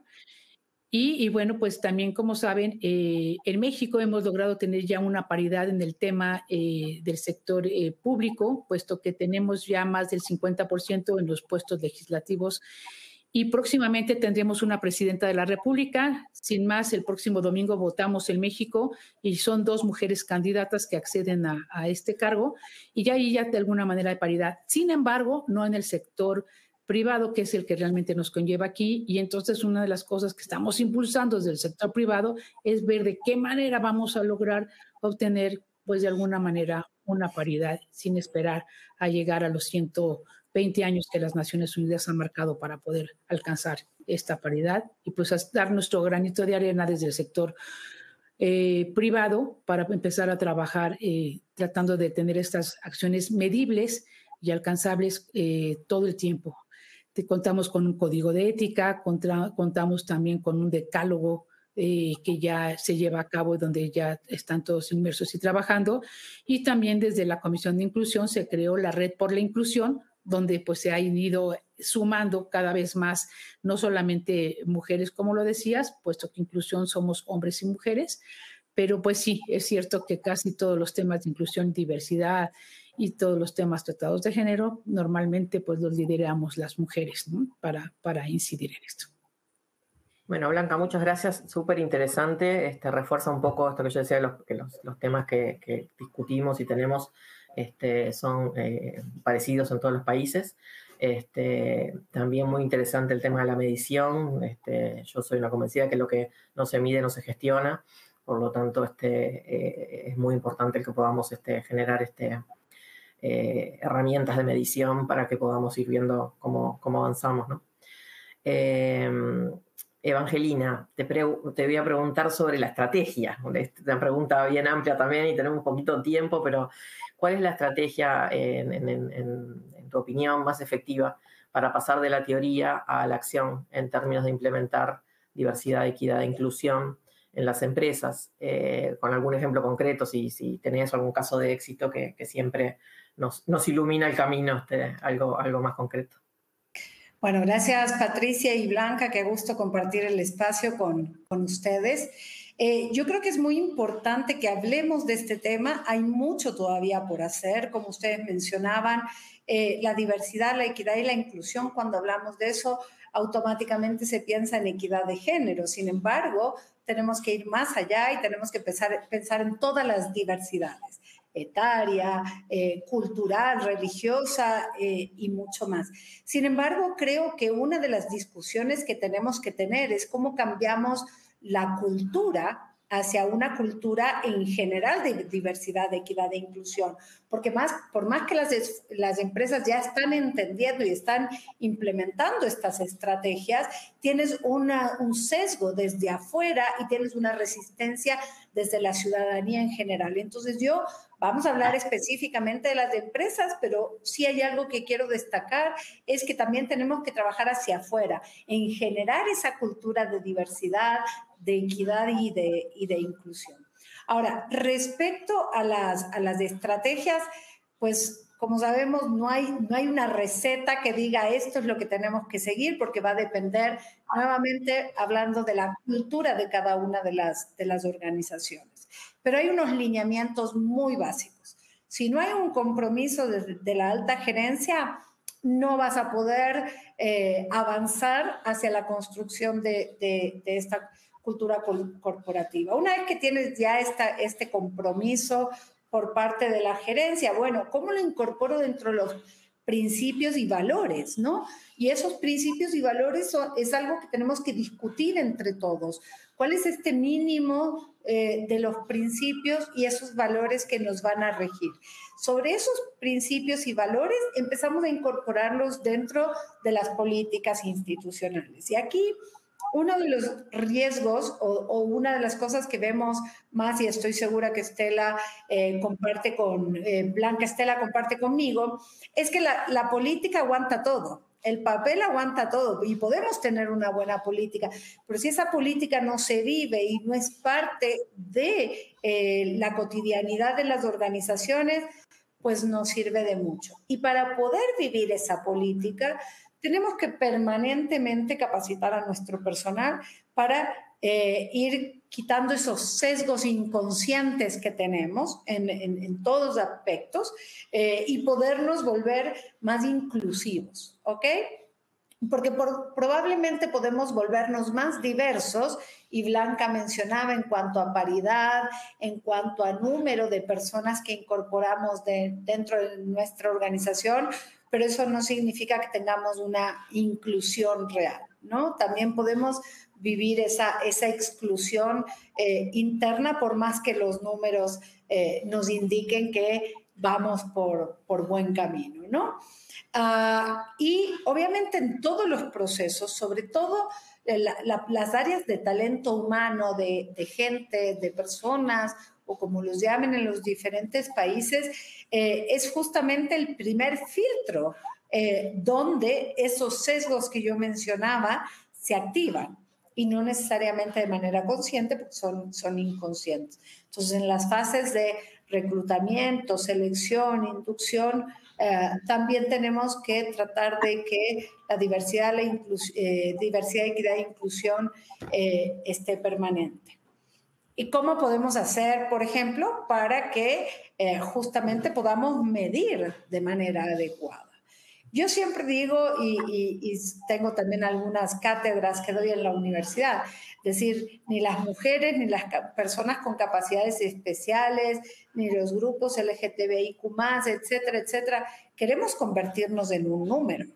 Y, y bueno, pues también, como saben, eh, en México hemos logrado tener ya una paridad en el tema eh, del sector eh, público, puesto que tenemos ya más del cincuenta por ciento en los puestos legislativos, y próximamente tendremos una presidenta de la República. Sin más, el próximo domingo votamos en México y son dos mujeres candidatas que acceden a, a este cargo, y ya ahí ya de alguna manera hay paridad. Sin embargo, no en el sector privado, que es el que realmente nos conlleva aquí, y entonces una de las cosas que estamos impulsando desde el sector privado es ver de qué manera vamos a lograr obtener, pues de alguna manera, una paridad sin esperar a llegar a los ciento veinte años que las Naciones Unidas han marcado para poder alcanzar esta paridad, y pues dar nuestro granito de arena desde el sector eh, privado para empezar a trabajar eh, tratando de tener estas acciones medibles y alcanzables eh, todo el tiempo. Te, contamos con un código de ética, contra, contamos también con un decálogo eh, que ya se lleva a cabo, donde ya están todos inmersos y trabajando, y también desde la Comisión de Inclusión se creó la Red por la Inclusión, donde pues se han ido sumando cada vez más, no solamente mujeres, como lo decías, puesto que inclusión somos hombres y mujeres, pero pues sí, es cierto que casi todos los temas de inclusión, diversidad y todos los temas tratados de género, normalmente pues los lideramos las mujeres, ¿no? para, para incidir en esto. Bueno, Blanca, muchas gracias, súper interesante, este, refuerza un poco esto que yo decía, los, que los, los temas que, que discutimos y tenemos Este, son eh, parecidos en todos los países. Este, también muy interesante el tema de la medición. Este, yo soy una convencida que lo que no se mide no se gestiona, por lo tanto este, eh, es muy importante el que podamos este, generar este, eh, herramientas de medición para que podamos ir viendo cómo, cómo avanzamos, ¿no? Eh, Evangelina, te, te voy a preguntar sobre la estrategia. Es una pregunta bien amplia también y tenemos un poquito de tiempo, pero ¿cuál es la estrategia, en, en, en, en tu opinión, más efectiva para pasar de la teoría a la acción en términos de implementar diversidad, equidad e inclusión en las empresas? Eh, con algún ejemplo concreto, si, si tenés algún caso de éxito que, que siempre nos, nos ilumina el camino, este, algo, algo más concreto. Bueno, gracias Patricia y Blanca, qué gusto compartir el espacio con, con ustedes. Eh, yo creo que es muy importante que hablemos de este tema. Hay mucho todavía por hacer, como ustedes mencionaban, eh, la diversidad, la equidad y la inclusión. Cuando hablamos de eso, automáticamente se piensa en equidad de género. Sin embargo, tenemos que ir más allá y tenemos que pensar, pensar en todas las diversidades, etaria, eh, cultural, religiosa eh, y mucho más. Sin embargo, creo que una de las discusiones que tenemos que tener es cómo cambiamos la cultura hacia una cultura en general de diversidad, de equidad e inclusión. Porque más, por más que las, las empresas ya están entendiendo y están implementando estas estrategias, tienes una, un sesgo desde afuera y tienes una resistencia desde la ciudadanía en general. Entonces yo, vamos a hablar específicamente de las empresas, pero sí hay algo que quiero destacar, es que también tenemos que trabajar hacia afuera, en generar esa cultura de diversidad, de equidad y de, y de inclusión. Ahora, respecto a las, a las estrategias, pues como sabemos, no hay, no hay una receta que diga esto es lo que tenemos que seguir, porque va a depender, nuevamente, hablando de la cultura de cada una de las, de las organizaciones. Pero hay unos lineamientos muy básicos. Si no hay un compromiso de, de la alta gerencia, no vas a poder eh, avanzar hacia la construcción de, de, de esta cultura corporativa. Una vez que tienes ya esta, este compromiso por parte de la gerencia, bueno, ¿cómo lo incorporo dentro de los principios y valores, ¿no? Y esos principios y valores son, es algo que tenemos que discutir entre todos. ¿Cuál es este mínimo eh, de los principios y esos valores que nos van a regir? Sobre esos principios y valores empezamos a incorporarlos dentro de las políticas institucionales. Y aquí uno de los riesgos o, o una de las cosas que vemos más, y estoy segura que Estela eh, comparte con, eh, Blanca Estela comparte conmigo, es que la, la política aguanta todo. El papel aguanta todo y podemos tener una buena política, pero si esa política no se vive y no es parte de eh, la cotidianidad de las organizaciones, pues no sirve de mucho. Y para poder vivir esa política, tenemos que permanentemente capacitar a nuestro personal para eh, ir quitando esos sesgos inconscientes que tenemos en, en, en todos los aspectos eh, y podernos volver más inclusivos, ¿ok? Porque por, probablemente podemos volvernos más diversos, y Blanca mencionaba en cuanto a paridad, en cuanto a número de personas que incorporamos de, dentro de nuestra organización, pero eso no significa que tengamos una inclusión real, ¿no? También podemos vivir esa, esa exclusión eh, interna, por más que los números eh, nos indiquen que vamos por, por buen camino, ¿no? Uh, y obviamente en todos los procesos, sobre todo la, la, las áreas de talento humano, de, de gente, de personas, o como los llamen en los diferentes países, eh, es justamente el primer filtro eh, donde esos sesgos que yo mencionaba se activan, y no necesariamente de manera consciente, porque son, son inconscientes. Entonces, en las fases de reclutamiento, selección, inducción, eh, también tenemos que tratar de que la diversidad, la inclus- eh, diversidad, equidad e inclusión eh, esté permanente. ¿Y cómo podemos hacer, por ejemplo, para que eh, justamente podamos medir de manera adecuada? Yo siempre digo, y, y, y tengo también algunas cátedras que doy en la universidad, es decir, ni las mujeres, ni las personas con capacidades especiales, ni los grupos L G T B I Q más, etcétera, etcétera, queremos convertirnos en un número.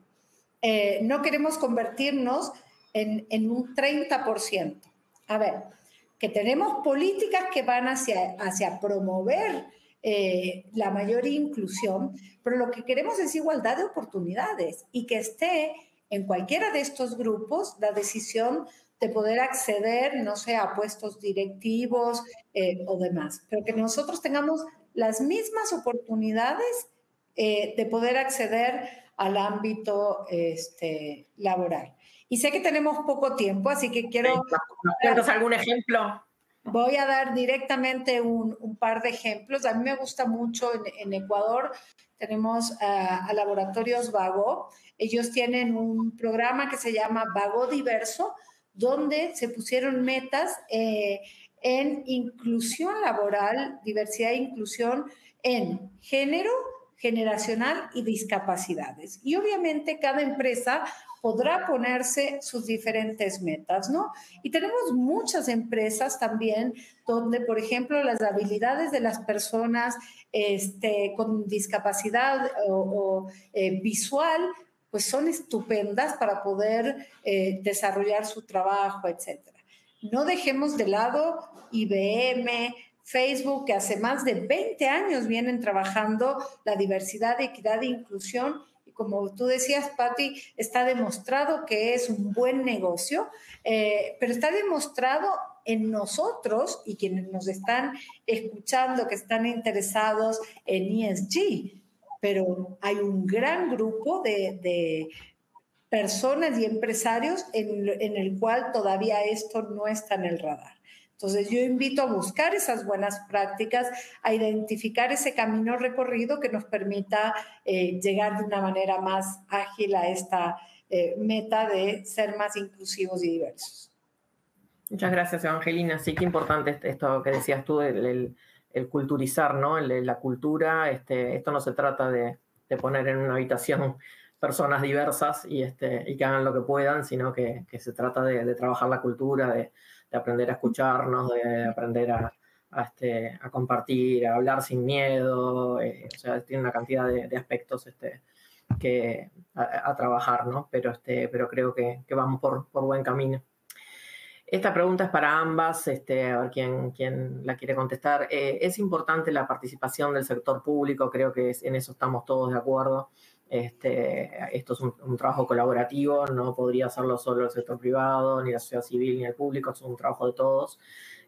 Eh, no queremos convertirnos en, en un treinta por ciento. A ver, que tenemos políticas que van hacia, hacia promover eh, la mayor inclusión, pero lo que queremos es igualdad de oportunidades y que esté en cualquiera de estos grupos la decisión de poder acceder, no sé, a puestos directivos eh, o demás, pero que nosotros tengamos las mismas oportunidades eh, de poder acceder al ámbito este, laboral. Y sé que tenemos poco tiempo, así que quiero... ¿Tienes algún ejemplo? Voy a dar directamente un, un par de ejemplos. A mí me gusta mucho en, en Ecuador, tenemos uh, a Laboratorios Vago. Ellos tienen un programa que se llama Vago Diverso, donde se pusieron metas eh, en inclusión laboral, diversidad e inclusión en género, generacional y discapacidades. Y obviamente cada empresa podrá ponerse sus diferentes metas, ¿no? Y tenemos muchas empresas también donde, por ejemplo, las habilidades de las personas este, con discapacidad o, o eh, visual, pues son estupendas para poder eh, desarrollar su trabajo, etcétera. No dejemos de lado I B M, Facebook, que hace más de veinte años vienen trabajando la diversidad, equidad e inclusión. Y como tú decías, Patti, está demostrado que es un buen negocio, eh, pero está demostrado en nosotros y quienes nos están escuchando, que están interesados en E S G. Pero hay un gran grupo de, de personas y empresarios en, en el cual todavía esto no está en el radar. Entonces, yo invito a buscar esas buenas prácticas, a identificar ese camino recorrido que nos permita eh, llegar de una manera más ágil a esta eh, meta de ser más inclusivos y diversos. Muchas gracias, Evangelina. Sí, qué importante esto que decías tú, el, el, el culturizar, ¿no? El, la cultura. Este, esto no se trata de, de poner en una habitación personas diversas y, este, y que hagan lo que puedan, sino que, que se trata de, de trabajar la cultura, de de aprender a escucharnos, de aprender a, a, este, a compartir, a hablar sin miedo, eh, o sea, tiene una cantidad de, de aspectos este, que, a, a trabajar, ¿no? Pero, este, pero creo que, que vamos por, por buen camino. Esta pregunta es para ambas, este, a ver quién, quién la quiere contestar. Eh, es importante la participación del sector público, creo que es, en eso estamos todos de acuerdo. Este, esto es un, un trabajo colaborativo, no podría hacerlo solo el sector privado, ni la sociedad civil, ni el público, es un trabajo de todos.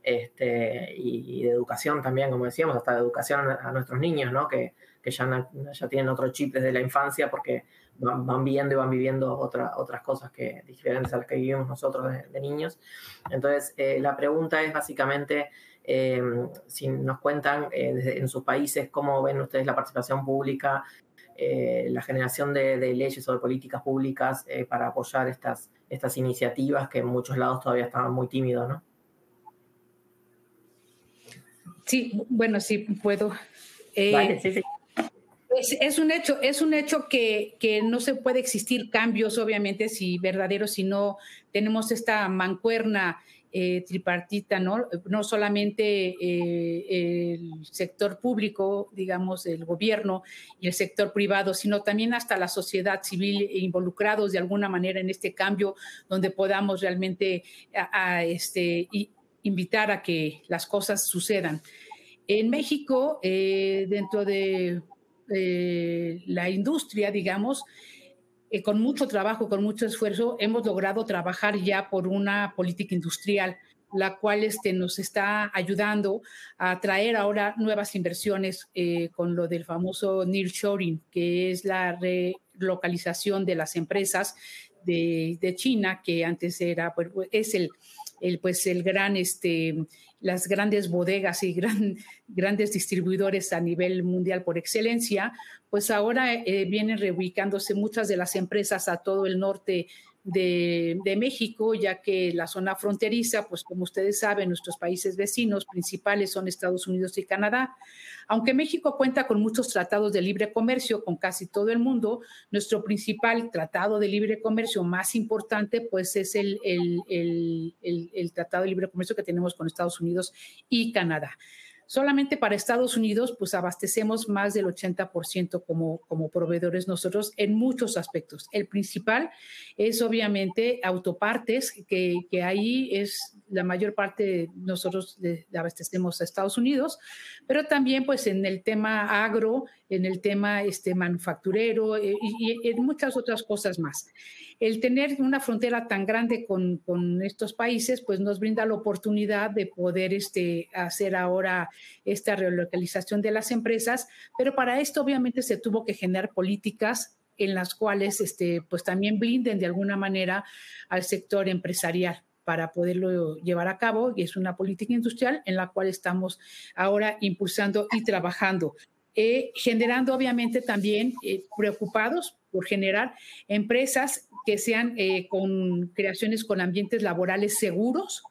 Este, y, y de educación también, como decíamos, hasta de educación a, a nuestros niños, ¿no? que, que ya, ya tienen otro chip desde la infancia porque van, van viendo y van viviendo otra, otras cosas que, diferentes a las que vivimos nosotros de, de niños. Entonces, eh, la pregunta es básicamente, eh, si nos cuentan eh, desde, en sus países cómo ven ustedes la participación pública, Eh, la generación de, de leyes o de políticas públicas eh, para apoyar estas, estas iniciativas que en muchos lados todavía estaban muy tímidos, ¿no? Sí, bueno, sí, puedo. Eh, vale, sí, sí. Es, es un hecho, es un hecho que, que no se puede existir cambios, obviamente, si verdaderos, si no tenemos esta mancuerna Eh, tripartita, ¿no? No solamente eh, el sector público, digamos, el gobierno y el sector privado, sino también hasta la sociedad civil involucrados de alguna manera en este cambio, donde podamos realmente a, a, este, y invitar a que las cosas sucedan. En México, eh, dentro de eh, la industria, digamos, Eh, con mucho trabajo, con mucho esfuerzo, hemos logrado trabajar ya por una política industrial, la cual este, nos está ayudando a traer ahora nuevas inversiones eh, con lo del famoso nearshoring, que es la relocalización de las empresas de, de China, que antes era, pues, es el, el, pues, el gran... Este, las grandes bodegas y gran, grandes distribuidores a nivel mundial por excelencia, pues ahora eh, vienen reubicándose muchas de las empresas a todo el norte de, de México, ya que la zona fronteriza, pues como ustedes saben, nuestros países vecinos principales son Estados Unidos y Canadá. Aunque México cuenta con muchos tratados de libre comercio con casi todo el mundo, nuestro principal tratado de libre comercio más importante pues es el, el, el, el, el tratado de libre comercio que tenemos con Estados Unidos y Canadá. Solamente para Estados Unidos, pues abastecemos más del ochenta por ciento como, como proveedores nosotros en muchos aspectos. El principal es obviamente autopartes, que, que ahí es la mayor parte de nosotros de, de abastecemos a Estados Unidos, pero también pues en el tema agro, en el tema este, manufacturero y, y en muchas otras cosas más. El tener una frontera tan grande con, con estos países, pues nos brinda la oportunidad de poder este, hacer ahora esta relocalización de las empresas, pero para esto obviamente se tuvo que generar políticas en las cuales este, pues también blinden de alguna manera al sector empresarial. para poderlo llevar a cabo, y es una política industrial en la cual estamos ahora impulsando y trabajando, eh, generando obviamente también eh, preocupados por generar empresas que sean eh, con creaciones con ambientes laborales seguros,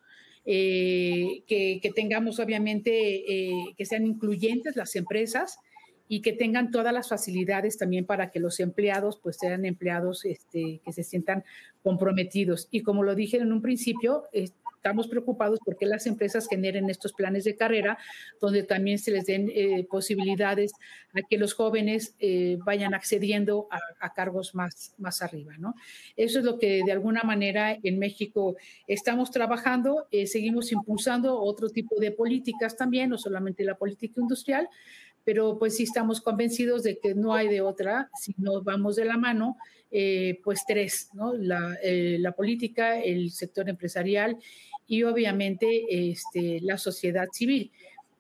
eh, que, que tengamos obviamente eh, que sean incluyentes las empresas y que tengan todas las facilidades también para que los empleados pues sean empleados este, que se sientan comprometidos. Y como lo dije en un principio, eh, estamos preocupados porque las empresas generen estos planes de carrera donde también se les den eh, posibilidades a que los jóvenes eh, vayan accediendo a, a cargos más, más arriba, ¿no? Eso es lo que de alguna manera en México estamos trabajando, eh, seguimos impulsando otro tipo de políticas también, no solamente la política industrial, pero pues sí estamos convencidos de que no hay de otra, si no vamos de la mano, eh, pues tres, ¿no? La, eh, la política, el sector empresarial y obviamente este, la sociedad civil.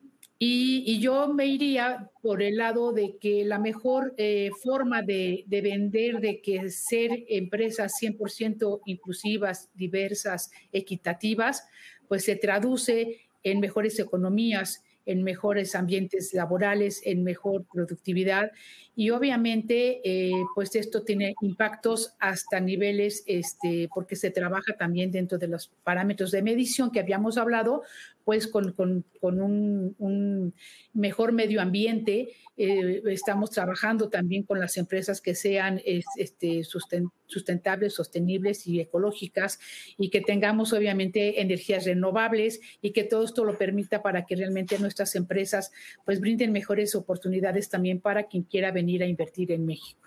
Y, y yo me iría por el lado de que la mejor eh, forma de, de vender, de que ser empresas cien por ciento inclusivas, diversas, equitativas, pues se traduce en mejores economías, en mejores ambientes laborales, en mejor productividad y obviamente eh, pues esto tiene impactos hasta niveles, este, porque se trabaja también dentro de los parámetros de medición que habíamos hablado, pues con, con, con un, un mejor medio ambiente. Eh, estamos trabajando también con las empresas que sean este, sustentables, sostenibles y ecológicas y que tengamos obviamente energías renovables y que todo esto lo permita para que realmente nuestras empresas pues brinden mejores oportunidades también para quien quiera venir a invertir en México.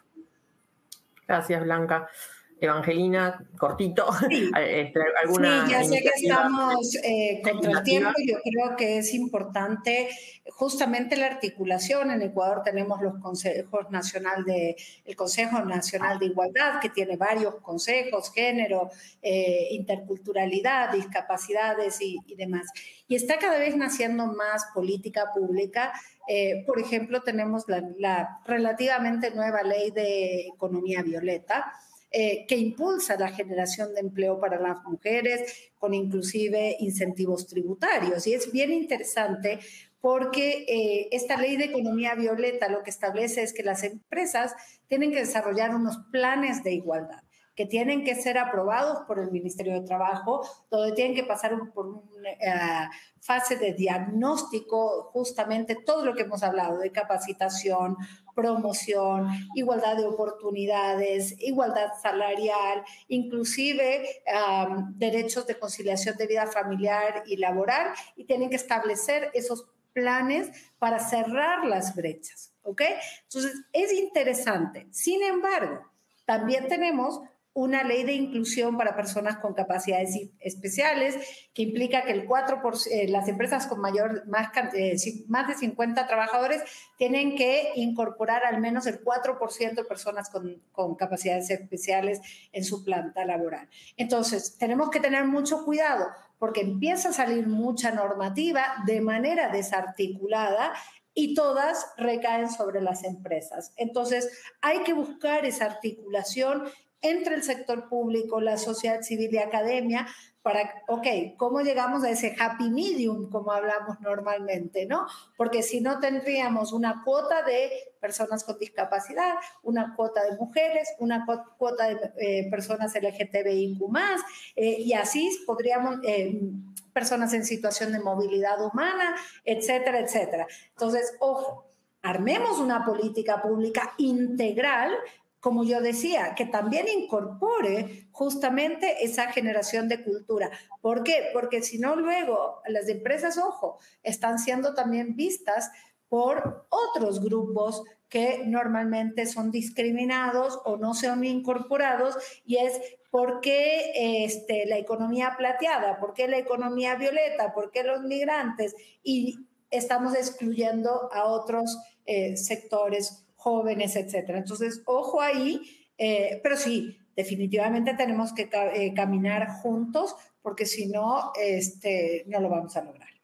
Gracias, Blanca. Evangelina, cortito. Sí, este, ¿alguna sí, ya sé que estamos eh, contra el tiempo. Yo creo que es importante justamente la articulación. En Ecuador tenemos los consejos nacional de, el Consejo Nacional de Igualdad, que tiene varios consejos, género, eh, interculturalidad, discapacidades y, y demás. Y está cada vez naciendo más política pública. Eh, por ejemplo, tenemos la, la relativamente nueva ley de economía violeta, Eh, que impulsa la generación de empleo para las mujeres con inclusive incentivos tributarios. Y es bien interesante porque eh, esta ley de economía violeta lo que establece es que las empresas tienen que desarrollar unos planes de igualdad que tienen que ser aprobados por el Ministerio de Trabajo, donde tienen que pasar un, por una uh, fase de diagnóstico, justamente todo lo que hemos hablado, de capacitación, promoción, igualdad de oportunidades, igualdad salarial, inclusive um, derechos de conciliación de vida familiar y laboral, y tienen que establecer esos planes para cerrar las brechas, ¿ok? Entonces, es interesante. Sin embargo, también tenemos una ley de inclusión para personas con capacidades especiales que implica que el cuatro por ciento, eh, las empresas con mayor, más, eh, más de cincuenta trabajadores tienen que incorporar al menos el cuatro por ciento de personas con, con capacidades especiales en su planta laboral. Entonces, tenemos que tener mucho cuidado porque empieza a salir mucha normativa de manera desarticulada y todas recaen sobre las empresas. Entonces, hay que buscar esa articulación entre el sector público, la sociedad civil y academia, para, ok, ¿cómo llegamos a ese happy medium, como hablamos normalmente, ¿no? Porque si no tendríamos una cuota de personas con discapacidad, una cuota de mujeres, una cuota de eh, personas L G T B I Q más, eh, y así podríamos, eh, personas en situación de movilidad humana, etcétera, etcétera. Entonces, ojo, armemos una política pública integral, como yo decía, que también incorpore justamente esa generación de cultura. ¿Por qué? Porque si no, luego las empresas, ojo, están siendo también vistas por otros grupos que normalmente son discriminados o no son incorporados, y es ¿por qué este, la economía plateada? ¿Por qué la economía violeta? ¿Por qué los migrantes? Y estamos excluyendo a otros eh, sectores jóvenes, etcétera. Entonces, ojo ahí, eh, pero sí, definitivamente tenemos que eh, caminar juntos, porque si no, este, no lo vamos a lograr.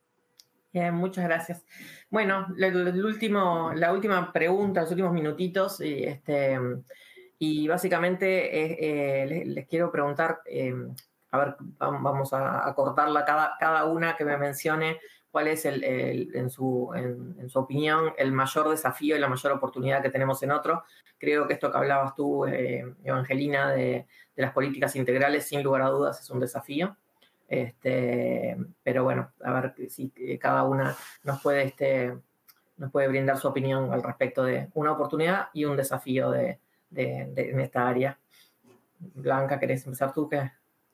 Bien, muchas gracias. Bueno, el, el último, la última pregunta, los últimos minutitos, y, este, y básicamente eh, eh, les, les quiero preguntar, eh, a ver, vamos a, a cortarla cada, cada una que me mencione cuál es, el, el, en, su, en, en su opinión, el mayor desafío y la mayor oportunidad que tenemos en otro. Creo que esto que hablabas tú, eh, Evangelina, de, de las políticas integrales, sin lugar a dudas, es un desafío. Este, pero bueno, a ver si cada una nos puede, este, nos puede brindar su opinión al respecto de una oportunidad y un desafío de, de, de, en esta área. Blanca, ¿querés empezar tú? ¿Qué?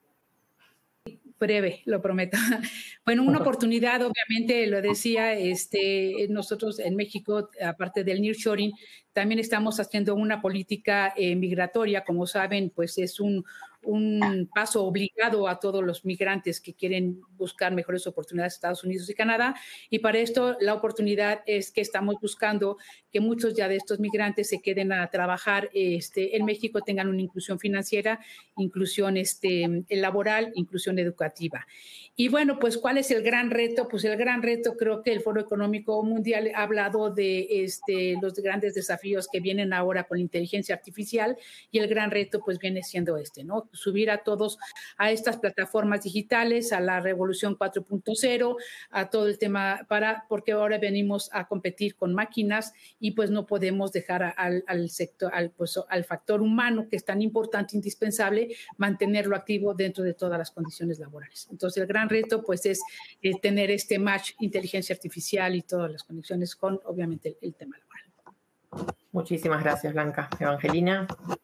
Breve, lo prometo. Bueno, una oportunidad, obviamente, lo decía, este, nosotros en México, aparte del nearshoring, también estamos haciendo una política eh, migratoria. Como saben, pues es un, un paso obligado a todos los migrantes que quieren buscar mejores oportunidades en Estados Unidos y Canadá. Y para esto, la oportunidad es que estamos buscando que muchos ya de estos migrantes se queden a trabajar este, en México, tengan una inclusión financiera, inclusión este, laboral, inclusión educativa. Y bueno, pues, ¿cuál es el gran reto? Pues el gran reto, creo que el Foro Económico Mundial ha hablado de este, los grandes desafíos que vienen ahora con la inteligencia artificial, y el gran reto pues viene siendo este, ¿no? Subir a todos a estas plataformas digitales, a la revolución cuatro punto cero, a todo el tema, para, porque ahora venimos a competir con máquinas y pues no podemos dejar al, al sector, al, pues, al factor humano, que es tan importante, indispensable, mantenerlo activo dentro de todas las condiciones laborales. Entonces el gran reto pues es eh, tener este match inteligencia artificial y todas las conexiones con obviamente el, el tema laboral. Muchísimas gracias, Blanca. Evangelina.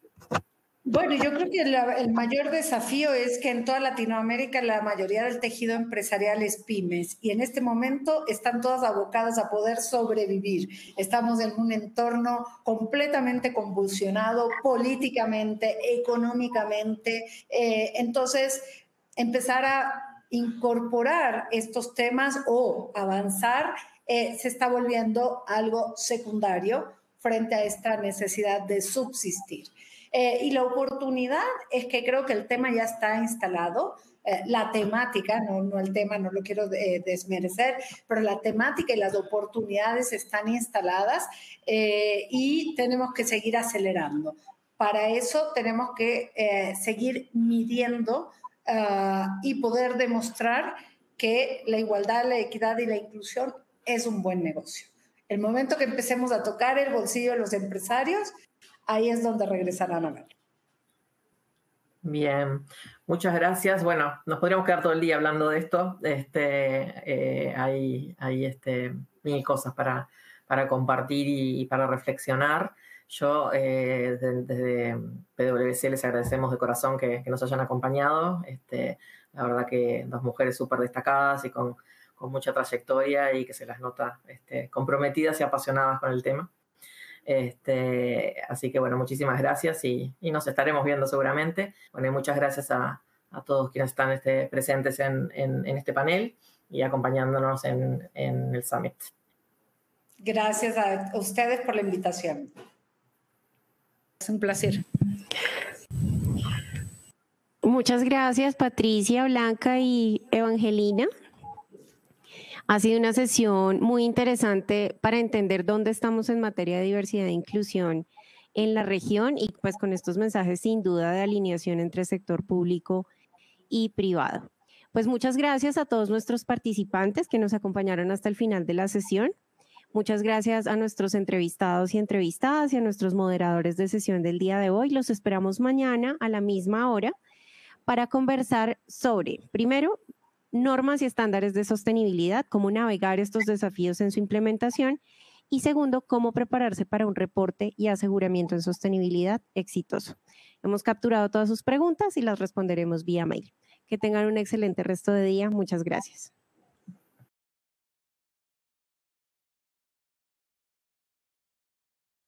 Bueno, yo creo que la, el mayor desafío es que en toda Latinoamérica la mayoría del tejido empresarial es pymes, y en este momento están todas abocadas a poder sobrevivir. Estamos en un entorno completamente convulsionado políticamente, económicamente. Eh, entonces, empezar a incorporar estos temas o avanzar eh, se está volviendo algo secundario frente a esta necesidad de subsistir. Eh, y la oportunidad es que creo que el tema ya está instalado, eh, la temática, no, no el tema, no lo quiero eh, desmerecer, pero la temática y las oportunidades están instaladas eh, y tenemos que seguir acelerando. Para eso tenemos que eh, seguir midiendo uh, y poder demostrar que la igualdad, la equidad y la inclusión es un buen negocio. El momento que empecemos a tocar el bolsillo de los empresarios, ahí es donde regresarán a ver. Bien, muchas gracias. Bueno, nos podríamos quedar todo el día hablando de esto. Este, eh, hay hay este, mil cosas para, para compartir y, y para reflexionar. Yo, eh, desde, desde P W C, les agradecemos de corazón que, que nos hayan acompañado. Este, la verdad que dos mujeres súper destacadas y con, con mucha trayectoria, y que se las nota este, comprometidas y apasionadas con el tema. Este, así que, bueno, muchísimas gracias y, y nos estaremos viendo seguramente. Bueno, y muchas gracias a, a todos quienes están este, presentes en, en, en este panel y acompañándonos en, en el Summit. Gracias a ustedes por la invitación. Es un placer. Muchas gracias, Patricia, Blanca y Evangelina. Ha sido una sesión muy interesante para entender dónde estamos en materia de diversidad e inclusión en la región, y pues con estos mensajes sin duda de alineación entre sector público y privado. Pues muchas gracias a todos nuestros participantes que nos acompañaron hasta el final de la sesión. Muchas gracias a nuestros entrevistados y entrevistadas y a nuestros moderadores de sesión del día de hoy. Los esperamos mañana a la misma hora para conversar sobre, primero, normas y estándares de sostenibilidad, cómo navegar estos desafíos en su implementación, y segundo, cómo prepararse para un reporte y aseguramiento en sostenibilidad exitoso. Hemos capturado todas sus preguntas y las responderemos vía mail. Que tengan un excelente resto de día. Muchas gracias.